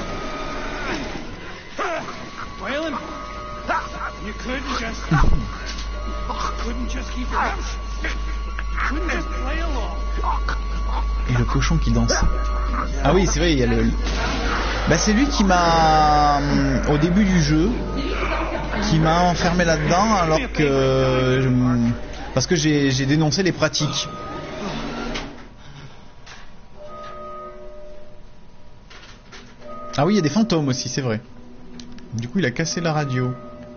Et le cochon qui danse. Ah oui c'est vrai il y a le... Bah c'est lui qui m'a... Au début du jeu... Qui m'a enfermé là-dedans alors que... Je... Parce que j'ai, j'ai dénoncé les pratiques. Ah oui il y a des fantômes aussi c'est vrai. Du coup il a cassé la radio.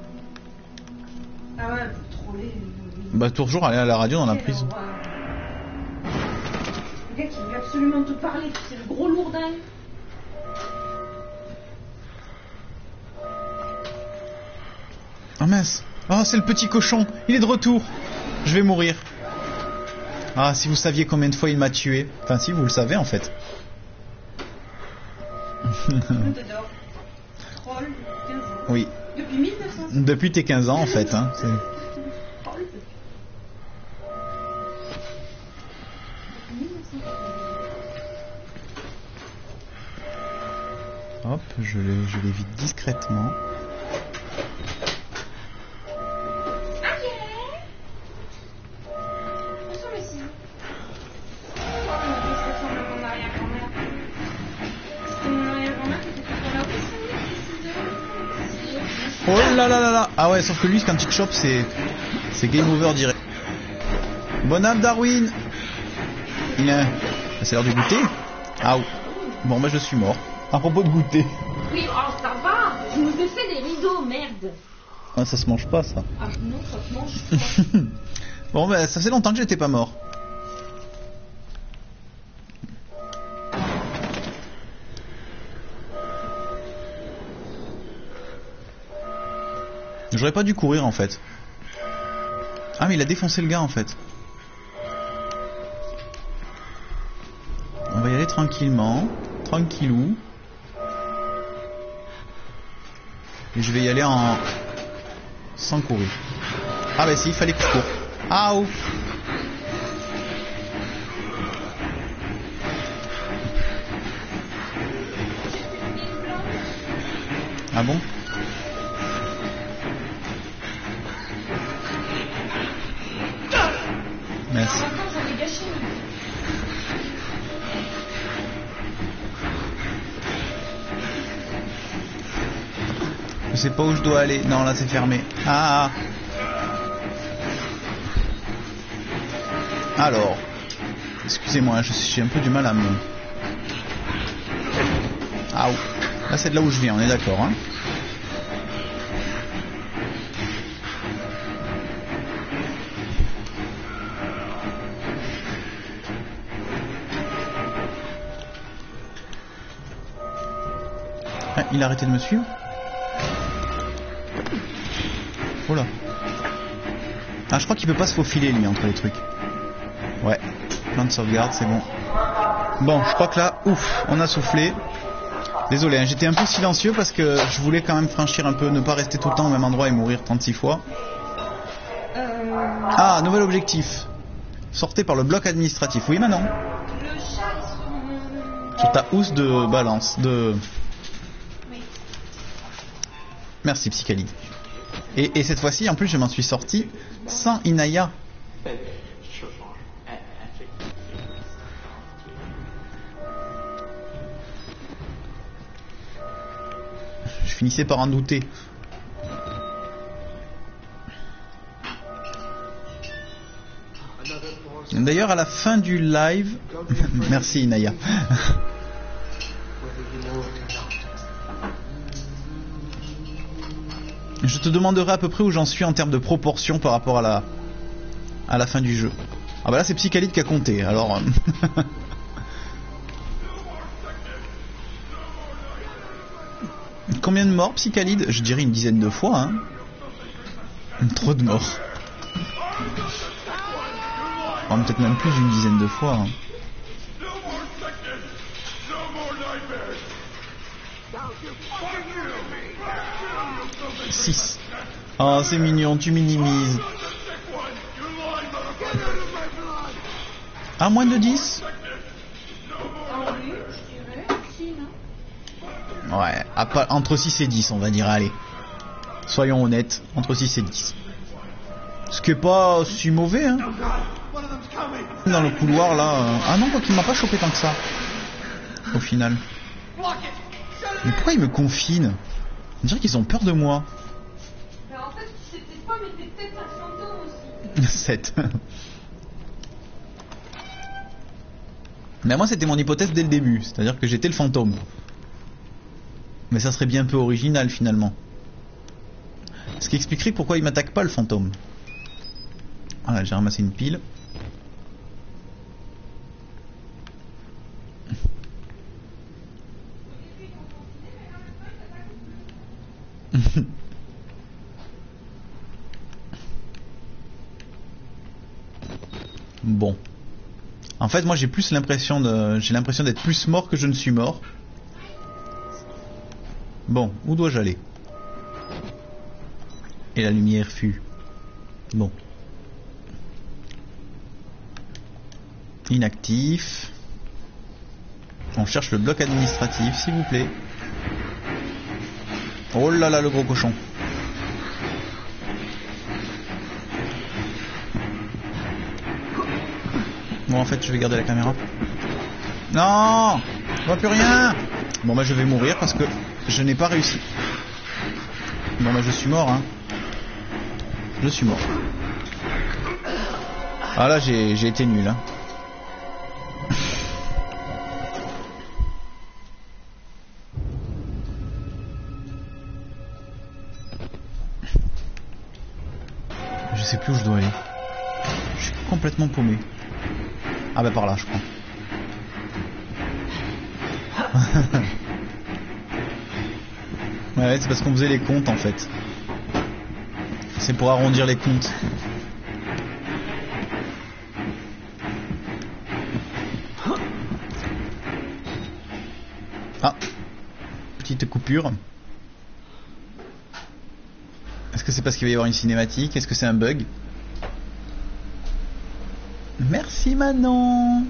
Ah ouais, pour troller. Bah toujours aller à la radio dans la prison. Le gars qui veut absolument te parler, c'est le gros lourdin. Oh mince. Oh c'est le petit cochon. Il est de retour. Je vais mourir. Ah si vous saviez combien de fois il m'a tué. Enfin si vous le savez en fait. Troll, quinze ans. Oui. Depuis mille neuf cents. Depuis tes quinze ans en fait. Hein. C'est... Hop, je, l'ai, je l'évite discrètement. Oh là là là là. Ah ouais, sauf que lui quand il te chope c'est c'est game over direct. Bon app Darwin. Il a... C'est l'heure du goûter. Ah oui. Bon bah je suis mort. À propos de goûter. Oui, oh ça va. Je nous ai fait des rideaux, merde. Ah ça se mange pas ça. Ah non, ça se mange pas. Bon bah ça fait longtemps que j'étais pas mort. J'aurais pas dû courir en fait. Ah mais il a défoncé le gars en fait. On va y aller tranquillement. Tranquillou. Et je vais y aller en... sans courir. Ah bah si, il fallait que je cours. Ah ouf. Ah bon? Merci. Je sais pas où je dois aller. Non, là c'est fermé. Ah. Alors. Excusez-moi, j'ai un peu du mal à me... Ah. Là c'est de là où je viens, on est d'accord, hein. Ah, il a arrêté de me suivre. Oh là. Ah, je crois qu'il peut pas se faufiler lui entre les trucs. Ouais. Plan de sauvegarde, c'est bon. Bon, je crois que là, ouf, on a soufflé. Désolé, hein, j'étais un peu silencieux parce que je voulais quand même franchir un peu, ne pas rester tout le temps au même endroit et mourir trente-six fois. Euh... Ah, nouvel objectif. Sortez par le bloc administratif. Oui, Manon. Le chat est sur... Sur ta housse de balance. De... Oui. Merci, Psychalide. Et, et cette fois-ci, en plus, je m'en suis sorti sans Inaya. Je finissais par en douter. D'ailleurs, à la fin du live... Merci, Inaya. Je te demanderai à peu près où j'en suis en termes de proportion par rapport à la à la fin du jeu. Ah bah là c'est Psychalide qui a compté, alors... Euh... Combien de morts Psychalide? Je dirais une dizaine de fois, hein. Trop de morts. Oh, peut-être même plus d'une dizaine de fois, hein. six. Oh, c'est mignon, tu minimises. Ah, moins de dix? Ah oui, je dirais. Si, non? Ouais, à pas, entre six et dix, on va dire, allez. Soyons honnêtes, entre six et dix. Ce qui est pas si mauvais, hein. Dans le couloir, là... euh, Ah non, quoi qu'il m'a pas chopé tant que ça. Au final. Mais pourquoi ils me confinent? On dirait qu'ils ont peur de moi. Mais en fait, c'était pas, mais t'es peut-être un fantôme aussi. sept. Mais moi, c'était mon hypothèse dès le début. C'est-à-dire que j'étais le fantôme. Mais ça serait bien peu original, finalement. Ce qui expliquerait pourquoi il m'attaque pas, le fantôme. Voilà, j'ai ramassé une pile. Bon. En fait, moi j'ai plus l'impression de, j'ai l'impression d'être plus mort que je ne suis mort. Bon, où dois-je aller? Et la lumière fut. Bon. Inactif. On cherche le bloc administratif, s'il vous plaît. Oh là là, le gros cochon. Bon, en fait, je vais garder la caméra. Non, je vois plus rien. Bon, bah, je vais mourir parce que je n'ai pas réussi. Bon, bah, je suis mort, hein. Je suis mort. Ah là, j'ai j'ai été nul, hein. Je sais plus où je dois aller. Je suis complètement paumé. Ah bah par là, je crois. Ouais, c'est parce qu'on faisait les comptes en fait. C'est pour arrondir les comptes. Ah, petite coupure. Est-ce que c'est parce qu'il va y avoir une cinématique? Est-ce que c'est un bug? Merci Manon.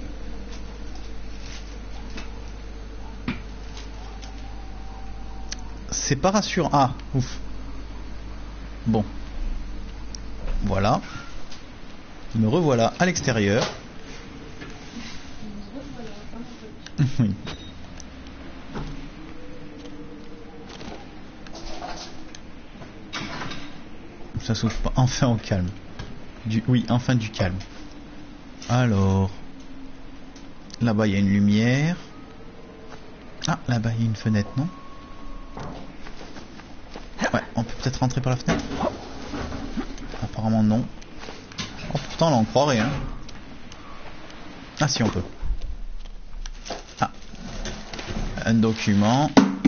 C'est pas rassurant. Ah, ouf. Bon. Voilà. Me revoilà à l'extérieur. Oui. Ça s'ouvre pas. Enfin au calme. Du... Oui, enfin du calme. Alors. Là-bas il y a une lumière. Ah, là-bas il y a une fenêtre, non? Ouais, on peut peut-être rentrer par la fenêtre. Apparemment non. Oh, pourtant là on croirait, hein. Ah si, on peut. Ah. Un document.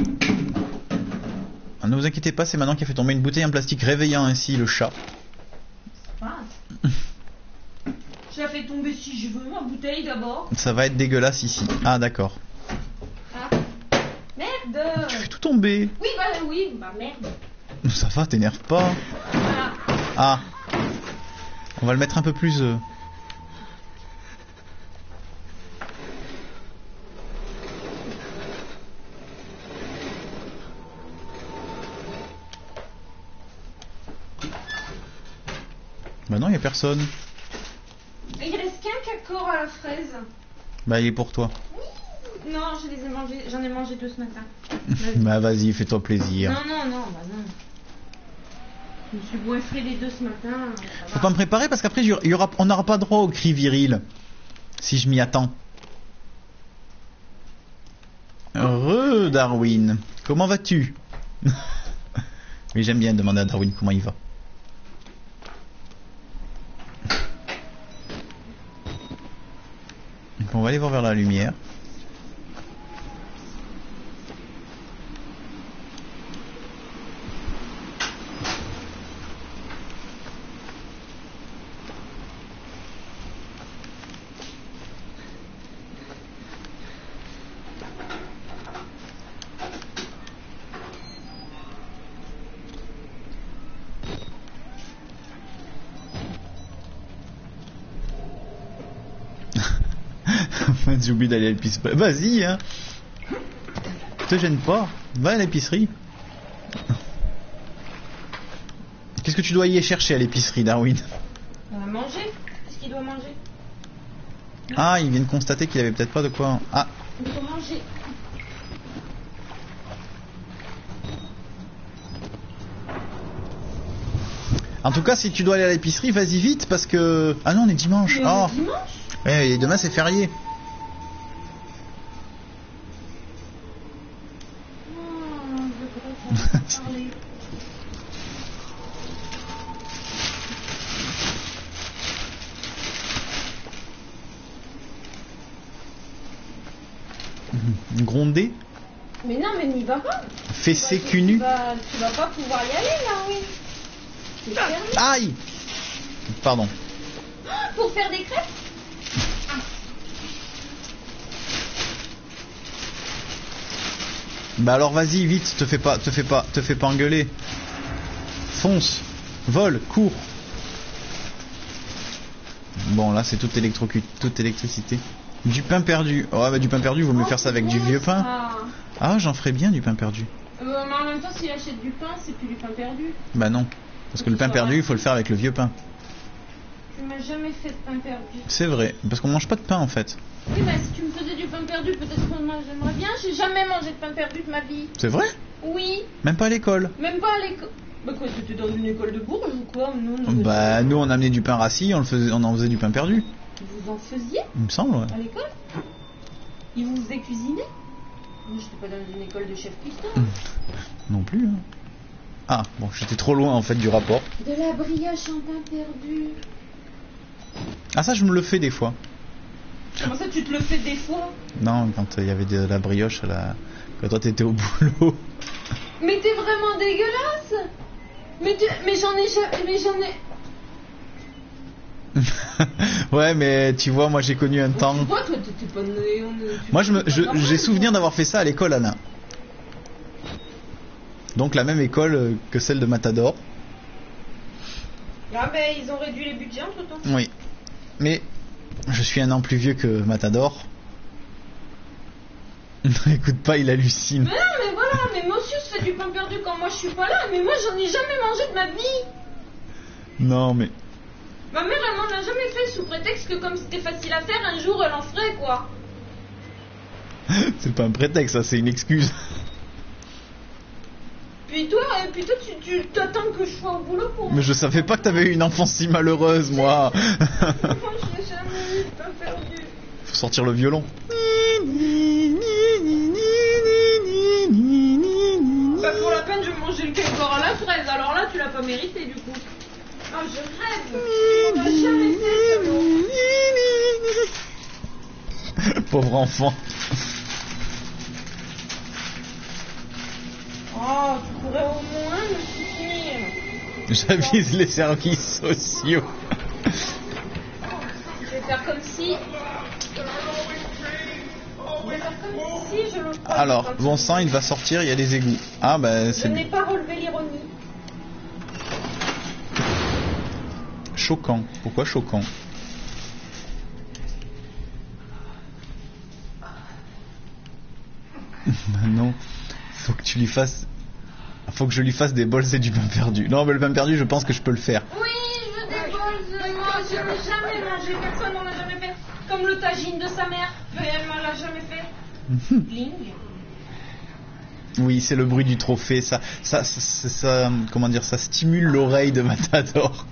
Ah, ne vous inquiétez pas, c'est Manon qui a fait tomber une bouteille en plastique, réveillant ainsi le chat. Je la fais tomber si je veux, ma bouteille d'abord. Ça va être dégueulasse ici. Ah d'accord. Ah. Merde. Tu fais tout tomber. Oui, bah oui, bah merde. Ça va, t'énerve pas. Voilà. Ah. On va le mettre un peu plus... Euh... Bah non, il n'y a personne. Il reste qu'un cacor à la fraise. Bah il est pour toi. Non, je les ai mangés, j'en ai mangé deux ce matin. Bah vas-y, fais-toi plaisir. Non, non, non, bah non. Je me suis goinfré les deux ce matin. Faut pas me préparer parce qu'après il y aura, on n'aura pas droit au cri viril. Si je m'y attends. Re Darwin, comment vas-tu? Oui, j'aime bien demander à Darwin comment il va. On va aller voir vers la lumière. J'ai oublié d'aller à l'épicerie. Vas-y, hein. Te gêne pas. Va à l'épicerie. Qu'est-ce que tu dois y chercher à l'épicerie, Darwin? On va manger. Qu'est-ce qu'il doit manger? Ah, il vient de constater qu'il avait peut-être pas de quoi. Ah. Il faut manger. En tout cas, si tu dois aller à l'épicerie, vas-y vite parce que. Ah non, on est dimanche. Mais on Oh. est dimanche. Ouais, et demain c'est férié. Oh, je voudrais parler. Grondé, Mais non, mais n'y va pas. fessé, Tu vas- cul nu. Tu vas, tu vas pas pouvoir y aller là, oui. C'est fermé. Aïe. Pardon. Ah, pour faire des crêpes. Bah alors vas-y vite, te fais pas, te fais pas, te fais pas engueuler. Fonce, vole, cours. Bon là c'est toute électrocu, toute électricité. Du pain perdu. Oh bah du pain perdu, vaut mieux Oh, faire ça avec c'est du bon, vieux pain. ça. Ah j'en ferais bien du pain perdu. Euh, mais en même temps, s'il achète du pain, c'est plus du pain perdu. Bah non, parce que le pain perdu il faut le faire avec le vieux pain. Tu m'as jamais fait de pain perdu. C'est vrai, parce qu'on mange pas de pain en fait. Oui, mais si tu me faisais du pain perdu, peut-être que moi j'aimerais bien. J'ai jamais mangé de pain perdu de ma vie. C'est vrai? Oui, Même pas à l'école. même pas à l'école. Bah quoi, t'étais dans une école de Bourges ou quoi? Non, non. Bah nous on amenait du pain rassis, on, le faisait, on en faisait du pain perdu. Vous en faisiez Il me semble, ouais. à l'école? Ils vous faisaient cuisiner? Moi, j'étais pas dans une école de chef cuistot. Non plus. Hein. Ah bon, j'étais trop loin en fait du rapport. De la brioche en pain perdu. Ah ça je me le fais des fois. Comment ça, tu te le fais des fois? Non, quand il y avait de la brioche à la... quand toi t'étais au boulot. Mais t'es vraiment dégueulasse. Mais, tu... mais j'en ai jamais... Mais j'en ai... Ouais, mais tu vois, moi j'ai connu un temps. Toi, toi, t'étais pas né... on est- tu- Moi je me, t'es je- pas normal, j'ai souvenir toi. d'avoir fait ça à l'école, Anna. Donc la même école euh, que celle de Matador. Ah ben, ils ont réduit les budgets entre temps. Oui. Mais je suis un an plus vieux que Matador. Écoute pas, il hallucine. Mais non, mais voilà, mais monsieur se fait du pain perdu quand moi je suis pas là, mais moi j'en ai jamais mangé de ma vie. Non mais. Ma mère, elle m'en a jamais fait sous prétexte que comme c'était facile à faire, un jour elle en ferait quoi. C'est pas un prétexte, ça c'est une excuse. Puis toi, et puis toi, tu, tu t'attends que je sois au boulot pour... Mais je savais pas que t'avais eu une enfance si malheureuse, moi. Moi, je n'ai jamais eu de pain perdu. Faut sortir le violon. Bah pour la peine, je vais manger le cake à la fraise, alors là, tu l'as pas mérité du coup. Oh, je rêve. On n'a jamais fait ça, non. Pauvre enfant. Oh, tu pourrais au moins me soutenir. J'avise les services sociaux. Je vais faire comme si... Je vais faire comme si je le crois. Alors, bon sang, il va sortir, il y a des égouts. Ah bah Je c'est n'ai pas relevé l'ironie. choquant. Pourquoi choquant? Bah non, faut que tu lui fasses... Faut que je lui fasse des bols et du pain perdu. Non mais le pain perdu, je pense que je peux le faire. Oui, je veux des bols. Moi, je n'ai jamais mangé. Personne n'en a jamais fait. Comme le tagine de sa mère. Mais elle m'en l'a jamais fait. Bling. Oui, c'est le bruit du trophée, ça, ça, ça, ça, ça- comment dire, ça stimule l'oreille de Matador.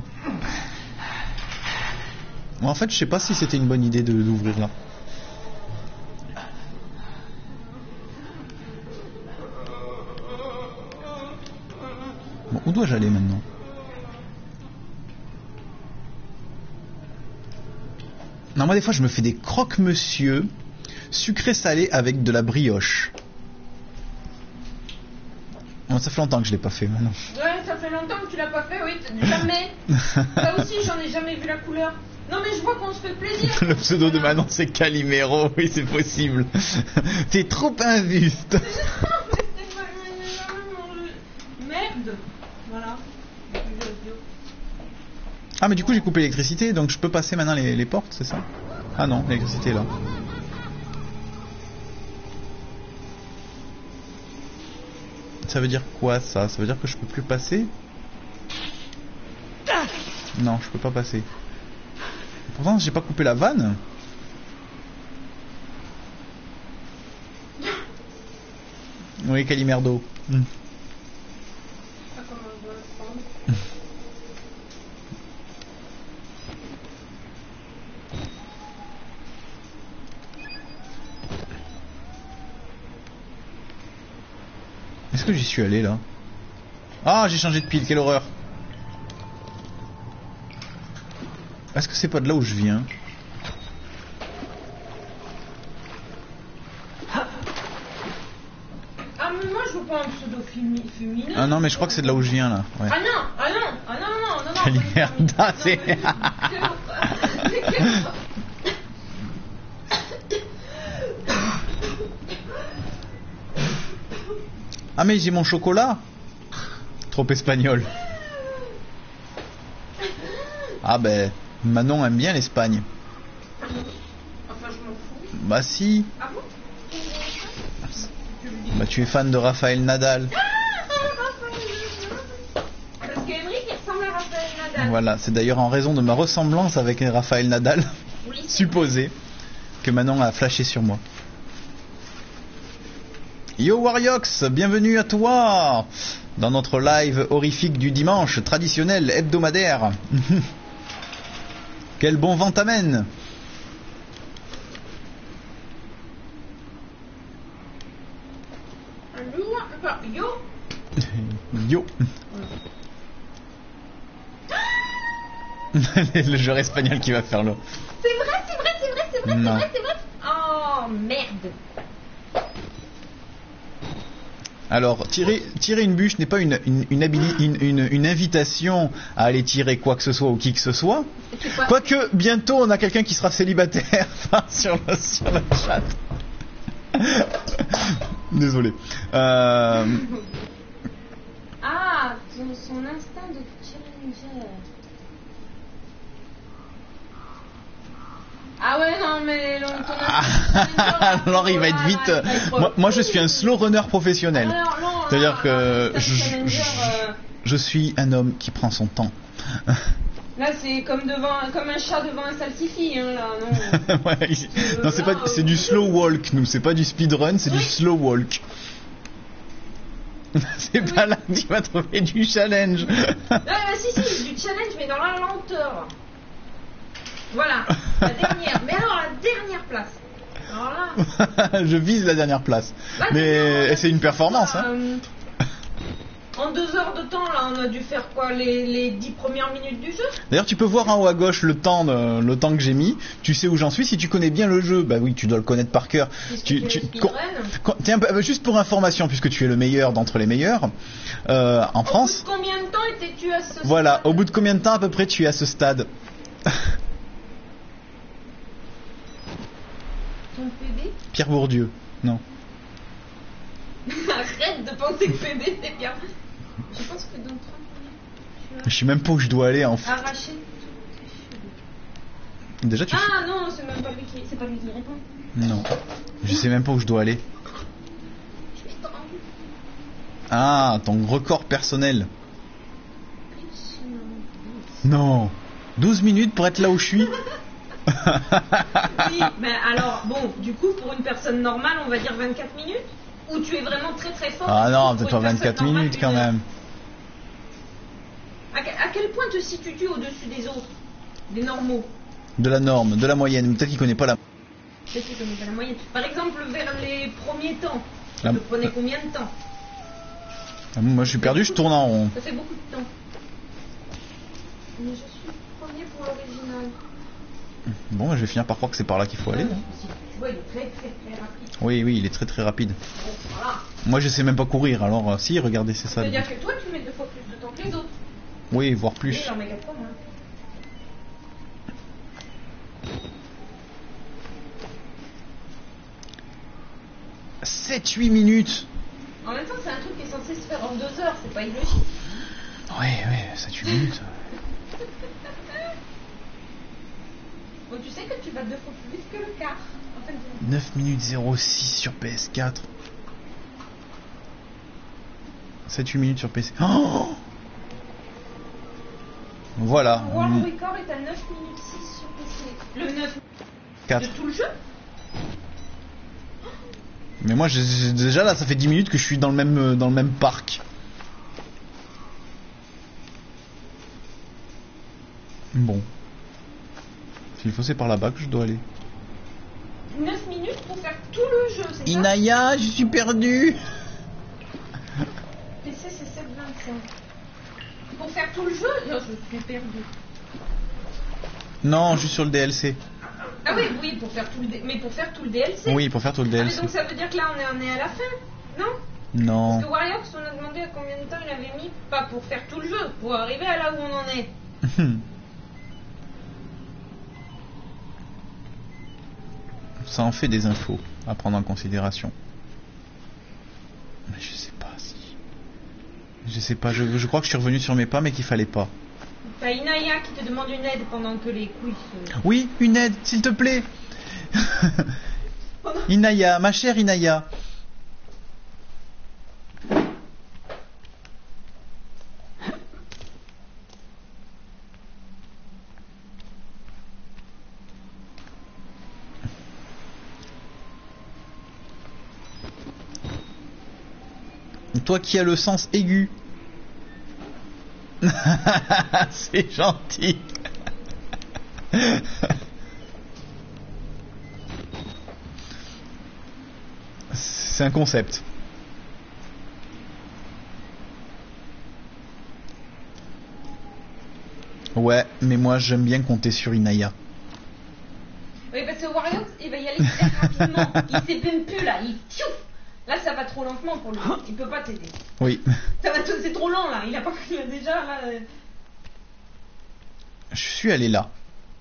Bon, en fait, je sais pas si c'était une bonne idée de d'ouvrir là. Bon, où dois-je aller maintenant? Non, moi des fois je me fais des croque-monsieur sucré-salé avec de la brioche. Bon, ça fait longtemps que je l'ai pas fait maintenant. Ouais, ça fait longtemps que tu l'as pas fait, oui. t- Jamais. Là aussi, j'en ai jamais vu la couleur. Non, mais je vois qu'on se fait plaisir. Le pseudo de Manon c'est Calimero, oui c'est possible. T'es trop injuste. Merde. Voilà. Ah mais du coup j'ai coupé l'électricité donc je peux passer maintenant les, les portes, c'est ça? Ah non, l'électricité est là. Ça veut dire quoi ça? Ça veut dire que je peux plus passer? Non, je peux pas passer. Pourtant, j'ai pas coupé la vanne. Oui, Calimerdo. Mm. Est-ce que j'y suis allé là? Ah, j'ai changé de pile, quelle horreur! Est-ce que c'est pas de là où je viens? Ah mais moi je veux pas un pseudo féminin. Ah non mais je crois que c'est de là où je viens là. Ouais. Ah non, ah non, ah non, non, non, non. Calimerda, c'est... Ah mais j'ai mon chocolat. Trop espagnol. Ah ben, Manon aime bien l'Espagne. Enfin je m'en fous. Bah si. Ah bon? Bah tu es fan de Rafael Nadal. Parce qu'Emeric il ressemble à Rafael Nadal. Voilà, c'est d'ailleurs en raison de ma ressemblance avec Rafael Nadal, Oui. supposé, que Manon a flashé sur moi. Yo Wariox, bienvenue à toi dans notre live horrifique du dimanche, traditionnel, hebdomadaire. Quel bon vent t'amène. Yo. Yo. Le joueur espagnol qui va faire l'eau. C'est vrai, c'est vrai, c'est vrai, c'est vrai, c'est Non. vrai, c'est vrai. Oh merde. Alors, tirer, tirer une bûche n'est pas une, une, une, habili- une, une, une invitation à aller tirer quoi que ce soit ou qui que ce soit. Quoi Quoique, bientôt, on a quelqu'un qui sera célibataire sur, le, sur le chat. Désolé. Euh... Ah, son, son instinct de challenger. Ah ouais, non, mais ton instinct de challenger, Alors, il va être vite. voilà, il va être- Moi, moi, je suis un slow runner professionnel. Alors, non, non, C'est-à-dire non, que non, je, challenger, je, euh, je suis un homme qui prend son temps. Là, c'est comme devant, comme un chat devant un salsifis, hein, là, non. Ouais, il- non, c'est pas, c'est du slow walk, nous, c'est pas du speed run, c'est du Oui. slow walk. C'est Oui. pas là que tu vas trouver du challenge. Ah, bah, si, si, du challenge, mais dans la lenteur. Voilà, la dernière. Mais alors, la dernière place. Alors là. Je vise la dernière place. là, Mais non, c'est une performance, hein. euh, En deux heures de temps, là, on a dû faire quoi, les, les dix premières minutes du jeu? D'ailleurs, tu peux voir en haut à gauche le temps, de- le temps que j'ai mis. Tu sais où j'en suis si tu connais bien le jeu. Bah oui, tu dois le connaître par cœur. Puisque Tu, tu es tu- le speedrun. quand- tiens, bah, juste pour information, puisque tu es le meilleur d'entre les meilleurs euh, en Au France. bout de combien de temps étais-tu à ce Voilà, stade? au bout de combien de temps à peu près tu es à ce stade? Ton P D? Pierre Bourdieu. Non. Arrête de penser que P D c'est bien. Je pense que dans trente minutes, tu Je sais même pas où je dois aller en fait. as arraché tous tes cheveux. Déjà tu Ah non, c'est même pas lui qui, c'est pas lui qui répond. Non. Je sais même pas où je dois aller. Je vais te rendre. Ah, ton record personnel. Non. douze minutes pour être là où je suis. Oui, mais alors, bon, du coup, pour une personne normale, on va dire vingt-quatre minutes? Ou tu es vraiment très très fort? Ah et non, pour peut-être une pas vingt-quatre personne normale, minutes quand une heure. même. À, que- à quel point te situes-tu au-dessus des autres? Des normaux? De la norme, de la moyenne. Peut-être qu'il connaît pas la... Peut-être que tu connais pas la moyenne. Par exemple, vers les premiers temps, ça Ah. te prenait combien de temps? Ah, moi je suis perdu, je tourne en rond. Ça fait beaucoup de temps. Mais je suis premier pour l'original. Bon, je vais finir par croire que c'est par là qu'il faut aller. Non, hein. mais tu vois, il est très très très rapide. Oui, oui, il est très très rapide. Bon, voilà. Moi je sais même pas courir, alors euh, si, regardez, c'est ça. le C'est-à-dire but. que toi, tu mets deux fois plus de temps que les autres. Oui, voire Oui, plus. j'en mets quatre fois moins. sept huit minutes. En même temps, c'est un truc qui est censé se faire en deux heures, c'est pas illogique. Ouais, ouais, sept huit minutes. Bon, tu sais que tu vas deux fois plus vite que le quart. En fait, neuf minutes zéro six sur P S quatre. sept huit minutes sur P C. Oh, voilà. World Record est à neuf minutes six sur P C. Le neuf quatre. de tout le jeu. Mais moi, j'ai- déjà là, ça fait dix minutes que je suis dans le même, dans le même parc. Bon. Il faut c'est par là-bas que je dois aller. neuf minutes pour faire tout le jeu, c'est ça? Inaya, je suis perdu. P C c'est sept vingt-cinq. Pour faire tout le jeu? Non, je suis perdu. Non, juste sur le D L C. Ah oui, oui, pour faire tout le D... mais pour faire tout le D L C. Oui, pour faire tout le Ah, mais D L C. donc ça veut dire que là on est, on est à la fin, non? Non. Parce que Warriors, on a demandé à combien de temps il avait mis, pas pour faire tout le jeu, pour arriver à là où on en est. Ça en fait des infos à prendre en considération. Mais je sais pas si... Je sais pas, je, je crois que je suis revenu sur mes pas mais qu'il fallait pas. T'as Inaya qui te demande une aide pendant que les couilles se... Oui, une aide, s'il te plaît. Inaya, ma chère Inaya. Toi qui as le sens aigu. C'est gentil. C'est un concept. Ouais, mais moi j'aime bien compter sur Inaya. Oui, parce que Warriors, il va y aller très rapidement. Il sait même plus là, il tchouf. Là, ça va trop lentement pour lui. Il peut pas t'aider. Oui. Ça va t- c'est trop lent là. Il a pas, il a déjà là. euh, Je suis allé là.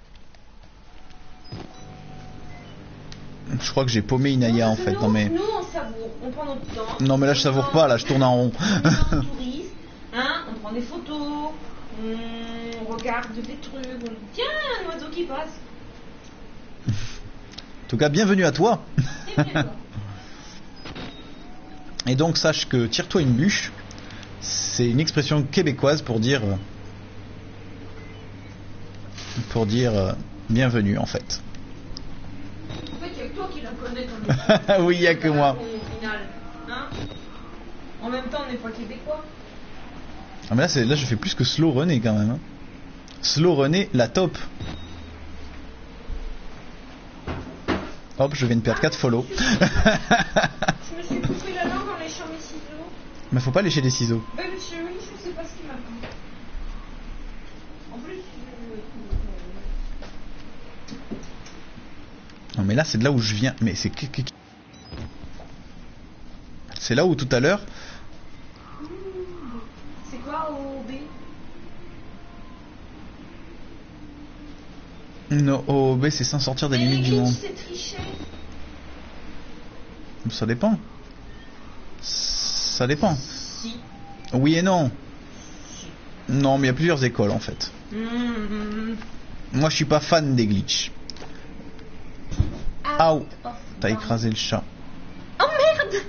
Je crois que j'ai paumé Inaya en parce que fait. Nous, Non mais, nous, on savoure, on prend notre temps. non mais là je savoure pas, là je tourne en rond. On est en touriste, hein, on prend des photos, on regarde des trucs, on dit tiens, un oiseau qui passe. En tout cas, bienvenue à toi. C'est bien quoi. Et donc sache que tire-toi une bûche, c'est une expression québécoise pour dire euh, pour dire euh, bienvenue en fait. En fait, il y a que toi qui la connais ton équipe. Oui, il y a que moi. Au final, hein. En même temps, on n'est pas québécois. Ah mais là, c'est, là je fais plus que slow runner quand même. Hein. Slow runner la top. Hop, je viens de perdre quatre follow. Je me suis coupé la langue en léchant mes ciseaux. Mais faut pas lécher les ciseaux. Ben, le chéri, je sais pas ce qu'il m'a fait. En plus, je... Non mais là c'est de là où je viens. Mais c'est c'est là où tout à l'heure. C'est quoi O B? Non, O B c'est sans sortir des Mais limites les du monde. glitches, c'est triché. Ça dépend. Ça dépend. Si. Oui et non. Non, mais il y a plusieurs écoles en fait. Mmh. Moi je suis pas fan des glitches. Aouh, t'as écrasé le chat. Oh merde.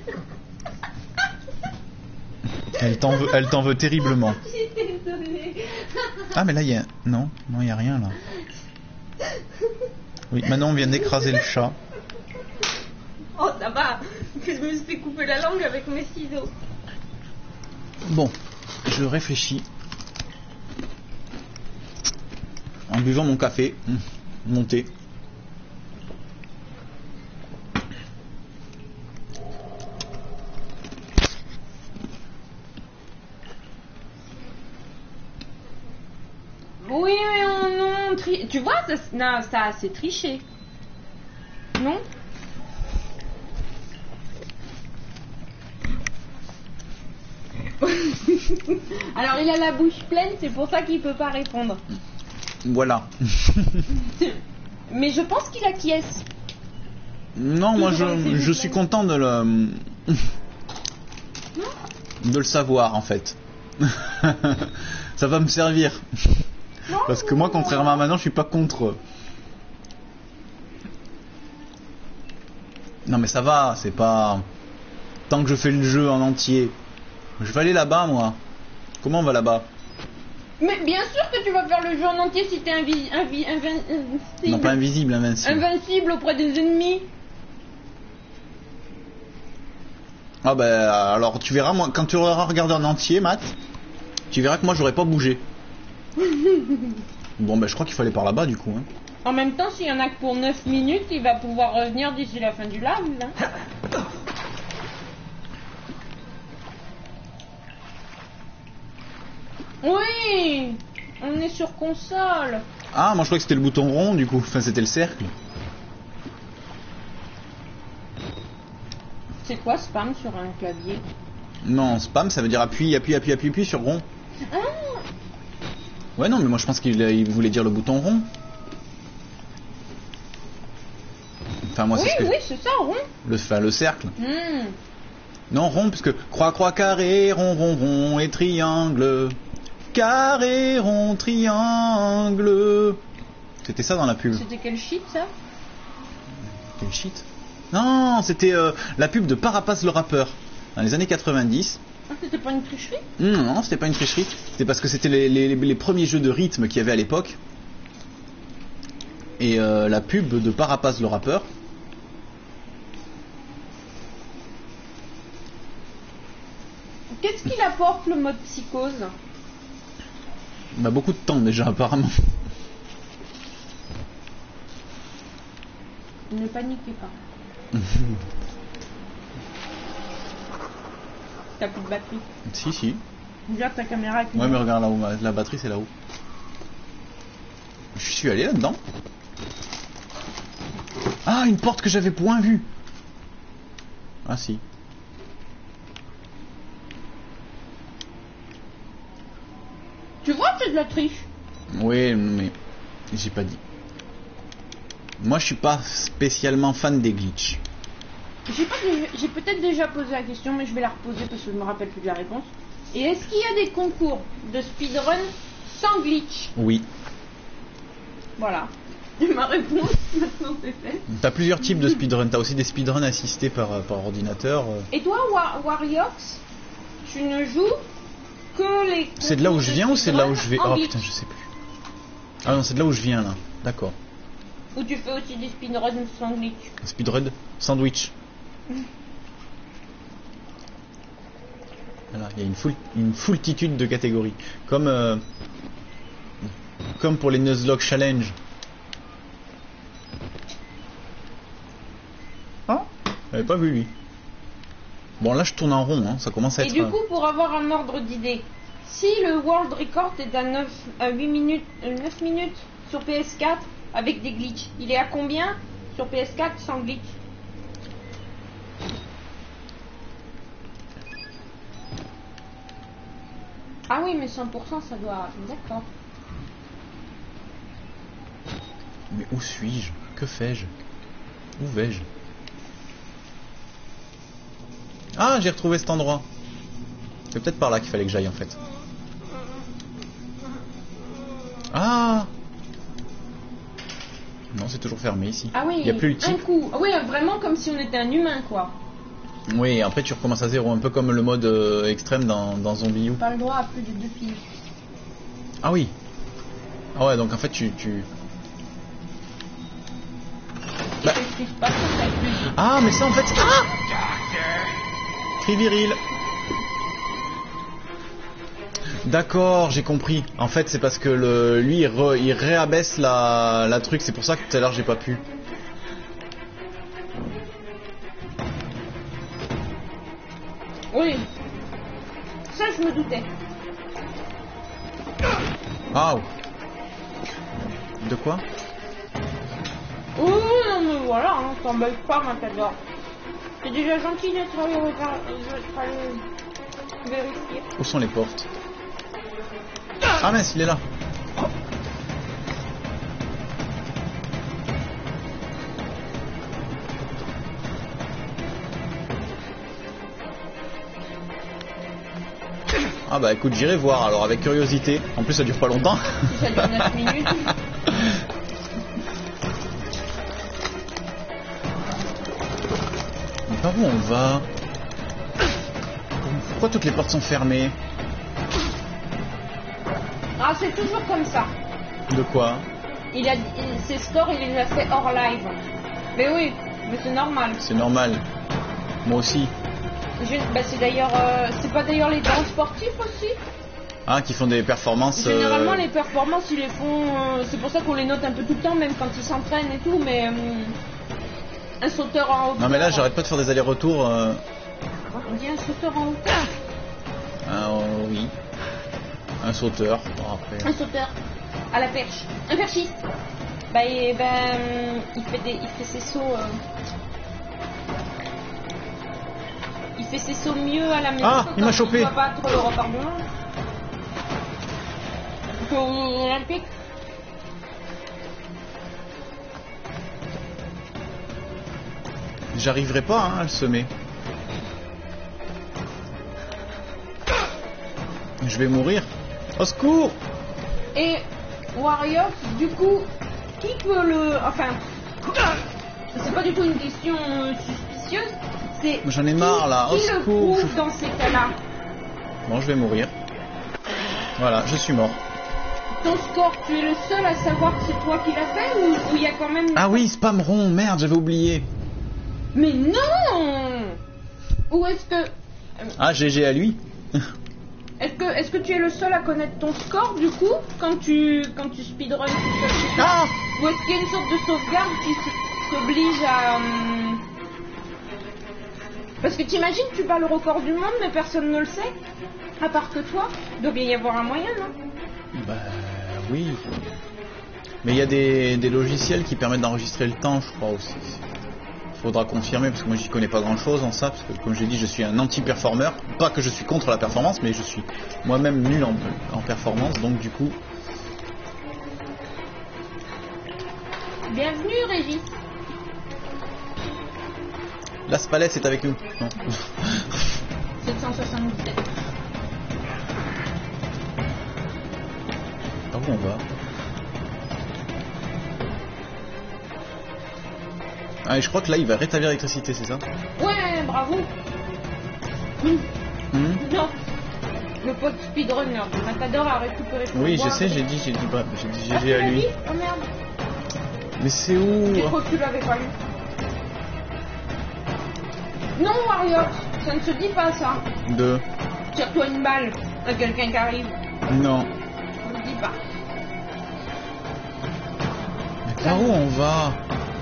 Elle t'en veut, elle t'en veut terriblement. Je suis désolée. Ah mais là il y a... Non, non il y a rien là. Oui, maintenant on vient d'écraser le chat. Oh, ça va. Que je me suis coupé la langue avec mes ciseaux. Bon, je réfléchis. En buvant mon café, mon thé. Oui, mais on, on tri... Tu vois, ça, non, ça c'est triché. Non? Alors il a la bouche pleine, c'est pour ça qu'il peut pas répondre. Voilà. Mais je pense qu'il acquiesce. Non, moi Toujours avec ses je, je boucles. suis content de le... de le savoir en fait. Ça va me servir. Non, Parce que moi, contrairement à maintenant, je suis pas contre. Non mais ça va, c'est pas... Tant que je fais le jeu en entier, Je vais aller là-bas, moi. Comment on va là-bas? Mais bien sûr que tu vas faire le jeu en entier si t'es invi invi invincible. Non, pas invisible, invincible. Invincible auprès des ennemis. Ah bah alors tu verras, moi, quand tu auras regardé en entier, Matt, tu verras que moi j'aurais pas bougé. Bon bah je crois qu'il faut aller par là-bas du coup. Hein. En même temps, s'il y en a que pour neuf minutes, il va pouvoir revenir d'ici la fin du live. Hein. Oui, on est sur console. Ah, moi je crois que c'était le bouton rond du coup, enfin c'était le cercle. C'est quoi spam sur un clavier? Non, spam ça veut dire appuie, appuie, appuie, appuie, appuie sur rond. Ah. Ouais non, mais moi je pense qu'il il voulait dire le bouton rond. Enfin moi oui, c'est ce que... Oui, c'est ça, rond. Le, enfin, le cercle. Mm. Non, rond, parce que croix, croix, carré, rond, rond, rond et triangle. Carré, rond, triangle. C'était ça dans la pub. C'était quel shit ça? Quel shit? Non, c'était euh, la pub de Parapace le rappeur dans les années quatre-vingt-dix. Ah, c'était pas une tricherie? mmh, Non, c'était pas une tricherie. C'était parce que c'était les, les, les premiers jeux de rythme qu'il y avait à l'époque. Et euh, la pub de Parapace le rappeur. Qu'est-ce qu'il apporte le mode psychose? Bah beaucoup de temps déjà apparemment. Ne paniquez pas. T'as plus de batterie. Si, si. Regarde ta caméra avec Ouais, mais regarde là-haut, la batterie c'est là-haut. Je suis allé là-dedans. Ah, une porte que j'avais point vue. Ah si. Tu vois, c'est de la triche. Oui, mais j'ai pas dit. Moi, je suis pas spécialement fan des glitches. J'ai pas déjà- j'ai peut-être déjà posé la question, mais je vais la reposer parce que je me rappelle plus de la réponse. Et est-ce qu'il y a des concours de speedrun sans glitch? Oui. Voilà. Et ma réponse, maintenant c'est fait. T'as plusieurs types de speedrun. T'as aussi des speedruns assistés par, par ordinateur. Et toi, War Wariox, tu ne joues que les... C'est de là où je viens ou c'est de là où je vais? en Oh glitch. putain, je sais plus. Ah non, c'est de là où je viens là. D'accord. Ou tu fais aussi des speedruns sans glitch. Speedrun sandwich. Voilà, il y a une, foule, une foultitude de catégories. Comme, euh, comme pour les Nuzlocke Challenge. Ah, j'avais pas vu lui. Bon là je tourne en rond, hein, ça commence à Et être... du coup, pour avoir un ordre d'idée, si le world record est à, neuf, à huit minutes, euh, neuf minutes sur P S quatre avec des glitches, il est à combien sur P S quatre sans glitch? Ah oui, mais cent pour cent ça doit... D'accord. Mais où suis-je? Que fais-je? Où vais-je? Ah, j'ai retrouvé cet endroit. C'est peut-être par là qu'il fallait que j'aille en fait. Ah! Non, c'est toujours fermé ici. Ah oui, il n'y a plus le un type. coup. Ah oui, vraiment comme si on était un humain, quoi. Oui, et après tu recommences à zéro, un peu comme le mode euh, extrême dans, dans Zombie U. Pas le droit à plus de deux piles. Ah oui. Ah ouais, donc en fait tu... tu... Et Bah. qu'est-ce qui se passe quand t'as plus de... Ah, mais ça en fait... Ah! Cri viril. D'accord, j'ai compris. En fait, c'est parce que le, lui, il, re, il réabaisse la, la truc. C'est pour ça que tout à l'heure, j'ai pas pu. Oui. Ça, je me doutais. Ah. De quoi? Oh non, mais voilà, hein, t'embête pas, Matador. C'est déjà gentil d'être allé regarder, vérifier. Où sont les portes? Ah mince, il est là. Ah bah écoute, j'irai voir alors avec curiosité. En plus ça dure pas longtemps. Ça dure neuf minutes. Mais par où on va? pourquoi toutes les portes sont fermées? Ah, c'est toujours comme ça. De quoi? Il a, il, ses scores, il les a fait hors live. Mais oui, mais c'est normal. C'est normal. Moi aussi. Je, bah c'est d'ailleurs, euh, c'est pas d'ailleurs les grands sportifs aussi. Ah, qui font des performances. Généralement, euh... les performances, ils les font. Euh, c'est pour ça qu'on les note un peu tout le temps, même quand ils s'entraînent et tout. Mais euh, un sauteur en hauteur. Non, mais là, j'arrête pas de faire des allers-retours. Euh... On dit un sauteur en hauteur. Ah, euh, oui. Un sauteur. Bon, après... Un sauteur à la perche. Un perchiste. Bah, et, ben, il fait des, il fait ses sauts. Euh... Il fait ses sauts mieux à la maison. Ah, il m'a chopé. Il va battre le record du monde. Qu'aux Olympiques. J'arriverai pas hein, à le semer. Je vais mourir. Au secours! Et Warrior, du coup, qui peut le... Enfin, c'est pas du tout une question euh, suspicieuse, c'est... J'en ai marre là, au qui le secours! prouve dans ces cas-là? Bon, je vais mourir. Voilà, je suis mort. Ton score, tu es le seul à savoir que c'est toi qui l'as fait ou il y a quand même... Ah oui, spam rond, merde, j'avais oublié. Mais non! Ou est-ce que... Ah, G G à lui. Est-ce que, est-ce que tu es le seul à connaître ton score, du coup, quand tu, quand tu speedruns tout seul chez toi? Ah! Ou est-ce qu'il y a une sorte de sauvegarde qui s- t'oblige à... hum, Parce que t'imagines, tu bats le record du monde, mais personne ne le sait, à part que toi. Il doit bien y avoir un moyen, non? Bah oui. Mais il y a des, des logiciels qui permettent d'enregistrer le temps, je crois aussi. Faudra confirmer parce que moi j'y connais pas grand chose en ça, parce que comme j'ai dit je suis un anti-performeur, pas que je suis contre la performance, mais je suis moi-même nul en, en performance, donc du coup... Bienvenue, Régis. Las Palais est avec nous. Non. sept cent soixante-dix-sept. Par où on va? Ah, et je crois que là il va rétablir l'électricité, c'est ça? Ouais, bravo. Hum, Hmm Non. Le pote speedrunner de Matador a récupéré son Oui, je bois. sais, j'ai dit, j'ai dit, bah, j'ai dit Ah, G G tu à l'as lui. dit? Oh merde. Mais c'est où? Je crois que tu l'avais pas lu. Non, Warrior, ça ne se dit pas ça. Deux. Tire-toi une balle à quelqu'un qui arrive. Non. On ne dit pas. Mais par où on va?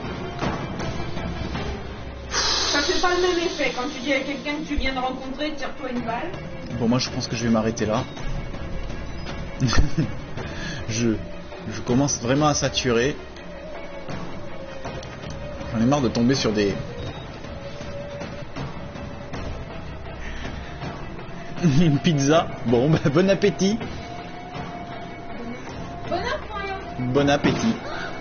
Ça fait pas le même effet quand tu dis à quelqu'un que tu viens de rencontrer, tire-toi une balle. Bon, moi je pense que je vais m'arrêter là. je, je commence vraiment à saturer. J'en ai marre de tomber sur des... Une pizza. Bon, bah, bon appétit. Bon app, Warrior. Bon appétit.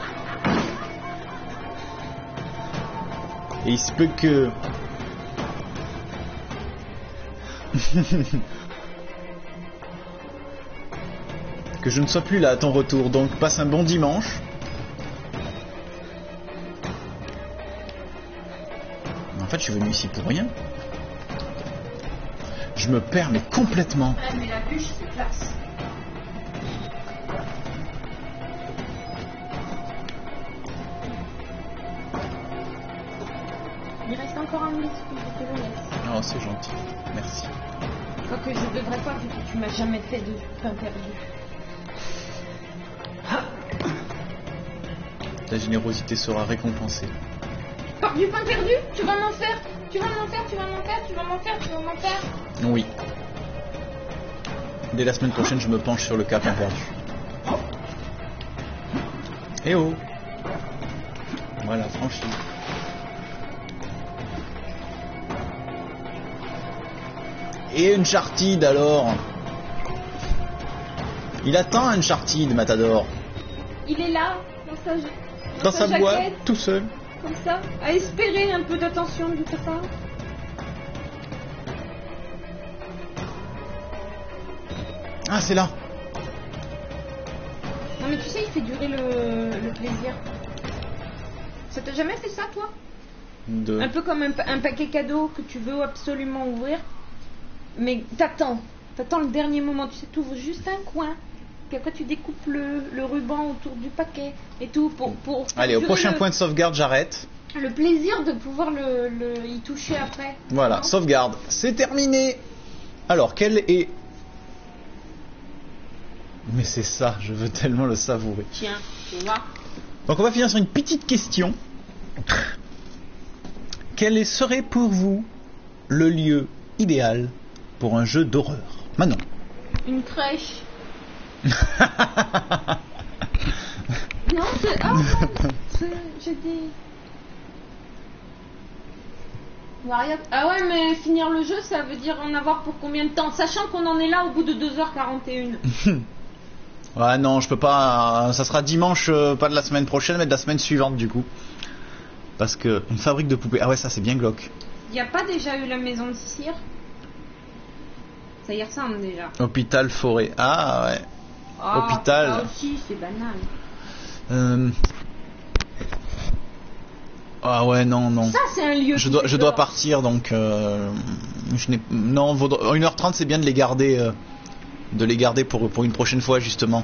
Et il se peut que... que je ne sois plus là à ton retour, donc passe un bon dimanche. En fait, je suis venu ici pour rien. Je me perds, mais complètement. Ah, mais la bûche, c'est classe. Il reste encore un minute, il faut que je laisse. Oh, c'est gentil. Merci. Quoique je devrais pas, vu que tu m'as jamais fait de pain perdu. Ta générosité sera récompensée. Par du pain perdu? Tu vas m'en faire? Tu vas m'en faire? Tu vas m'en faire? Tu vas m'en faire? Tu vas m'en faire? Oui. Dès la semaine prochaine, je me penche sur le cas pain perdu. Eh oh! Voilà, franchi. Et Uncharted alors? Il attend Uncharted, Matador. Il est là, dans sa, dans Dans sa boîte, jaquette, tout seul. comme ça, à espérer un peu d'attention de ta part. Ah, c'est là. Non mais tu sais, il fait durer le, le plaisir. Ça t'a jamais fait ça, toi? De... Un peu comme un, pa- un paquet cadeau que tu veux absolument ouvrir, Mais t'attends, t'attends le dernier moment, tu sais, t'ouvres juste un coin, puis après tu découpes le, le ruban autour du paquet et tout pour... pour Allez, au prochain le, point de sauvegarde, j'arrête. Le plaisir de pouvoir le, le, y toucher après. Voilà, non sauvegarde, c'est terminé. Alors, quel est... Mais c'est ça, je veux tellement le savourer. Tiens, tu vois. Donc on va finir sur une petite question. Quel serait pour vous le lieu idéal pour un jeu d'horreur? Manon. Une crèche. Non, c'est... Ah, non, c'est... J'ai dit... Ah ouais, mais finir le jeu, ça veut dire en avoir pour combien de temps? Sachant qu'on en est là au bout de deux heures quarante et une. Ouais, non, je peux pas... Ça sera dimanche, euh, pas de la semaine prochaine, mais de la semaine suivante, du coup. Parce que une fabrique de poupées... Ah ouais, ça, c'est bien glauque. Y a pas déjà eu la maison de cire? Ça y ressemble déjà. Hôpital Forêt. Ah ouais. Oh, Hôpital. Ça aussi, c'est banal. Euh... Ah ouais, non, non. Ça, c'est un lieu... Je dois, je dois partir, donc... Euh, je n'ai... Non, vaudra... une heure trente, c'est bien de les garder... Euh, de les garder pour, pour une prochaine fois, justement.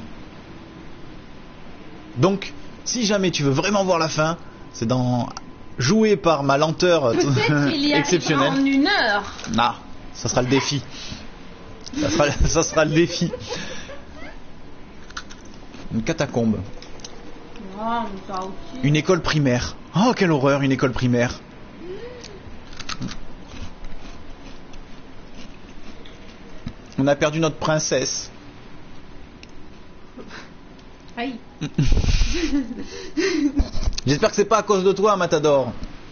Donc, si jamais tu veux vraiment voir la fin, c'est dans... Joué par ma lenteur exceptionnelle. En une heure. Ah, ça sera le défi. Ça sera, ça sera le défi. Une catacombe. Oh, mais ça aussi. Une école primaire. Oh, quelle horreur, une école primaire. On a perdu notre princesse. Aïe. J'espère que c'est pas à cause de toi, Matador.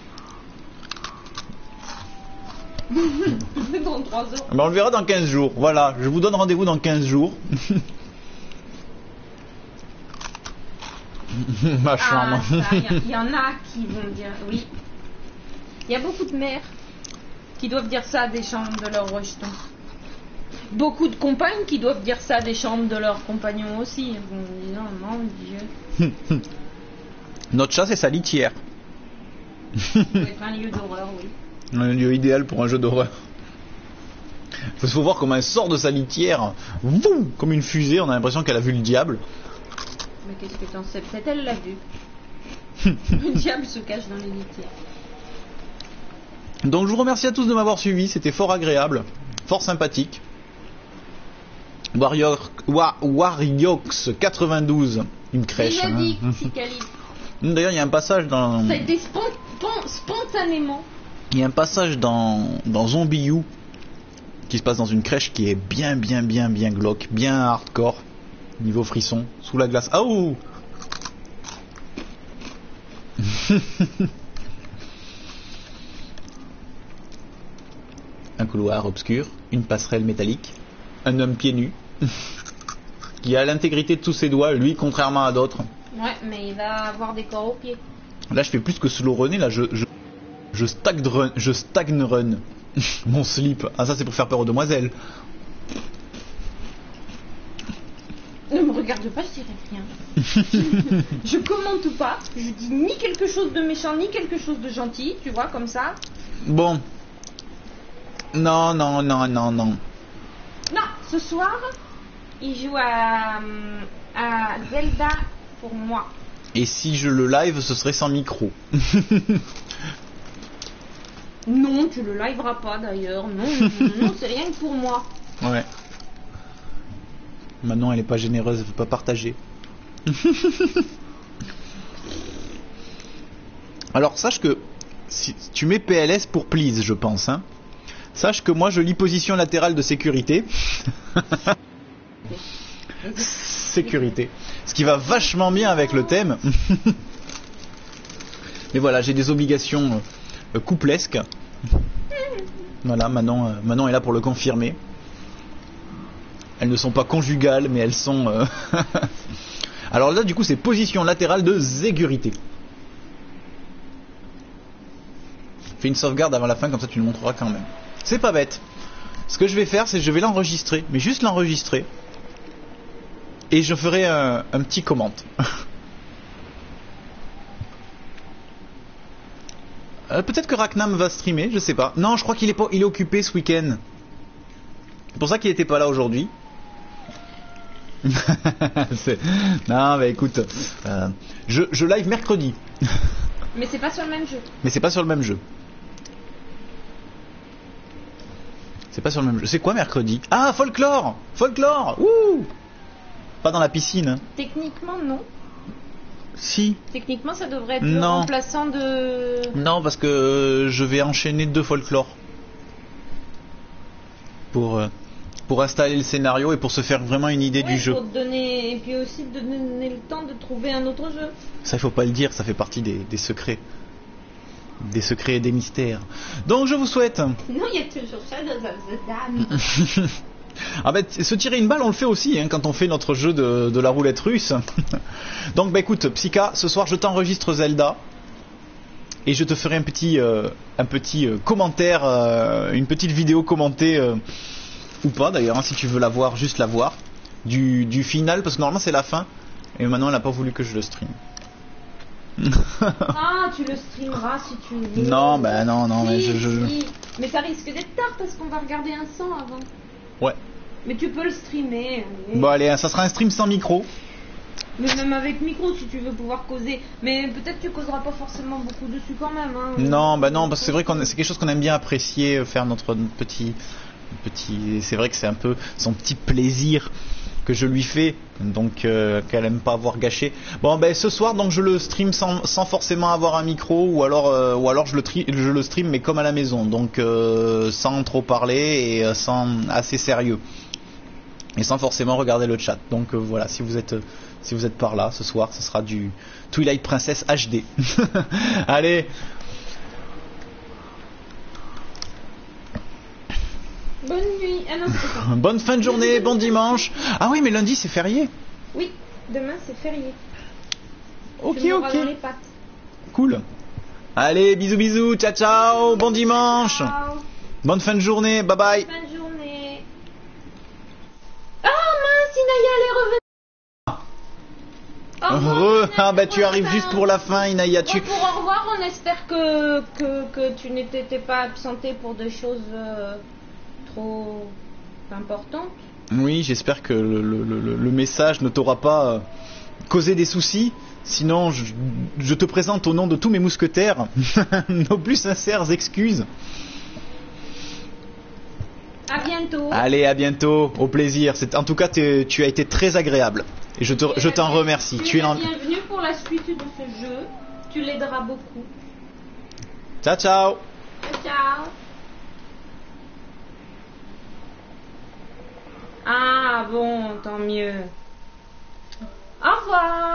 Dans trois heures. Ben on le verra dans quinze jours. Voilà, je vous donne rendez-vous dans quinze jours. Ma chambre. Il y, y en a qui vont dire oui. Il y a beaucoup de mères qui doivent dire ça des chambres de leurs rejetons. Beaucoup de compagnes qui doivent dire ça des chambres de leurs compagnons aussi. Ils vont dire non, mon Dieu. Notre chat, c'est sa litière. Ça doit être un lieu d'horreur, oui. Un lieu idéal pour un jeu d'horreur. Il faut voir comment elle sort de sa litière. Voum, comme une fusée, on a l'impression qu'elle a vu le diable. Mais qu'est-ce que t'en sais? Peut-être elle l'a vu. Le diable se cache dans les litières. Donc je vous remercie à tous de m'avoir suivi, c'était fort agréable, fort sympathique. Warrior, Wa, Wariox quatre-vingt-douze, une crèche. Déjà hein. dit, Cicalide. D'ailleurs il y a un passage dans... Ça a été spont- spontanément. Il y a un passage dans, dans Zombie U qui se passe dans une crèche qui est bien bien bien bien glauque, bien hardcore, niveau frisson, sous la glace. Ah ouh. Un couloir obscur, une passerelle métallique, un homme pieds nus qui a l'intégrité de tous ses doigts, lui contrairement à d'autres. Ouais, mais il va avoir des corps aux pieds. Là je fais plus que slow runner, là je je, je stagne run, je stagne run. Mon slip. Ah ça c'est pour faire peur aux demoiselles. Ne me regarde pas, je dirai rien. Je commente pas, je dis ni quelque chose de méchant ni quelque chose de gentil, tu vois, comme ça. Bon. Non, non, non, non, non. Non, ce soir, il joue à, à Zelda pour moi. Et si je le live, ce serait sans micro. Non, tu le liveras pas d'ailleurs. Non, non, non, c'est rien que pour moi. Ouais. Maintenant, elle est pas généreuse, elle veut pas partager. Alors, sache que si tu mets P L S pour please, je pense. Hein. Sache que moi, je lis position latérale de sécurité. Sécurité. Ce qui va vachement bien avec le thème. Mais voilà, j'ai des obligations euh, couplesques. Voilà, Manon, euh, Manon est là pour le confirmer. Elles ne sont pas conjugales, mais elles sont... Euh... Alors là, du coup, c'est position latérale de sécurité. Fais une sauvegarde avant la fin, comme ça tu le montreras quand même. C'est pas bête. Ce que je vais faire, c'est que je vais l'enregistrer, mais juste l'enregistrer. Et je ferai un, un petit comment. euh, Peut-être que Raknam va streamer, je sais pas. Non, je crois qu'il est pas, il est occupé ce week-end. C'est pour ça qu'il était pas là aujourd'hui. C'est... Non, mais écoute, euh, je, je live mercredi. Mais c'est pas sur le même jeu. Mais c'est pas sur le même jeu. C'est pas sur le même jeu. C'est quoi mercredi? Ah, folklore! Folklore! Ouh! Pas dans la piscine. Hein. Techniquement, non. Si. Techniquement, ça devrait être non. le remplaçant de... Non, parce que euh, je vais enchaîner deux folklore. Pour... Euh... pour installer le scénario et pour se faire vraiment une idée ouais, du jeu. Pour te donner... Et puis aussi de donner le temps de trouver un autre jeu. Ça, il faut pas le dire, ça fait partie des, des secrets. Des secrets et des mystères. Donc, je vous souhaite... Non, il y a toujours ça dans The Dame. Ah ben, se tirer une balle, on le fait aussi, hein, quand on fait notre jeu de, de la roulette russe. Donc, bah écoute, Psyka, ce soir, je t'enregistre Zelda. Et je te ferai un petit, euh, un petit euh, commentaire, euh, une petite vidéo commentée... Euh, ou pas d'ailleurs, hein, si tu veux la voir, juste la voir, du, du final, parce que normalement c'est la fin, et maintenant elle n'a pas voulu que je le stream. Ah, tu le streameras si tu veux. Non, bah non, non, si, mais je... je... Si. Mais ça risque d'être tard parce qu'on va regarder un sang avant. Ouais. Mais tu peux le streamer. Allez. Bon allez, ça sera un stream sans micro. Mais même avec micro si tu veux pouvoir causer. Mais peut-être tu causeras pas forcément beaucoup dessus quand même. Hein. Non, bah non, parce que c'est vrai que c'est quelque chose qu'on aime bien apprécier, faire notre petit... petit c'est vrai que c'est un peu son petit plaisir que je lui fais, donc euh, qu'elle aime pas avoir gâché. Bon ben ce soir donc je le stream sans, sans forcément avoir un micro, ou alors euh, ou alors je le, tri, je le stream mais comme à la maison, donc euh, sans trop parler et euh, sans assez sérieux et sans forcément regarder le chat. Donc euh, voilà, si vous êtes si vous êtes par là ce soir, ce sera du Twilight Princess H D. Allez. Bonne nuit. Ah non, c'est pas. Bonne fin de journée, bon dimanche. Ah oui, mais lundi c'est férié. Oui, demain c'est férié. Ok, tu ok. dans les pattes. Cool. Allez, bisous, bisous, ciao, ciao, bon dimanche. Ciao. Bonne fin de journée, bye bye. Bonne fin de journée. Ah mince, Inaya, elle est revenue. Au revoir, Heureux. Inaya, Ah bah tu pour arrives la juste fin. pour la fin, Inaya. Tu... Bon, pour au revoir, on espère que, que, que tu n'étais pas absenté pour des choses euh, trop importantes. Oui, j'espère que le, le, le, le message ne t'aura pas euh, causé des soucis. Sinon, je, je te présente au nom de tous mes mousquetaires nos plus sincères excuses. À bientôt. Allez, à bientôt, au plaisir. C'est, en tout cas, t'es, tu as été très agréable. Et je, te, je t'en remercie. Tu Tu es es la en... bienvenue pour la suite de ce jeu. Tu l'aideras beaucoup. Ciao, ciao. Ciao. Ah bon, tant mieux. Au revoir.